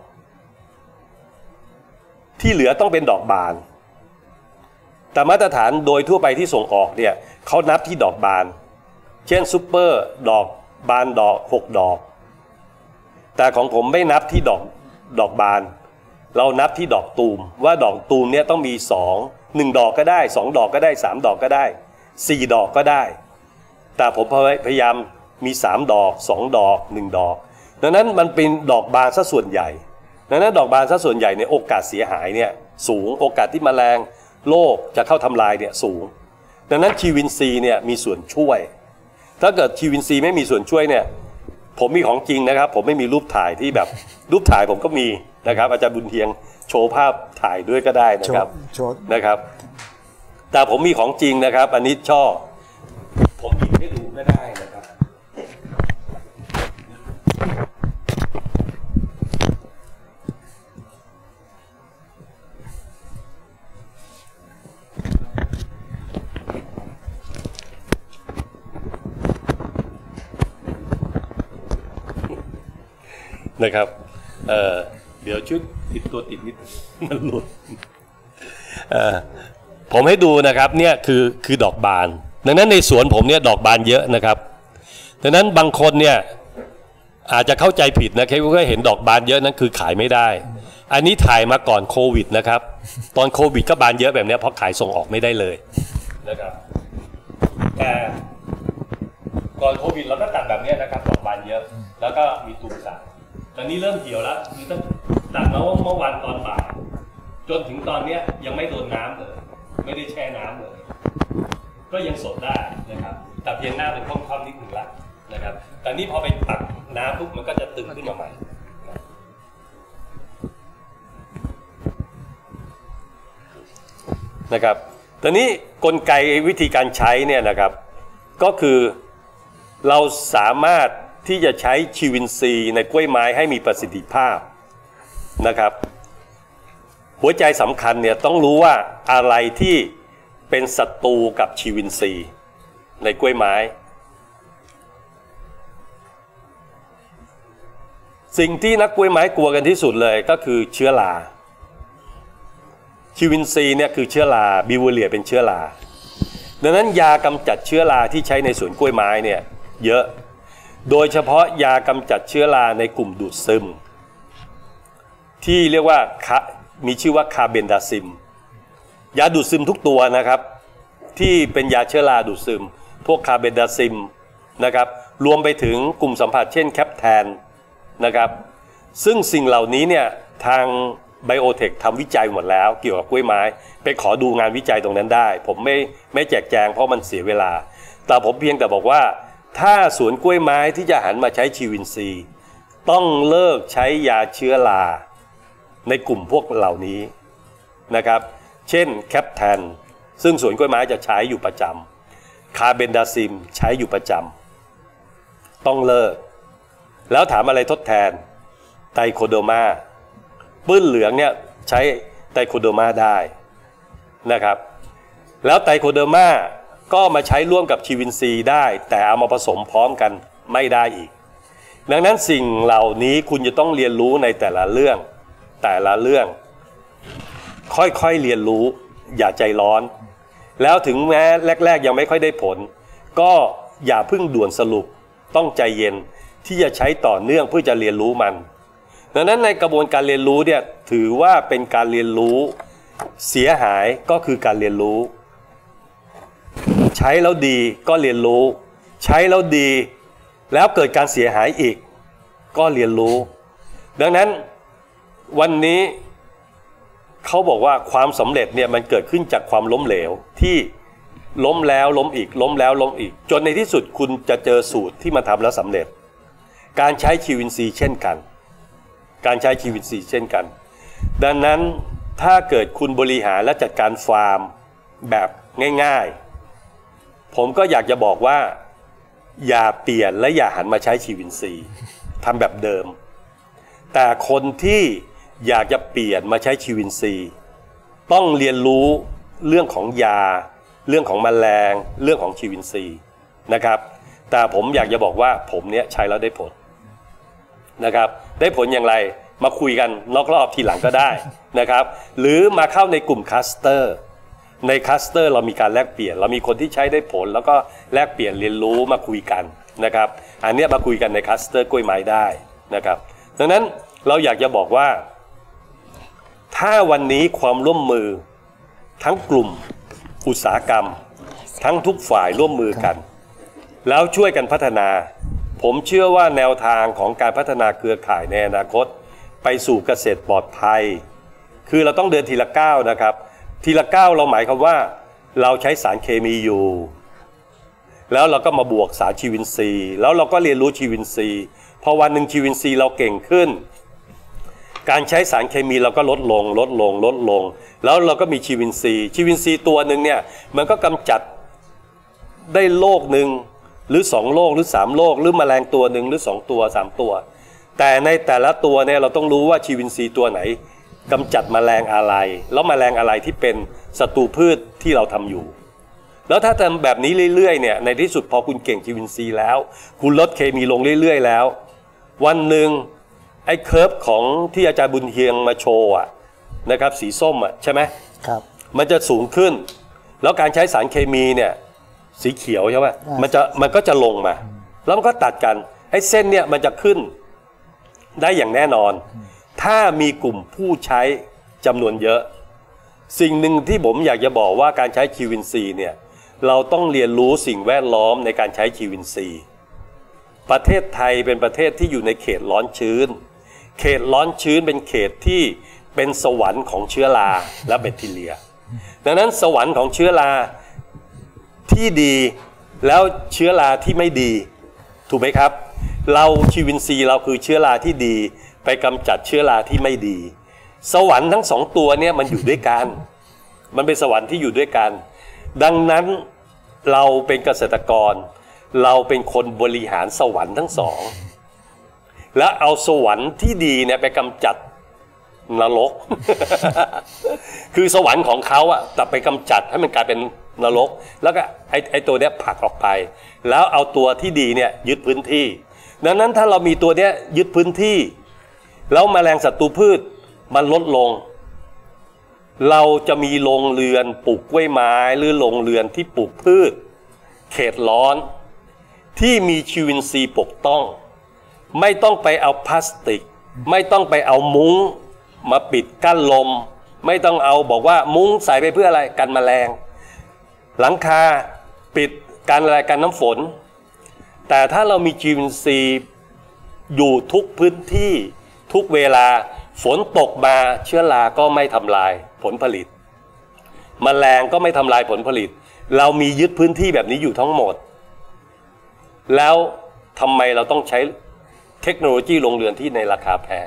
ที่เหลือต้องเป็นดอกบานแต่มาตรฐานโดยทั่วไปที่ส่งออกเนี่ยเขานับที่ดอกบานเช่นซุปเปอร์ดอกบานดอกหกดอกแต่ของผมไม่นับที่ดอกดอกบานเรานับที่ดอกตูมว่าดอกตูมเนี่ยต้องมีสอง หนึ่งดอกก็ได้สองดอกก็ได้สามดอกก็ได้สี่ดอกก็ได้แต่ผมพยายามมีสามดอกสองดอกหนึ่งดอกดังนั้นมันเป็นดอกบานซะส่วนใหญ่ดังนั้นดอกบานซะส่วนใหญ่เนี่ยโอกาสเสียหายเนี่ยสูงโอกาสที่แมลงโรคจะเข้าทำลายเนี่ยสูงดังนั้นชีวินซีย์เนี่ยมีส่วนช่วยถ้าเกิดชีวินซีย์ไม่มีส่วนช่วยเนี่ยผมมีของจริงนะครับผมไม่มีรูปถ่ายที่แบบรูปถ่ายผมก็มีนะครับอาจารย์บุญเทียงโชว์ภาพถ่ายด้วยก็ได้นะครับนะครับแต่ผมมีของจริงนะครับอันนี้ช่อผมหยิบให้ดูก็ได้นะครับนะครับเอ่อเดี๋ยวชุดติดตัวติดนิดมันหลุดเอ่อผมให้ดูนะครับเนี่ยคือคือดอกบานดังนั้นในสวนผมเนี่ยดอกบานเยอะนะครับดังนั้นบางคนเนี่ยอาจจะเข้าใจผิดนะแค่ว่าเห็นดอกบานเยอะนั้นคือขายไม่ได้อันนี้ถ่ายมาก่อนโควิดนะครับตอนโควิดก็บานเยอะแบบนี้เพราะขายส่งออกไม่ได้เลยนะครับแต่ก่อนโควิดเราก็ตัดแบบนี้นะครับดอกบานเยอะแล้วก็มีตูมสายตอนนี้เริ่มเหี่ยวแล้วคือต้องตัดมาเมื่อวันตอนบ่ายจนถึงตอนนี้ยังไม่โดนน้ำเลยไม่ได้แช่น้ำเลยก็ยังสดได้นะครับแต่เพียงหน้าเป็นค่อมๆนิดหนึ่งละนะครับแต่นี้พอไปตักน้ำปุ๊บมันก็จะตึงขึ้นมาใหม่นะครับตอนนี้กลไกวิธีการใช้เนี่ยนะครับก็คือเราสามารถที่จะใช้ชีวินทรีย์ในกล้วยไม้ให้มีประสิทธิภาพนะครับหัวใจสำคัญเนี่ยต้องรู้ว่าอะไรที่เป็นศัตรูกับชีวินทรีย์ในกล้วยไม้สิ่งที่นักกล้วยไม้กลัวกันที่สุดเลยก็คือเชื้อราชีวินทรีย์เนี่ยคือเชื้อราบิวเรียเป็นเชื้อราดังนั้นยากำจัดเชื้อราที่ใช้ในสวนกล้วยไม้เนี่ยเยอะโดยเฉพาะยากำจัดเชื้อราในกลุ่มดูดซึมที่เรียกว่ามีชื่อว่าคาเบนดาซิมยาดูดซึมทุกตัวนะครับที่เป็นยาเชื้อราดูดซึมพวกคาเบนดาซิมนะครับรวมไปถึงกลุ่มสัมผัสเช่นแคปแทนนะครับซึ่งสิ่งเหล่านี้เนี่ยทางไบโอเทคทำวิจัยหมดแล้วเกี่ยวกับกล้วยไม้ไปขอดูงานวิจัยตรงนั้นได้ผมไม่ไม่แจกแจงเพราะมันเสียเวลาแต่ผมเพียงแต่บอกว่าถ้าสวนกล้วยไม้ที่จะหันมาใช้ชีวินทรีย์ต้องเลิกใช้ยาเชื้อราในกลุ่มพวกเหล่านี้นะครับเช่นแคปแทนซึ่งสวนกล้วยไม้จะใช้อยู่ประจำคาเบนดาซิมใช้อยู่ประจำต้องเลิกแล้วถามอะไรทดแทนไตโคโดมาปื้นเหลืองเนี่ยใช้ไตโคโดมาได้นะครับแล้วไตโคโดมาก็มาใช้ร่วมกับชีวินทรีย์ได้แต่เอามาผสมพร้อมกันไม่ได้อีกดังนั้นสิ่งเหล่านี้คุณจะต้องเรียนรู้ในแต่ละเรื่องแต่ละเรื่องค่อยๆเรียนรู้อย่าใจร้อนแล้วถึงแม้แรกๆยังไม่ค่อยได้ผลก็อย่าเพิ่งด่วนสรุปต้องใจเย็นที่จะใช้ต่อเนื่องเพื่อจะเรียนรู้มันดังนั้นในกระบวนการเรียนรู้เนี่ยถือว่าเป็นการเรียนรู้เสียหายก็คือการเรียนรู้ใช้แล้วดีก็เรียนรู้ใช้แล้วดีแล้วเกิดการเสียหายอีกก็เรียนรู้ดังนั้นวันนี้เขาบอกว่าความสำเร็จเนี่ยมันเกิดขึ้นจากความล้มเหลวที่ล้มแล้วล้มอีกล้มแล้วล้มอีกจนในที่สุดคุณจะเจอสูตรที่มาทำแล้วสำเร็จการใช้ชีวินทรีย์เช่นกันการใช้ชีวินทรีย์เช่นกันดังนั้นถ้าเกิดคุณบริหารและจัดการฟาร์มแบบง่ายๆผมก็อยากจะบอกว่าอย่าเปลี่ยนและอย่าหันมาใช้ชีวินทรีย์ทำแบบเดิมแต่คนที่อยากจะเปลี่ยนมาใช้ชีวินทรีย์ต้องเรียนรู้เรื่องของยาเรื่องของแมลงเรื่องของชีวินทรีย์นะครับแต่ผมอยากจะบอกว่าผมเนี้ยใช้แล้วได้ผลนะครับได้ผลอย่างไรมาคุยกันนอกรอบทีหลังก็ได้นะครับหรือมาเข้าในกลุ่มคัสเตอร์ในคัสเตอร์เรามีการแลกเปลี่ยนเรามีคนที่ใช้ได้ผลแล้วก็แลกเปลี่ยนเรียนรู้มาคุยกันนะครับอันนี้มาคุยกันในคัสเตอร์กล้วยไม้ได้นะครับดังนั้นเราอยากจะบอกว่าถ้าวันนี้ความร่วมมือทั้งกลุ่มอุตสาหกรรมทั้งทุกฝ่ายร่วมมือกันแล้วช่วยกันพัฒนาผมเชื่อว่าแนวทางของการพัฒนาเครือข่ายในอนาคตไปสู่เกษตรปลอดภัยคือเราต้องเดินทีละก้าวนะครับทีละก้าวเราหมายความว่าเราใช้สารเคมีอยู่แล้วเราก็มาบวกสารชีวินทรีย์แล้วเราก็เรียนรู้ชีวินทรีย์พอวันหนึ่งชีวินทรีย์เราเก่งขึ้นการใช้สารเคมีเราก็ลดลงลดลงลดลงแล้วเราก็มีชีวินทรีย์ชีวินทรีย์ตัวหนึ่งเนี่ยมันก็กำจัดได้โรคหนึ่งหรือสองโรคหรือสามโรคหรือแมลงตัวหนึ่งหรือสองตัวสามตัวแต่ในแต่ละตัวเนี่ยเราต้องรู้ว่าชีวินทรีย์ตัวไหนกำจัดแมลงอะไรแล้วแมลงอะไรที่เป็นศัตรูพืชที่เราทำอยู่แล้วถ้าทำแบบนี้เรื่อยๆเนี่ยในที่สุดพอคุณเก่งชีวินทรีย์แล้วคุณลดเคมีลงเรื่อยๆแล้ววันหนึ่งไอ้เคอร์ฟของที่อาจารย์บุญเฮียงมาโชว์อะนะครับสีส้มอะใช่ไหมครับมันจะสูงขึ้นแล้วการใช้สารเคมีเนี่ยสีเขียวใช่ไหมมันจะมันก็จะลงมาแล้วมันก็ตัดกันไอ้เส้นเนี่ยมันจะขึ้นได้อย่างแน่นอนถ้ามีกลุ่มผู้ใช้จำนวนเยอะสิ่งหนึ่งที่ผมอยากจะบอกว่าการใช้คิวอินซีเนี่ยเราต้องเรียนรู้สิ่งแวดล้อมในการใช้คิวอินซีประเทศไทยเป็นประเทศที่อยู่ในเขตร้อนชื้นเขตร้อนชื้นเป็นเขตที่เป็นสวรรค์ของเชื้อราและแบคทีเรียดังนั้นสวรรค์ของเชื้อราที่ดีแล้วเชื้อราที่ไม่ดีถูกไหมครับเราคิวอินซีเราคือเชื้อราที่ดีไปกำจัดเชื้อราที่ไม่ดีสวรรค์ทั้งสองตัวเนี่ยมันอยู่ด้วยกันมันเป็นสวรรค์ที่อยู่ด้วยกันดังนั้นเราเป็นเกษตรกรเราเป็นคนบริหารสวรรค์ทั้งสองและเอาสวรรค์ที่ดีเนี่ยไปกำจัดนรก คือสวรรค์ของเขาอะแต่ไปกำจัดให้มันกลายเป็นนรกแล้วก็ไอไอตัวเนี้ยผลักออกไปแล้วเอาตัวที่ดีเนี่ยยึดพื้นที่ดังนั้นถ้าเรามีตัวเนี้ยยึดพื้นที่แล้วแมลงศัตรูพืชมันลดลงเราจะมีโรงเรือนปลูกกล้วยไม้หรือโรงเรือนที่ปลูกพืชเขตร้อนที่มีคิวอินซีปกป้องไม่ต้องไปเอาพลาสติกไม่ต้องไปเอามุ้งมาปิดกั้นลมไม่ต้องเอาบอกว่ามุ้งใส่ไปเพื่ออะไรกันแมลงหลังคาปิดกันอะไรกันน้ำฝนแต่ถ้าเรามีคิวอินซีอยู่ทุกพื้นที่ทุกเวลาฝนตกมาเชื้อราก็ไม่ทำลายผลผลิตแมลงก็ไม่ทำลายผลผลิตเรามียึดพื้นที่แบบนี้อยู่ทั้งหมดแล้วทำไมเราต้องใช้เทคโนโลยีโรงเรือนที่ในราคาแพง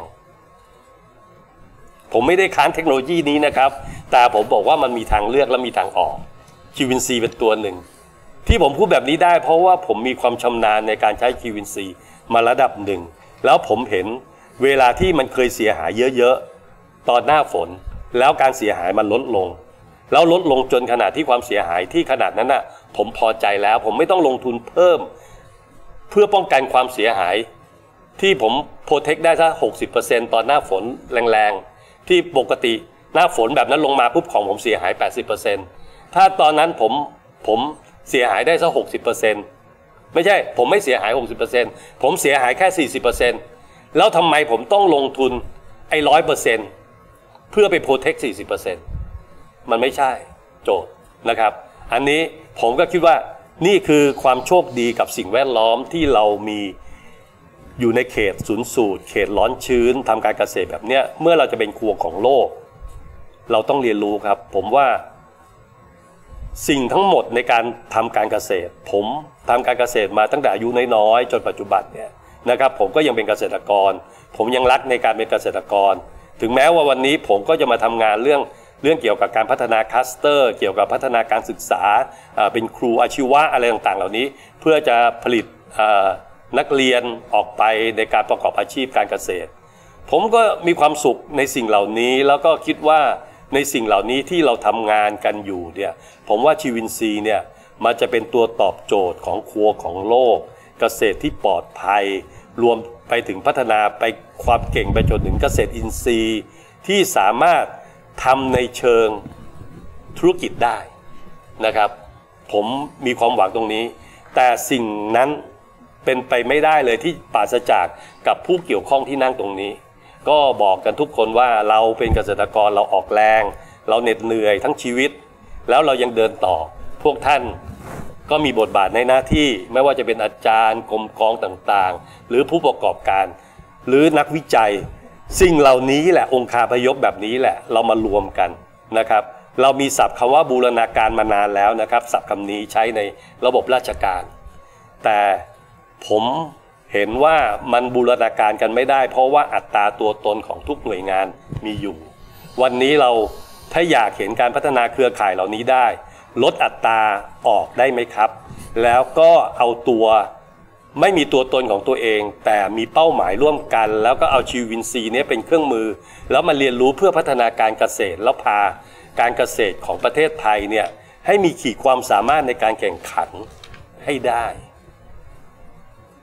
ผมไม่ได้ค้านเทคโนโลยีนี้นะครับแต่ผมบอกว่ามันมีทางเลือกและมีทางออกคิวอินซีเป็นตัวหนึ่งที่ผมพูดแบบนี้ได้เพราะว่าผมมีความชำนาญในการใช้คิวอินซีมาระดับหนึ่งแล้วผมเห็นเวลาที่มันเคยเสียหายเยอะๆตอนหน้าฝนแล้วการเสียหายมันลดลงแล้วลดลงจนขนาดที่ความเสียหายที่ขนาดนั้นน่ะผมพอใจแล้วผมไม่ต้องลงทุนเพิ่มเพื่อป้องกันความเสียหายที่ผมโปรเทคได้สักหกสิบเปอร์เซ็นต์ตอนหน้าฝนแรงๆที่ปกติหน้าฝนแบบนั้นลงมาปุ๊บของผมเสียหาย แปดสิบเปอร์เซ็นต์ ถ้าตอนนั้นผมผมเสียหายได้สัก หกสิบเปอร์เซ็นต์ ไม่ใช่ผมไม่เสียหาย หกสิบเปอร์เซ็นต์ ผมเสียหายแค่ สี่สิบเปอร์เซ็นต์ แล้วทำไมผมต้องลงทุนไอ้ ร้อยเปอร์เซ็นต์ เพื่อไปโปรเทค สี่สิบเปอร์เซ็นต์ มันไม่ใช่โจทย์นะครับอันนี้ผมก็คิดว่านี่คือความโชคดีกับสิ่งแวดล้อมที่เรามีอยู่ในเขตศูนย์สูตรเขตร้อนชื้นทำการเกษตรแบบเนี้ยเมื่อเราจะเป็นครัวของโลกเราต้องเรียนรู้ครับผมว่าสิ่งทั้งหมดในการทำการเกษตรผมทำการเกษตรมาตั้งแต่อายุน้อยๆจนปัจจุบันเนี่ยนะครับผมก็ยังเป็นเกษตรกรผมยังรักในการเป็นเกษตรกรถึงแม้ว่าวันนี้ผมก็จะมาทำงานเรื่องเรื่องเกี่ยวกับการพัฒนาคลัสเตอร์เกี่ยวกับพัฒนาการศึกษาเป็นครูอาชีวะอะไรต่างๆเหล่านี้เพื่อจะผลิตนักเรียนออกไปในการประกอบอาชีพการเกษตรผมก็มีความสุขในสิ่งเหล่านี้แล้วก็คิดว่าในสิ่งเหล่านี้ที่เราทำงานกันอยู่เนี่ยผมว่าคิวอินซีเนี่ยมันจะเป็นตัวตอบโจทย์ของครัวของโลกเกษตรที่ปลอดภัยรวมไปถึงพัฒนาไปความเก่งไปจนถึงเกษตรอินทรีย์ที่สามารถทำในเชิงธุรกิจได้นะครับผมมีความหวังตรงนี้แต่สิ่งนั้นเป็นไปไม่ได้เลยที่ปราศจากกับผู้เกี่ยวข้องที่นั่งตรงนี้ก็บอกกันทุกคนว่าเราเป็นเกษตรกรเราออกแรงเราเหน็ดเหนื่อยทั้งชีวิตแล้วเรายังเดินต่อพวกท่านก็มีบทบาทในหน้าที่ไม่ว่าจะเป็นอาจารย์กรมกองต่างๆหรือผู้ประกอบการหรือนักวิจัยสิ่งเหล่านี้แหละองค์คาพยพแบบนี้แหละเรามารวมกันนะครับเรามีศัพท์คำว่าบูรณาการมานานแล้วนะครับศัพท์คำนี้ใช้ในระบบราชการแต่ผมเห็นว่ามันบูรณาการกันไม่ได้เพราะว่าอัตราตัวตนของทุกหน่วยงานมีอยู่วันนี้เราถ้าอยากเห็นการพัฒนาเครือข่ายเหล่านี้ได้ลดอัตราออกได้ไหมครับแล้วก็เอาตัวไม่มีตัวตนของตัวเองแต่มีเป้าหมายร่วมกันแล้วก็เอาคิวอินซีนี้เป็นเครื่องมือแล้วมาเรียนรู้เพื่อพัฒนาการเกษตรแล้วพาการเกษตรของประเทศไทยเนี่ยให้มีขีดความสามารถในการแข่งขันให้ได้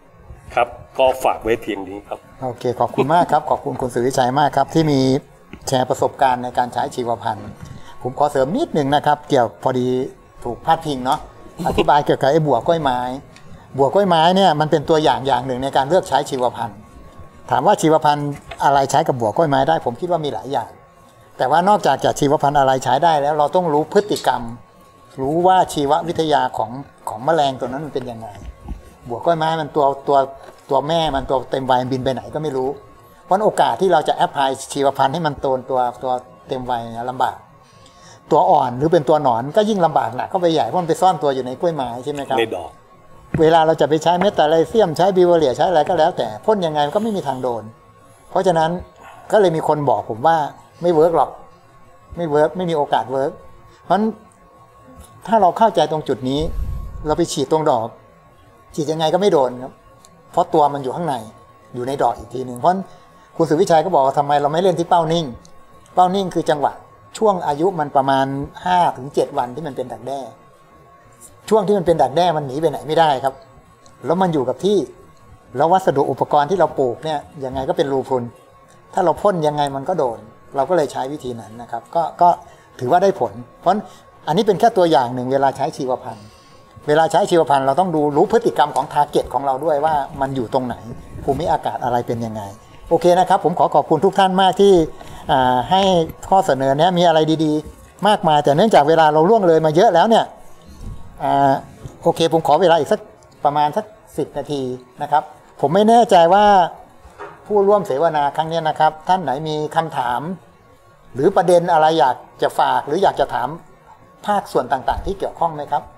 ครับก็ฝากไว้เพียงนี้ครับโอเคขอบคุณมากครับขอบคุณคุณสุวิชัยมากครับที่มีแชร์ประสบการณ์ในการใช้ชีวพันธุ์ผมขอเสริมนิดหนึ่งนะครับเกี่ยวพอดีถูกพาดพิงเนาะอธิบายเกี่ยวกับไอ้บัวกล้วยไม้บัวกล้วยไม้เนี่ยมันเป็นตัวอย่างอย่างหนึ่งในการเลือกใช้ชีวพันธุ์ถามว่าชีวพันธุ์อะไรใช้กับบัวกล้วยไม้ได้ผมคิดว่ามีหลายอย่างแต่ว่านอกจากจะชีวพันธุ์อะไรใช้ได้แล้วเราต้องรู้พฤติกรรมรู้ว่าชีววิทยาของของแมลงตัวนั้นมันเป็นยังไงบัวกล้วยไม้มันตัวตัวตัวแม่มันตัวเต็มวัยบินไปไหนก็ไม่รู้เพราะโอกาสที่เราจะแอพพลายชีวพันธุ์ให้มันโตตัวตัวเต็มวัยลำบากตัวอ่อนหรือเป็นตัวหนอนก็ยิ่งลำบากหนักเข้าไปใหญ่เพราะมันไปซ่อนตัวอยู่ในกล้วยไม้ใช่ไหมครับในดอกเวลาเราจะไปใช้เมตาไลเซียมใช้บิวเรียใช้อะไรก็แล้วแต่พ่นยังไงก็ไม่มีทางโดนเพราะฉะนั้นก็เลยมีคนบอกผมว่าไม่เวิร์กหรอกไม่เวิร์กไม่มีโอกาสเวิร์กเพราะฉะนั้นถ้าเราเข้าใจตรงจุดนี้เราไปฉีดตรงดอกฉีดยังไงก็ไม่โดนครับเพราะตัวมันอยู่ข้างในอยู่ในดอกอีกทีหนึ่งเพราะคุณสุวิชัยก็บอกว่าทำไมเราไม่เล่นที่เป้านิ่งเป้านิ่งคือจังหวะช่วงอายุมันประมาณ ห้าถึงเจ็ด วันที่มันเป็นดักแด้ช่วงที่มันเป็นดักแด้มันหนีไปไหนไม่ได้ครับแล้วมันอยู่กับที่แล้ววัสดุอุปกรณ์ที่เราปลูกเนี่ยยังไงก็เป็นรูพรุนถ้าเราพ่นยังไงมันก็โดนเราก็เลยใช้วิธีนั้นนะครับก็ก็ถือว่าได้ผลเพราะอันนี้เป็นแค่ตัวอย่างหนึ่งเวลาใช้ชีวพันธุ์เวลาใช้ชีวพันธุ์เราต้องดูรู้พฤติกรรมของทาร์เก็ตของเราด้วยว่ามันอยู่ตรงไหนภูมิอากาศอะไรเป็นยังไงโอเคนะครับผมขอขอบคุณทุกท่านมากที่ให้ข้อเสนอเนี้ยมีอะไรดีๆมากมายแต่เนื่องจากเวลาเราล่วงเลยมาเยอะแล้วเนี่ยโอเคผมขอเวลาอีกสักประมาณสักสิบนาทีนะครับผมไม่แน่ใจว่าผู้ร่วมเสวนาครั้งนี้นะครับท่านไหนมีคำถามหรือประเด็นอะไรอยากจะฝากหรืออยากจะถามภาคส่วนต่างๆที่เกี่ยวข้องไหมครับ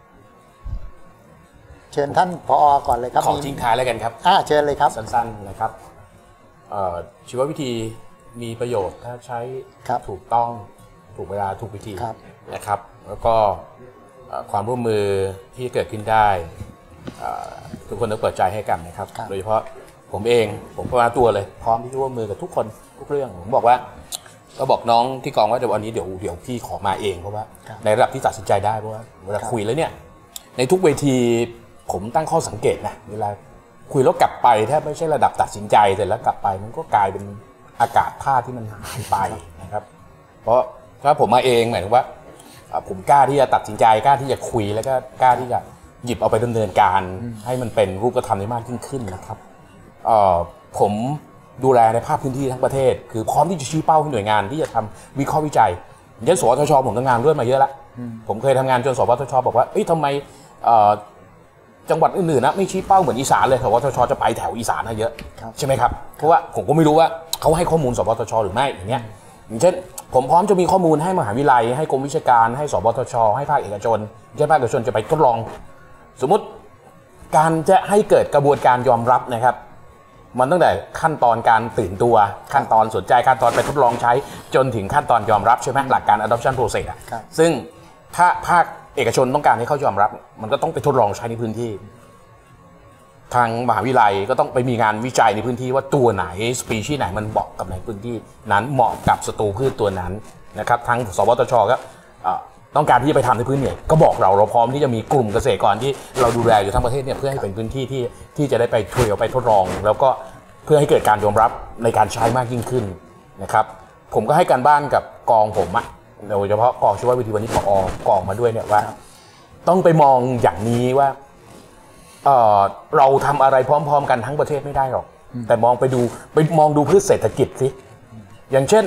เชิญท่านผอ.ก่อนเลยครับขอทิ้งท้ายแล้วกันครับอ่าเชิญเลยครับสั้นๆนะครับชีววิธีมีประโยชน์ถ้าใช้ถูกต้องถูกเวลาถูกวิธีนะครับแล้วก็ความร่วมมือที่เกิดขึ้นได้ทุกคนต้องเปิดใจให้กันนะครับโดยเฉพาะผมเองผมก็มาตัวเลยพร้อมที่จะร่วมมือกับทุกคนทุกเรื่องผมบอกว่าก็บอกน้องที่กองว่าเดี๋ยววันนี้เดี๋ยวเดี๋ยวพี่ขอมาเองเพราะว่าในระดับที่ตัดสินใจได้เพราะว่าเวลาคุยแล้วเนี่ยในทุกเวทีผมตั้งข้อสังเกตนะเวลาคุยแล้วกลับไปถ้าไม่ใช่ระดับตัดสินใจเสร็จแล้วกลับไปมันก็กลายเป็นอากาศธาตุที่มันหายไปนะครับเพราะถ้าผมมาเองหมายถึงว่าผมกล้าที่จะตัดสินใจกล้าที่จะคุยแล้วก็กล้าที่จะหยิบเอาไปดำเนินการให้มันเป็นรูปธรรมได้มากยิ่งขึ้นนะครับผมดูแลในภาคพื้นที่ทั้งประเทศคือพร้อมที่จะชี้เป้าให้หน่วยงานที่จะทำวิเคราะห์วิจัยอย่างเช่นสวทช.ผมทำงานด้วยมาเยอะแล้วผมเคยทำงานจนสวทช.บอกว่าเอ้ยทำไมจังหวัดอื่นๆนะไม่ชี้เป้าเหมือนอีสานเลยสวทช.จะไปแถวอีสานนะเยอะใช่ไหมครับเพราะว่าผมก็ไม่รู้ว่าเขาให้ข้อมูลสวทช.หรือไม่อย่างเงี้ยอย่างเช่นผมพร้อมจะมีข้อมูลให้มหาวิทยาลัยให้กรมวิชาการให้สวทช.ให้ภาคเอกชนเช่นภาคเอกชนจะไปทดลองสมมุติการจะให้เกิดกระบวนการยอมรับนะครับมันตั้งแต่ขั้นตอนการตื่นตัวขั้นตอนสนใจขั้นตอนไปทดลองใช้จนถึงขั้นตอนยอมรับใช่ไหมหลักการ adoption process อ่ะซึ่งถ้าภาคเอกชนต้องการให้เขายอมรับมันก็ต้องไปทดลองใช้ในพื้นที่ทางมหาวิทยาลัยก็ต้องไปมีงานวิจัยในพื้นที่ว่าตัวไหนสปีชีส์ไหนมันเหมาะกับในพื้นที่นั้นเหมาะกับศัตรูพืชตัวนั้นนะครับทางสวทช.ก็ต้องการที่จะไปทำในพื้นที่ก็บอกเราเราพร้อมที่จะมีกลุ่มเกษตรกรที่เราดูแลอยู่ทั้งประเทศเนี่ยเพื่อให้เป็นพื้นที่ที่ที่จะได้ไปช่วยเอาไปทดลองแล้วก็เพื่อให้เกิดการยอมรับในการใช้มากยิ่งขึ้นนะครับผมก็ให้การบ้านกับกองผมอะโดยเฉพาะกองชีววิทยาวันนี้ผอกองมาด้วยเนี่ยว่าต้องไปมองอย่างนี้ว่าเอ่อเราทำอะไรพร้อมๆกันทั้งประเทศไม่ได้หรอกแต่มองไปดูไปมองดูพืชเศรษฐกิจสิอย่างเช่น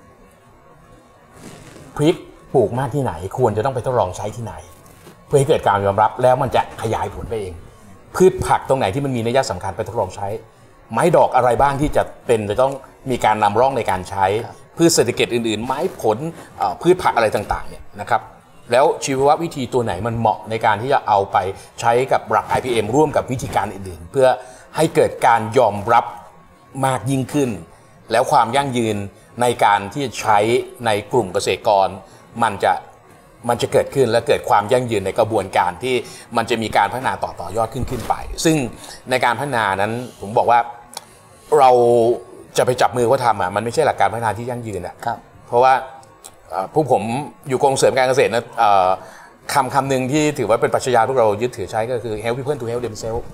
พริกปลูกมากที่ไหนควรจะต้องไปทดลองใช้ที่ไหนเพื่อให้เกิดการยอมรับแล้วมันจะขยายผลไปเองพืชผักตรงไหนที่มันมีนัยสำคัญไปทดลองใช้ไม้ดอกอะไรบ้างที่จะเป็นจะต้องมีการนำร่องในการใช้พืชเศรษฐกิจอื่นๆไม้ผลพืชผักอะไรต่างๆเนี่ยนะครับแล้วชีววิธีตัวไหนมันเหมาะในการที่จะเอาไปใช้กับหลัก ไอ พี เอ็ม ร่วมกับวิธีการอื่นๆเพื่อให้เกิดการยอมรับมากยิ่งขึ้นแล้วความยั่งยืนในการที่จะใช้ในกลุ่มเกษตรกรมันจะมันจะเกิดขึ้นและเกิดความยั่งยืนในกระบวนการที่มันจะมีการพัฒนาต่อต่อยอดขึ้นขึ้นไปซึ่งในการพัฒนานั้นผมบอกว่าเราจะไปจับมือเขาทำอ่ะมันไม่ใช่หลักการพัฒนาที่ยั่งยืนอ่ะเพราะว่าพวกผมอยู่กรมเสริมการเกษตรนะคำคำหนึ่งที่ถือว่าเป็นปรัชญาพวกเรายึดถือใช้ก็คือ help people to help themselves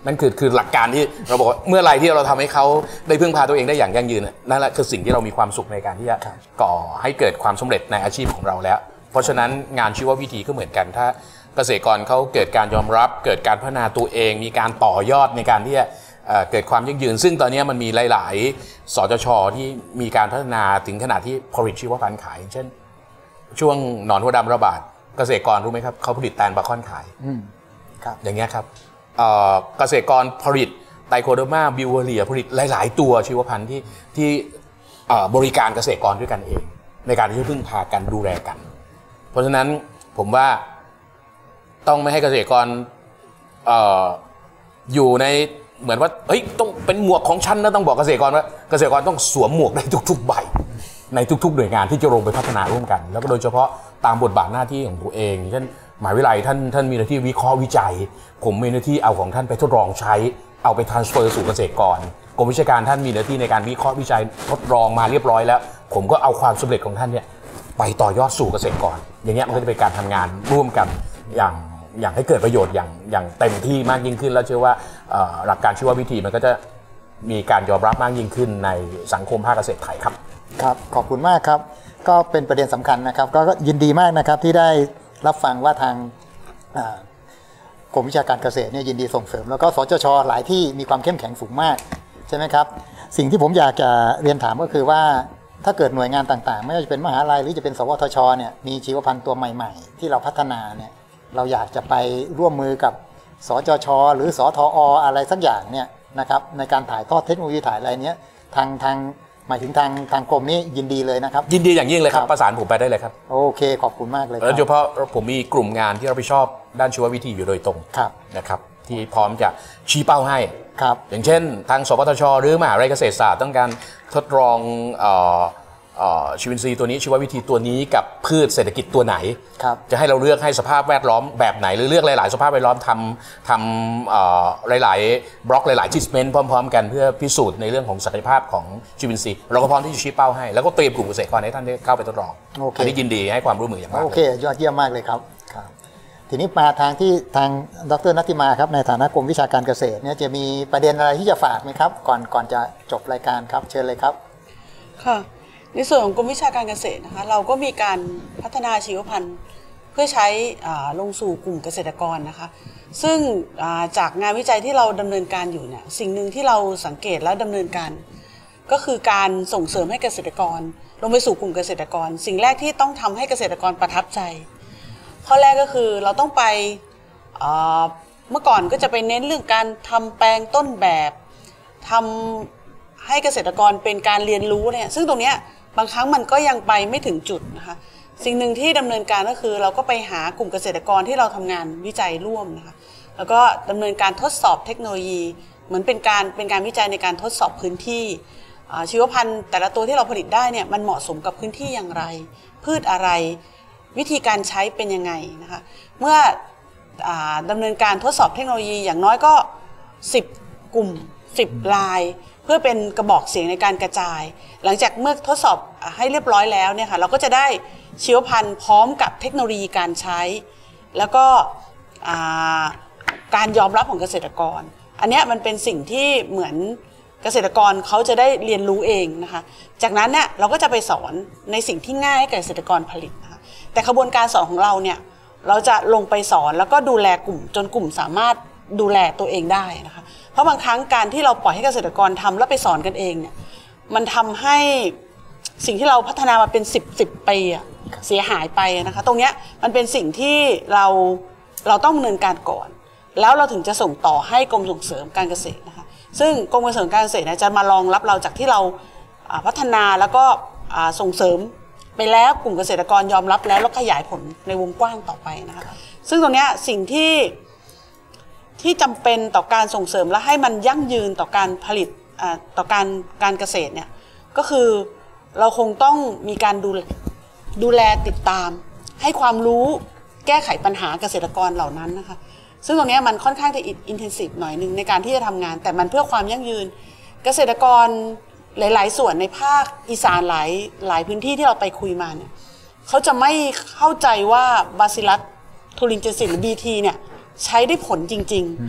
นั่นคือคือหลักการที่เราบอกว่าเมื่อไรที่เราทำให้เขาได้พึ่งพาตัวเองได้อย่างยั่งยืนนั่นแหละคือสิ่งที่เรามีความสุขในการที่จะก่อให้เกิดความสำเร็จในอาชีพของเราแล้วเพราะฉะนั้นงานชีววิธีก็เหมือนกันถ้าเกษตรกรเขาเกิดการยอมรับเกิดการพัฒนาตัวเองมีการต่อยอดในการที่จะเกิดความยั่งยืนซึ่งตอนนี้มันมีหลายๆสจช.ที่มีการพัฒนาถึงขนาดที่ผลิตชีวพันธุ์ขายเช่นช่วงหนอนหัวดำระบาดเกษตรกรรู้ไหมครับเขาผลิตแตนบาคอนขายอย่างเงี้ยครับเกษตรกรผลิตไตโคเดอร์มาบิวเวอเรียผลิตหลายๆตัวชีวพันธุ์ที่ที่บริการเกษตรกรด้วยกันเองในการที่จะพึ่งพากันดูแลกันเพราะฉะนั้นผมว่าต้องไม่ให้เกษตรกร อ, อ, อยู่ในเหมือนว่าเฮ้ยต้องเป็นหมวกของฉันนะต้องบอกเกษตรกรว่าเกษตรกรต้องสวมหมวกในทุกๆใบในทุกๆหน่วยงานที่จะลงไปพัฒนาร่วมกันแล้วก็โดยเฉพาะตามบทบาทหน้าที่ของตัวเองเช่นมหาวิทยาลัยท่านท่านมีหน้าที่วิเคราะห์วิจัยผมมีหน้าที่เอาของท่านไปทดลองใช้เอาไป transfer สู่เกษตรกรกรมวิชาการท่านมีหน้าที่ในการวิเคราะห์วิจัยทดลองมาเรียบร้อยแล้วผมก็เอาความสำเร็จของท่านเนี่ยไปต่อยอดสู่เกษตรกรอย่างเงี้ยมันก็จะเป็นการทำงานร่วมกันอย่างอย่างให้เกิดประโยชน์อย่างอย่างเต็มที่มากยิ่งขึ้นแล้วเชื่อว่าหลักการชีววิธีมันก็จะมีการยอมรับมากยิ่งขึ้นในสังคมภาคเกษตรไทยครับครับขอบคุณมากครับก็เป็นประเด็นสำคัญนะครับก็ยินดีมากนะครับที่ได้รับฟังว่าทางกรมวิชาการเกษตรเนี่ยยินดีส่งเสริมแล้วก็สจช.หลายที่มีความเข้มแข็งสูงมากใช่ไหมครับสิ่งที่ผมอยากจะเรียนถามก็คือว่าถ้าเกิดหน่วยงานต่างๆไม่ว่าจะเป็นมหาลัยหรือจะเป็นสวทช.เนี่ยมีชีวพันธุ์ตัวใหม่ๆที่เราพัฒนาเนี่ยเราอยากจะไปร่วมมือกับสจช.หรือสทอ.อะไรสักอย่างเนี่ยนะครับในการถ่ายทอดเทคโนโลยีถ่ายอะไรเนี้ยทางทางหมายถึงทางทางกรมนี้ยินดีเลยนะครับยินดีอย่างยิ่งเลยครับประสานผมไปได้เลยครับโอเคขอบคุณมากเลยโดยเฉพาะผมมีกลุ่มงานที่รับผิดชอบด้านชีววิธีอยู่โดยตรงนะครับที่พร้อมจะชี้เป้าให้อย่างเช่นทางสวทช.หรือมหาวิทยาลัยเกษตรศาสตร์ต้องการทดลองชีวอินทรีย์ตัวนี้ชีววิธีตัวนี้กับพืชเศรษฐกิจตัวไหนจะให้เราเลือกให้สภาพแวดล้อมแบบไหนหรือเลือกหลายๆสภาพแวดล้อมทำทำหลายๆบล็อกหลายๆทิสเมนต์พร้อมๆกันเพื่อพิสูจน์ในเรื่องของศักยภาพของชีวอินทรีย์เราก็พร้อมที่จะชี้เป้าให้แล้วก็เตรียมกลุ่มเกษตรกรให้ท่านได้เข้าไปทดลองอันนี้ยินดีให้ความร่วมมืออย่างมากโอเคยอดเยี่ยมมากเลยครับทีนี้มาทางที่ทางดร.นัทธิมาครับในฐานะกรมวิชาการเกษตรเนี่ยจะมีประเด็นอะไรที่จะฝากไหมครับก่อนก่อนจะจบรายการครับเชิญเลยครับค่ะในส่วนของกรมวิชาการเกษตรนะคะเราก็มีการพัฒนาชีวพันธุ์เพื่อใช้ลงสู่กลุ่มเกษตรกรนะคะซึ่งจากงานวิจัยที่เราดำเนินการอยู่เนี่ยสิ่งหนึ่งที่เราสังเกตและดำเนินการก็คือการส่งเสริมให้เกษตรกรลงไปสู่กลุ่มเกษตรกรสิ่งแรกที่ต้องทำให้เกษตรกรประทับใจข้อแรกก็คือเราต้องไปเมื่อก่อนก็จะไปเน้นเรื่องการทำแปลงต้นแบบทำให้เกษตรกรเป็นการเรียนรู้เนี่ยซึ่งตรงนี้บางครั้งมันก็ยังไปไม่ถึงจุดนะคะสิ่งหนึ่งที่ดำเนินการก็คือเราก็ไปหากลุ่มเกษตรกรที่เราทำงานวิจัยร่วมนะคะแล้วก็ดำเนินการทดสอบเทคโนโลยีเหมือนเป็นการเป็นการวิจัยในการทดสอบพื้นที่ชีวพันธุ์แต่ละตัวที่เราผลิตได้เนี่ยมันเหมาะสมกับพื้นที่อย่างไรพืชอะไรวิธีการใช้เป็นยังไงนะคะเมื่อดำเนินการทดสอบเทคโนโลยีอย่างน้อยก็สิบกลุ่มสิบลายเพื่อเป็นกระบอกเสียงในการกระจายหลังจากเมื่อทดสอบให้เรียบร้อยแล้วเนี่ยค่ะเราก็จะได้ชีวพันธุ์พร้อมกับเทคโนโลยีการใช้แล้วก็การยอมรับของเกษตรกรอันนี้มันเป็นสิ่งที่เหมือนเกษตรกรเขาจะได้เรียนรู้เองนะคะจากนั้นเนี่ยเราก็จะไปสอนในสิ่งที่ง่ายให้เกษตรกรผลิตนะคะแต่ขบวนการสอนของเราเนี่ยเราจะลงไปสอนแล้วก็ดูแลกลุ่มจนกลุ่มสามารถดูแลตัวเองได้นะคะเพราะบางครั้งการที่เราปล่อยให้เกษตรกรทำแล้วไปสอนกันเองเนี่ยมันทำให้สิ่งที่เราพัฒนามาเป็นสิบสิบปีเสียหายไปนะคะตรงนี้มันเป็นสิ่งที่เราเราต้องดำเนินการก่อนแล้วเราถึงจะส่งต่อให้กรมส่งเสริมการเกษตรนะคะซึ่งกรมส่งเสริมการเกษตรจะมารองรับเราจากที่เราพัฒนาแล้วก็ส่งเสริมไปแล้วกลุ่มเกษตรกรยอมรับแล้วแล้วขยายผลในวงกว้างต่อไปนะคะซึ่งตรงนี้สิ่งที่ที่จำเป็นต่อการส่งเสริมและให้มันยั่งยืนต่อการผลิตต่อการการเกษตรเนี่ยก็คือเราคงต้องมีการดูดูแลติดตามให้ความรู้แก้ไขปัญหาเกษตรกรเหล่านั้นนะคะซึ่งตรงนี้มันค่อนข้างจะอินเทนซีฟหน่อยนึงในการที่จะทำงานแต่มันเพื่อความยั่งยืนเกษตรกรหลายๆส่วนในภาคอีสานหลายหลายพื้นที่ที่เราไปคุยมาเนี่ยเขาจะไม่เข้าใจว่าบาซิลัสทูรินเจนซิสหรือ บี ที เนี่ยใช้ได้ผลจริงๆ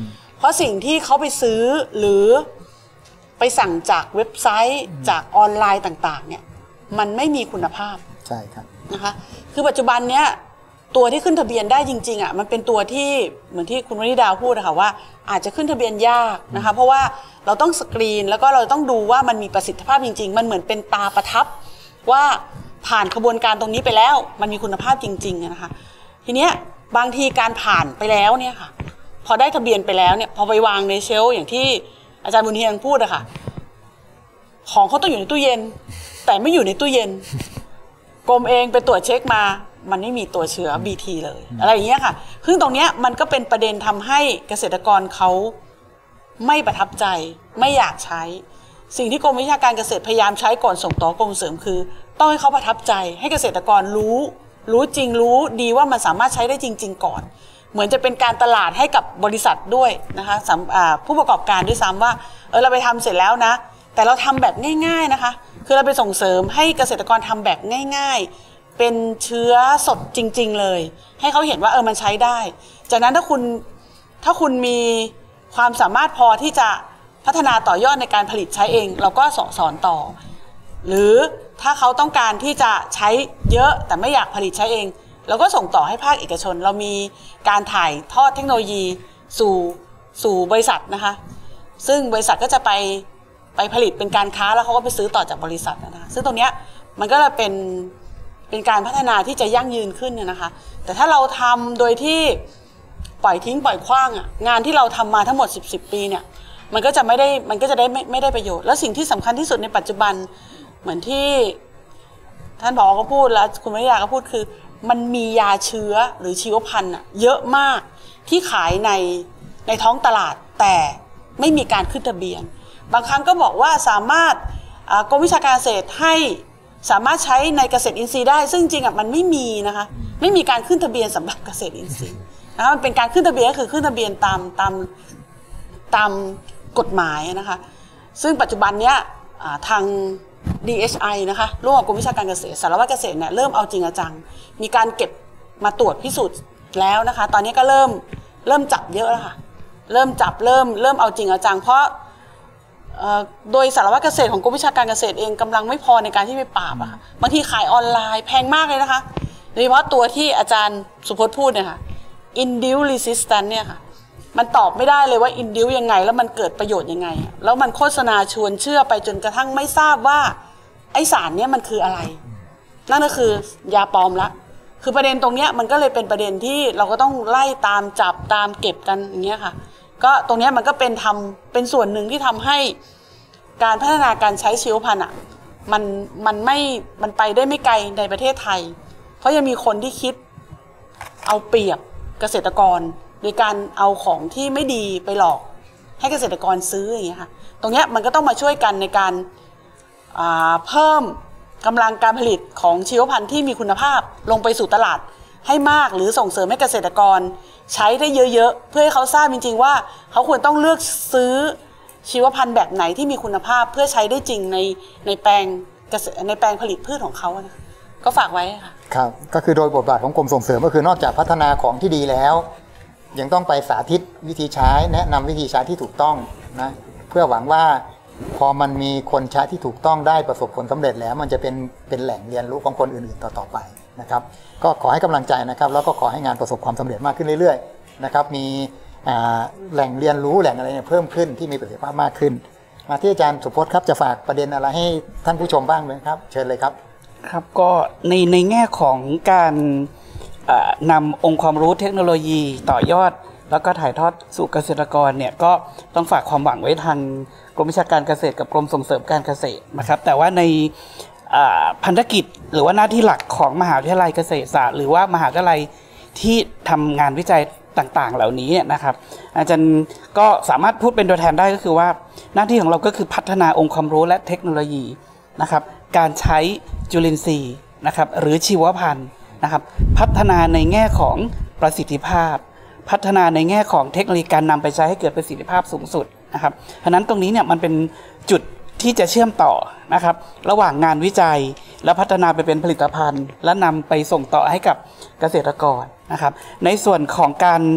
เพราะสิ่งที่เขาไปซื้อหรือไปสั่งจากเว็บไซต์จากออนไลน์ต่างๆเนี่ยมันไม่มีคุณภาพใช่ครับนะคะคือปัจจุบันเนี้ยตัวที่ขึ้นทะเบียนได้จริงๆอ่ะมันเป็นตัวที่เหมือนที่คุณวนิดาพูดนะคะว่าอาจจะขึ้นทะเบียนยากนะคะเพราะว่าเราต้องสกรีนแล้วก็เราต้องดูว่ามันมีประสิทธิภาพจริงๆมันเหมือนเป็นตาประทับว่าผ่านกระบวนการตรงนี้ไปแล้วมันมีคุณภาพจริงๆนะคะทีเนี้ยบางทีการผ่านไปแล้วเนี่ยค่ะพอได้ทะเบียนไปแล้วเนี่ยพอไปวางในเชลฟ์อย่างที่อาจารย์บุญเฮียงพูดอะค่ะของเขาต้องอยู่ในตู้เย็นแต่ไม่อยู่ในตู้เย็นกรมเองไปตรวจเช็คมามันไม่มีตัวเชื้อ บี ที เลยอะไรอย่างเงี้ยค่ะซึ่งตรงเนี้ยมันก็เป็นประเด็นทำให้เกษตรกรเขาไม่ประทับใจไม่อยากใช้สิ่งที่กรมวิชาการเกษตรพยายามใช้ก่อนส่งต่อกรมเสริมคือต้องให้เขาประทับใจให้เกษตรกรรู้รู้จริงรู้ดีว่ามันสามารถใช้ได้จริงๆก่อนเหมือนจะเป็นการตลาดให้กับบริษัทด้วยนะคะผู้ประกอบการด้วยซ้ำว่าเออเราไปทำเสร็จแล้วนะแต่เราทำแบบง่ายๆนะคะคือเราไปส่งเสริมให้เกษตรกรทำแบบง่ายๆเป็นเชื้อสดจริงๆเลยให้เขาเห็นว่าเออมันใช้ได้จากนั้นถ้าคุณถ้าคุณมีความสามารถพอที่จะพัฒนาต่อยอดในการผลิตใช้เองเราก็สอนสอนต่อหรือถ้าเขาต้องการที่จะใช้เยอะแต่ไม่อยากผลิตใช้เองเราก็ส่งต่อให้ภาคเอกชนเรามีการถ่ายทอดเทคโนโลยีสู่สู่บริษัทนะคะซึ่งบริษัทก็จะไปไปผลิตเป็นการค้าแล้วเขาก็ไปซื้อต่อจากบริษัทนะคะซึ่งตรงเนี้ยมันก็เลยเป็นเป็นการพัฒนาที่จะยั่งยืนขึ้นนะคะแต่ถ้าเราทำโดยที่ปล่อยทิ้งปล่อยขว้างอ่ะงานที่เราทำมาทั้งหมดสิบสิบปีเนี่ยมันก็จะไม่ได้มันก็จะได้ไม่ไม่ได้ประโยชน์แล้วสิ่งที่สำคัญที่สุดในปัจจุบันเหมือนที่ท่านผอ.ก็พูดแล้วคุณวนิดาก็พูดคือมันมียาเชื้อหรือชีวพันธุ์เยอะมากที่ขายในในท้องตลาดแต่ไม่มีการขึ้นทะเบียนบางครั้งก็บอกว่าสามารถกรมวิชาการเกษตรให้สามารถใช้ในเกษตรอินทรีย์ได้ซึ่งจริงอ่ะมันไม่มีนะคะไม่มีการขึ้นทะเบียนสำหรับเกษตรอินทรีย์นะคะมันเป็นการขึ้นทะเบียนก็คือขึ้นทะเบียนตามตามตามกฎหมายนะคะซึ่งปัจจุบันเนี้ยทาง ดี เอช ไอ นะคะร่วมกับกรมวิชาการเกษตรสารวัตรเกษตรเนี่ยเริ่มเอาจริงเอาจังมีการเก็บมาตรวจพิสูจน์แล้วนะคะตอนนี้ก็เริ่มเริ่มจับเยอะแล้วค่ะเริ่มจับเริ่มเริ่มเอาจริงเอาจังเพราะโดยสารวัตรเกษตรของกรมวิชาการเกษตรเองกำลังไม่พอในการที่ไปปราบอะค่ะบางทีขายออนไลน์แพงมากเลยนะคะโดยเฉพาะตัวที่อาจารย์สุพจน์พูดเนี่ยค่ะ induce resistance เนี่ยค่ะมันตอบไม่ได้เลยว่า induce ยังไงแล้วมันเกิดประโยชน์ยังไงแล้วมันโฆษณาชวนเชื่อไปจนกระทั่งไม่ทราบว่าไอสารเนี่ยมันคืออะไรนั่นก็คือยาปลอมละคือประเด็นตรงเนี้ยมันก็เลยเป็นประเด็นที่เราก็ต้องไล่ตามจับตามเก็บกันอย่างเงี้ยค่ะก็ตรงนี้มันก็เป็นทำเป็นส่วนหนึ่งที่ทำให้การพัฒนาการใช้ชีวพันธุ์อ่ะมันมันไม่มันไปได้ไม่ไกลในประเทศไทยเพราะยังมีคนที่คิดเอาเปรียบเกษตรกรโดยการเอาของที่ไม่ดีไปหลอกให้เกษตรกรซื้ออย่างเงี้ยค่ะตรงนี้มันก็ต้องมาช่วยกันในการเพิ่มกำลังการผลิตของชีวพันธุ์ที่มีคุณภาพลงไปสู่ตลาดให้มากหรือส่งเสริมให้เกษตรกรใช้ได้เยอะๆเพื่อให้เขาทราบจริงๆว่าเขาควรต้องเลือกซื้อชีวพันธุ์แบบไหนที่มีคุณภาพเพื่อใช้ได้จริงในในแปลงเกษตรในแปลงผลิตพืชของเขานะก็ฝากไว้ค่ะครับก็คือโดยบทบาทของกรมส่งเสริมก็คือนอกจากพัฒนาของที่ดีแล้วยังต้องไปสาธิตวิธีใช้แนะนำวิธีใช้ที่ถูกต้องนะเพื่อหวังว่าพอมันมีคนใช้ที่ถูกต้องได้ประสบผลสำเร็จแล้วมันจะเป็นเป็นแหล่งเรียนรู้ของคนอื่นๆต่อๆไปนะครับก็ขอให้กำลังใจนะครับแล้วก็ขอให้งานประสบความสำเร็จมากขึ้นเรื่อยๆนะครับมีแหล่งเรียนรู้แหล่งอะไรเนี่ยเพิ่มขึ้นที่มีประสิทธิภาพมากขึ้นมาที่อาจารย์สุพจน์ครับจะฝากประเด็นอะไรให้ท่านผู้ชมบ้างไหมครับเชิญเลยครับครับก็ในในแง่ของการนำองค์ความรู้เทคโนโลยีต่อยอดแล้วก็ถ่ายทอดสู่เกษตรกรเนี่ยก็ต้องฝากความหวังไว้ทางกรมวิชาการเกษตรกับกรมส่งเสริมการเกษตรนะครับแต่ว่าในพันธกิจหรือว่าหน้าที่หลักของมหาวิทยาลัยเกษตรศาสตร์หรือว่ามหาวิทยาลัยที่ทำงานวิจัยต่างๆเหล่านี้นะครับอาจารย์ก็สามารถพูดเป็นตัวแทนได้ก็คือว่าหน้าที่ของเราก็คือพัฒนาองค์ความรู้และเทคโนโลยีนะครับการใช้จุลินทรีย์นะครับหรือชีวพันธุ์นะครับพัฒนาในแง่ของประสิทธิภาพพัฒนาในแง่ของเทคโนโลยีการนำไปใช้ให้เกิดประสิทธิภาพสูงสุดนะครับเพราะนั้นตรงนี้เนี่ยมันเป็นจุดที่จะเชื่อมต่อนะครับระหว่างงานวิจัยและพัฒนาไปเป็นผลิตภัณฑ์และนำไปส่งต่อให้กับเกษตรกรนะครับในส่วนของการ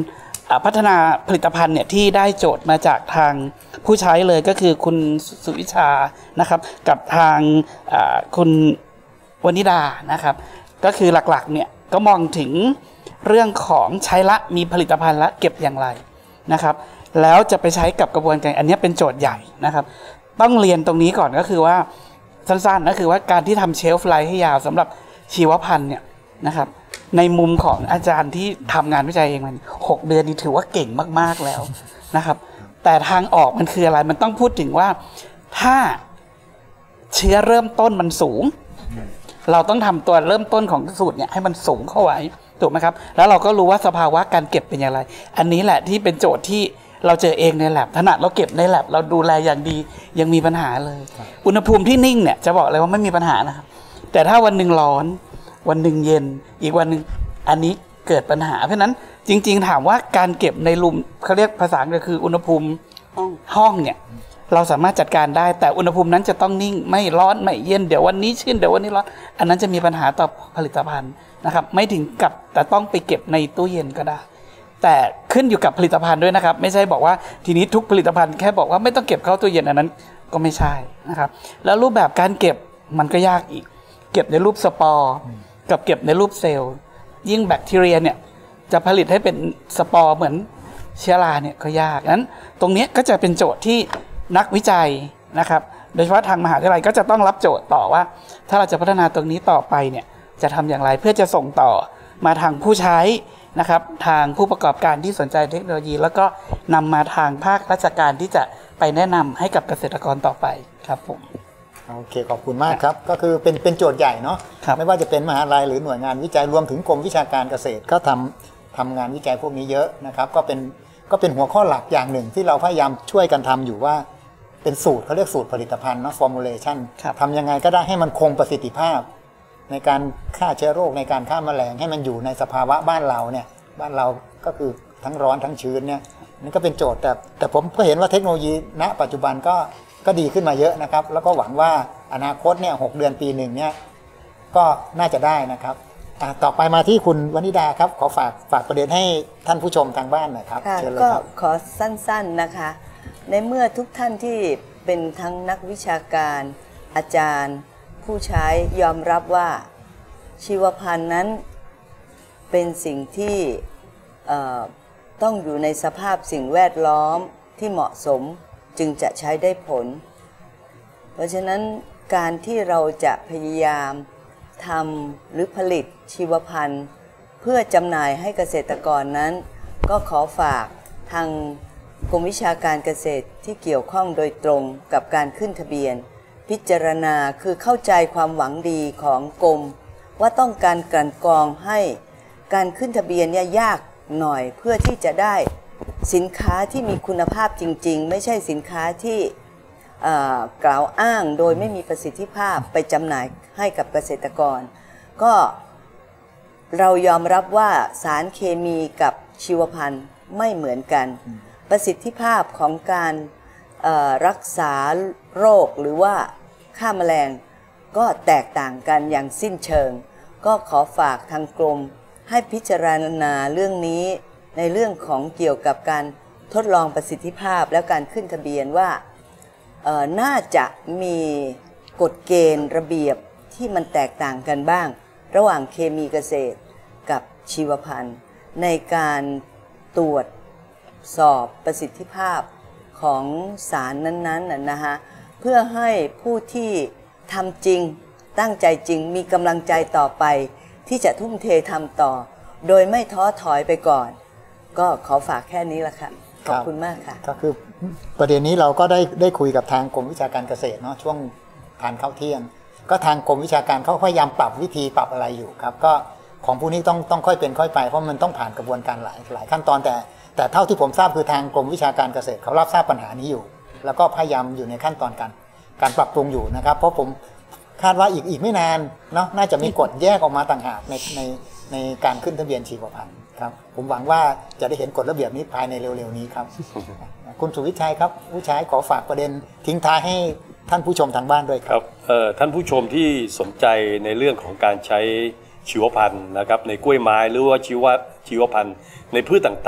พัฒนาผลิตภัณฑ์เนี่ยที่ได้โจทย์มาจากทางผู้ใช้เลยก็คือคุณสุวิชานะครับกับทางคุณวนิดานะครับก็คือหลักๆเนี่ยก็มองถึงเรื่องของใช้ละมีผลิตภัณฑ์ละเก็บอย่างไรนะครับแล้วจะไปใช้กับกระบวนการอันนี้เป็นโจทย์ใหญ่นะครับต้องเรียนตรงนี้ก่อนก็คือว่าสั้นๆก็คือว่าการที่ทำเชลฟ์ไลฟ์ให้ยาวสำหรับชีวพันธุ์เนี่ยนะครับในมุมของอาจารย์ที่ทำงานวิจัยเองมันหกเดือนนี่ถือว่าเก่งมากๆแล้วนะครับแต่ทางออกมันคืออะไรมันต้องพูดถึงว่าถ้าเชื้อเริ่มต้นมันสูงเราต้องทำตัวเริ่มต้นของสูตรเนี่ยให้มันสูงเข้าไว้ถูกไหมครับแล้วเราก็รู้ว่าสภาวะการเก็บเป็นอย่างไรอันนี้แหละที่เป็นโจทย์ที่เราเจอเองในแลบขนาดเราเก็บในแลบเราดูแลอย่างดียังมีปัญหาเลยอุณหภูมิที่นิ่งเนี่ยจะบอกเลยว่าไม่มีปัญหานะครับแต่ถ้าวันหนึ่งร้อนวันหนึ่งเย็นอีกวันหนึ่งอันนี้เกิดปัญหาเพราะนั้นจริงๆถามว่าการเก็บในรูมเขาเรียกภาษาอังกฤษคืออุณหภูมิห้องห้องเนี่ยเราสามารถจัดการได้แต่อุณหภูมินั้นจะต้องนิ่งไม่ร้อนไม่เย็นเดี๋ยววันนี้ชื้นเดี๋ยววันนี้ร้อนอันนั้นจะมีปัญหาต่อผลิตภัณฑ์นะครับไม่ถึงกับแต่ต้องไปเก็บในตู้เย็นก็ได้แต่ขึ้นอยู่กับผลิตภัณฑ์ด้วยนะครับไม่ใช่บอกว่าทีนี้ทุกผลิตภัณฑ์แค่บอกว่าไม่ต้องเก็บเข้าตู้เย็นอันนั้นก็ไม่ใช่นะครับแล้วรูปแบบการเก็บมันก็ยากอีกเก็บในรูปสปอร์กับเก็บในรูปเซลล์ยิ่งแบคทีเรียเนี่ยจะผลิตให้เป็นสปอร์เหมือนเชื้อราเนี่ยก็ยากนั้นตรงนี้ก็จะเป็นโจทย์ที่นักวิจัยนะครับโดยเฉพาะทางมหาวิทยาลัยก็จะต้องรับโจทย์ต่อว่าถ้าเราจะพัฒนาตรงนี้ต่อไปเนี่ยจะทำอย่างไรเพื่อจะส่งต่อมาทางผู้ใช้นะครับทางผู้ประกอบการที่สนใจเทคโนโลยีแล้วก็นำมาทางภาคราชการที่จะไปแนะนำให้กับเกษตรกรต่อไปครับผมโอเคขอบคุณมากครับก็คือเป็นเป็นโจทย์ใหญ่เนาะไม่ว่าจะเป็นมหาวิทยาลัยหรือหน่วยงานวิจัยรวมถึงกรมวิชาการเกษตรก็ทำทำงานวิจัยพวกนี้เยอะนะครับก็เป็นก็เป็นหัวข้อหลักอย่างหนึ่งที่เราพยายามช่วยกันทำอยู่ว่าเป็นสูตรเขาเรียกสูตรผลิตภัณฑ์เนาะ formulation ทำยังไงก็ได้ให้มันคงประสิทธิภาพในการฆ่าเชื้อโรคในการฆ่าแมลงให้มันอยู่ในสภาวะบ้านเราเนี่ยบ้านเราก็คือทั้งร้อนทั้งชื้นเนี่ยนี่ก็เป็นโจทย์แต่แต่ผมก็เห็นว่าเทคโนโลยีณปัจจุบันก็ก็ดีขึ้นมาเยอะนะครับแล้วก็หวังว่าอนาคตเนี่ยหกเดือนปีหนึ่งเนี่ยก็น่าจะได้นะครับต่อไปมาที่คุณวนิดาครับขอฝากฝากประเด็นให้ท่านผู้ชมทางบ้านหน่อยครับเชิญเลยครับก็ขอสั้นๆนะคะในเมื่อทุกท่านที่เป็นทั้งนักวิชาการอาจารย์ผู้ใช้ยอมรับว่าชีวพันธุ์นั้นเป็นสิ่งที่ต้องอยู่ในสภาพสิ่งแวดล้อมที่เหมาะสมจึงจะใช้ได้ผลเพราะฉะนั้นการที่เราจะพยายามทำหรือผลิตชีวพันธุ์เพื่อจำหน่ายให้เกษตรกรนั้นก็ขอฝากทางกรมวิชาการเกษตรที่เกี่ยวข้องโดยตรงกับการขึ้นทะเบียนพิจารณาคือเข้าใจความหวังดีของกรมว่าต้องการกลั่นกรองให้การขึ้นทะเบียนเนี่ยยากหน่อยเพื่อที่จะได้สินค้าที่มีคุณภาพจริงๆไม่ใช่สินค้าที่กล่าวอ้างโดยไม่มีประสิทธิภาพไปจำหน่ายให้กับเกษตรกรก็เรายอมรับว่าสารเคมีกับชีวพันธุ์ไม่เหมือนกันประสิทธิภาพของการรักษาโรคหรือว่าฆ่าแมลงก็แตกต่างกันอย่างสิ้นเชิงก็ขอฝากทางกรมให้พิจารณาเรื่องนี้ในเรื่องของเกี่ยวกับการทดลองประสิทธิภาพและการขึ้นทะเบียนว่าน่าจะมีกฎเกณฑ์ระเบียบที่มันแตกต่างกันบ้างระหว่างเคมีเกษตรกับชีวพันธุ์ในการตรวจสอบประสิทธิภาพของสารนั้นๆนะฮะเพื่อให้ผู้ที่ทำจริงตั้งใจจริงมีกำลังใจต่อไปที่จะทุ่มเททำต่อโดยไม่ท้อถอยไปก่อนก็ขอฝากแค่นี้ละค่ะขอบคุณมากค่ะก็คือประเด็นนี้เราก็ได้ได้คุยกับทางกรมวิชาการเกษตรเนาะช่วงทานข้าวเที่ยงก็ทางกรมวิชาการเขาพยายามปรับวิธีปรับอะไรอยู่ครับก็ของพวกนี้ต้องต้องค่อยเป็นค่อยไปเพราะมันต้องผ่านกระบวนการหลายหลายขั้นตอนแต่แต่เท่าที่ผมทราบคือทางกรมวิชาการเกษตรเขารับทราบปัญหานี้อยู่แล้วก็พยายามอยู่ในขั้นตอนการการปรับปรุงอยู่นะครับเพราะผมคาดว่าอีกอีกไม่นานเนาะน่าจะมีกฎแยกออกมาต่างหากในในในการขึ้นทะเบียนชีวพันธุ์ครับผมหวังว่าจะได้เห็นกฎระเบียบนี้ภายในเร็วๆนี้ครับ คุณสุวิชัยครับผู้ใช้ขอฝากประเด็นทิ้งท้ายให้ท่านผู้ชมทางบ้านด้วยครับท่านผู้ชมที่สนใจในเรื่องของการใช้ชีวพันธุ์นะครับในกล้วยไม้หรือว่าชีวชีวพันธุ์ในพืชต่างๆ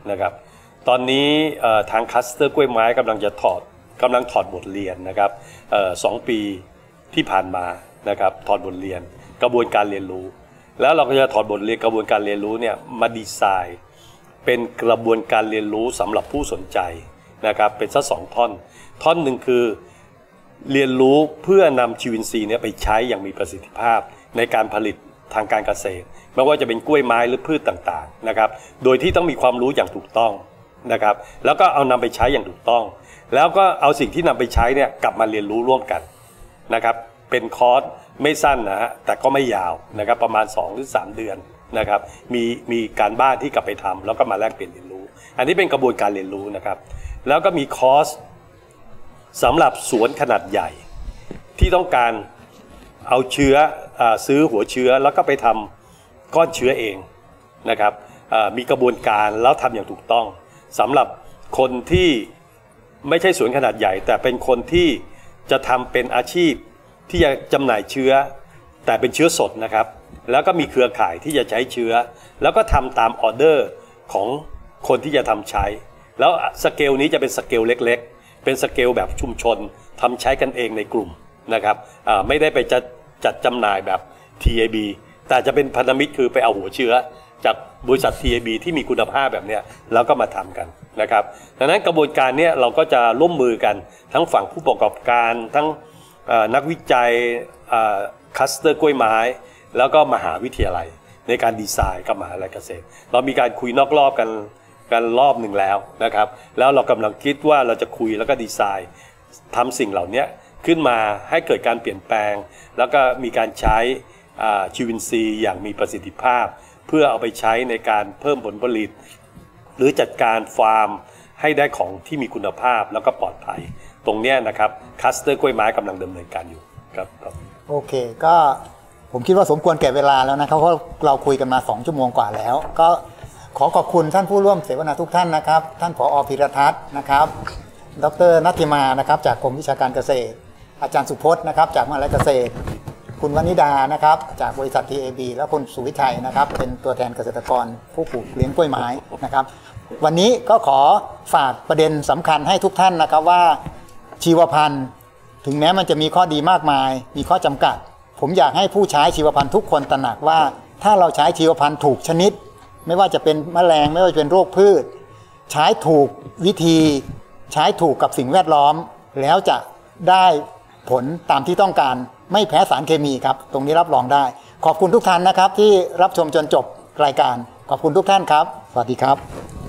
นะครับตอนนี้ทางคัสเตอร์กล้วยไม้กำลังจะถอดกำลังถอดบทเรียนนะครับสองปีที่ผ่านมานะครับถอดบทเรียนกระบวนการเรียนรู้แล้วเราก็จะถอดบทเรียนกระบวนการเรียนรู้เนี่ยมาดีไซน์เป็นกระบวนการเรียนรู้สำหรับผู้สนใจนะครับเป็นสักสองท่อนท่อนหนึ่งคือเรียนรู้เพื่อนำ จี เอ็น ซี เนี่ยไปใช้อย่างมีประสิทธิภาพในการผลิตทางการเกษตรไม่ว่าจะเป็นกล้วยไม้หรือพืชต่างๆนะครับโดยที่ต้องมีความรู้อย่างถูกต้องนะครับแล้วก็เอานำไปใช้อย่างถูกต้องแล้วก็เอาสิ่งที่นำไปใช้เนี่ยกลับมาเรียนรู้ร่วมกันนะครับเป็นคอร์สไม่สั้นนะฮะแต่ก็ไม่ยาวนะครับประมาณสองหรือสามเดือนนะครับมีมีการบ้านที่กลับไปทำแล้วก็มาแลกเปลี่ยนเรียนรู้อันนี้เป็นกระบวนการเรียนรู้นะครับแล้วก็มีคอร์สสำหรับสวนขนาดใหญ่ที่ต้องการเอาเชื้อซื้อหัวเชื้อแล้วก็ไปทำก้อนเชื้อเองนะครับมีกระบวนการแล้วทำอย่างถูกต้องสำหรับคนที่ไม่ใช่สวนขนาดใหญ่แต่เป็นคนที่จะทำเป็นอาชีพที่จะจำหน่ายเชื้อแต่เป็นเชื้อสดนะครับแล้วก็มีเครือข่ายที่จะใช้เชื้อแล้วก็ทำตามออเดอร์ของคนที่จะทำใช้แล้วสเกลนี้จะเป็นสเกลเล็กๆเป็นสเกลแบบชุมชนทำใช้กันเองในกลุ่มนะครับไม่ได้ไปจัดจัดจำหน่ายแบบ ที เอ บี แต่จะเป็นพันธมิตรคือไปเอาหัวเชื้อจากบริษัท ที เอ บี ที่มีคุณภาพแบบนี้แล้วก็มาทำกันนะครับดังนั้นกระบวนการนี้เราก็จะร่วมมือกันทั้งฝั่งผู้ประกอบการทั้งนักวิจัยคัสเตอร์กล้วยไม้แล้วก็มหาวิทยาลัยในการดีไซน์กับมหาวิทยาลัยเกษตรเรามีการคุยนอกรอบกันกันรอบหนึ่งแล้วนะครับแล้วเรากำลังคิดว่าเราจะคุยแล้วก็ดีไซน์ทำสิ่งเหล่านี้ขึ้นมาให้เกิดการเปลี่ยนแปลงแล้วก็มีการใช้ จี เอ็น ซี อย่างมีประสิทธิภาพเพื่อเอาไปใช้ในการเพิ่มผลผลิตหรือจัดการฟาร์มให้ได้ของที่มีคุณภาพแล้วก็ปลอดภัยตรงนี้นะครับคัสเตอร์กล้วยไม้กำลังดำเนินการอยู่ครับโอเคก็ผมคิดว่าสมควรแก่เวลาแล้วนะครับเพราะเราคุยกันมาสองชั่วโมงกว่าแล้วก็ขอขอบคุณท่านผู้ร่วมเสวนาทุกท่านนะครับท่านผอ.พิรทัศน์นะครับดร.นัทธิมานะครับจากกรมวิชาการเกษตรอาจารย์สุพจน์นะครับจากมหาวิทยาลัยเกษตรคุณวนิดานะครับจากบริษัท ที เอ บี และคุณสุวิชัยนะครับเป็นตัวแทนเกษตรกรผู้ปลูกเลี้ยงกล้วยไม้นะครับวันนี้ก็ขอฝากประเด็นสำคัญให้ทุกท่านนะครับว่าชีวพันธุ์ถึงแม้มันจะมีข้อดีมากมายมีข้อจำกัดผมอยากให้ผู้ใช้ชีวพันธุ์ทุกคนตระหนักว่าถ้าเราใช้ชีวพันธุ์ถูกชนิดไม่ว่าจะเป็นแมลงไม่ว่าจะเป็นโรคพืชใช้ถูกวิธีใช้ถูกกับสิ่งแวดล้อมแล้วจะได้ผลตามที่ต้องการไม่แพ้สารเคมีครับตรงนี้รับรองได้ขอบคุณทุกท่านนะครับที่รับชมจนจบรายการขอบคุณทุกท่านครับสวัสดีครับ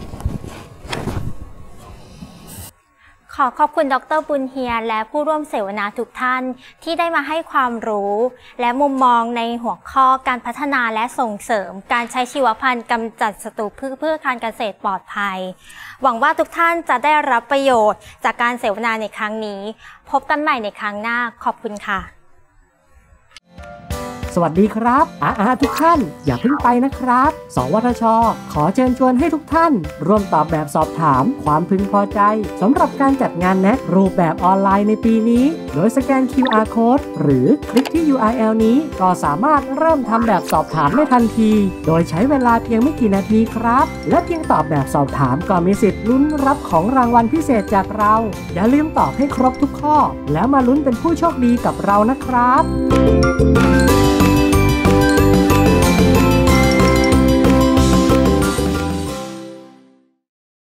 ขอขอบคุณดร.บุญเฮียรและผู้ร่วมเสวนาทุกท่านที่ได้มาให้ความรู้และมุมมองในหัวข้อการพัฒนาและส่งเสริมการใช้ชีวพันธุ์กำจัดศัตรูพืชเพื่อการเกษตรปลอดภัยหวังว่าทุกท่านจะได้รับประโยชน์จากการเสวนาในครั้งนี้พบกันใหม่ในครั้งหน้าขอบคุณค่ะสวัสดีครับอาอาทุกท่านอย่าเพิ่งไปนะครับสวทช.ขอเชิญชวนให้ทุกท่านร่วมตอบแบบสอบถามความพึงพอใจสำหรับการจัดงาน เอ็น เอ ซี รูปแบบออนไลน์ในปีนี้โดยสแกน คิว อาร์ Code หรือคลิกที่ ยู อาร์ แอล นี้ก็สามารถเริ่มทำแบบสอบถามได้ทันทีโดยใช้เวลาเพียงไม่กี่นาทีครับและเพียงตอบแบบสอบถามก็มีสิทธิ์ลุ้นรับของรางวัลพิเศษจากเราอย่าลืมตอบให้ครบทุกข้อแล้วมาลุ้นเป็นผู้โชคดีกับเรานะครับ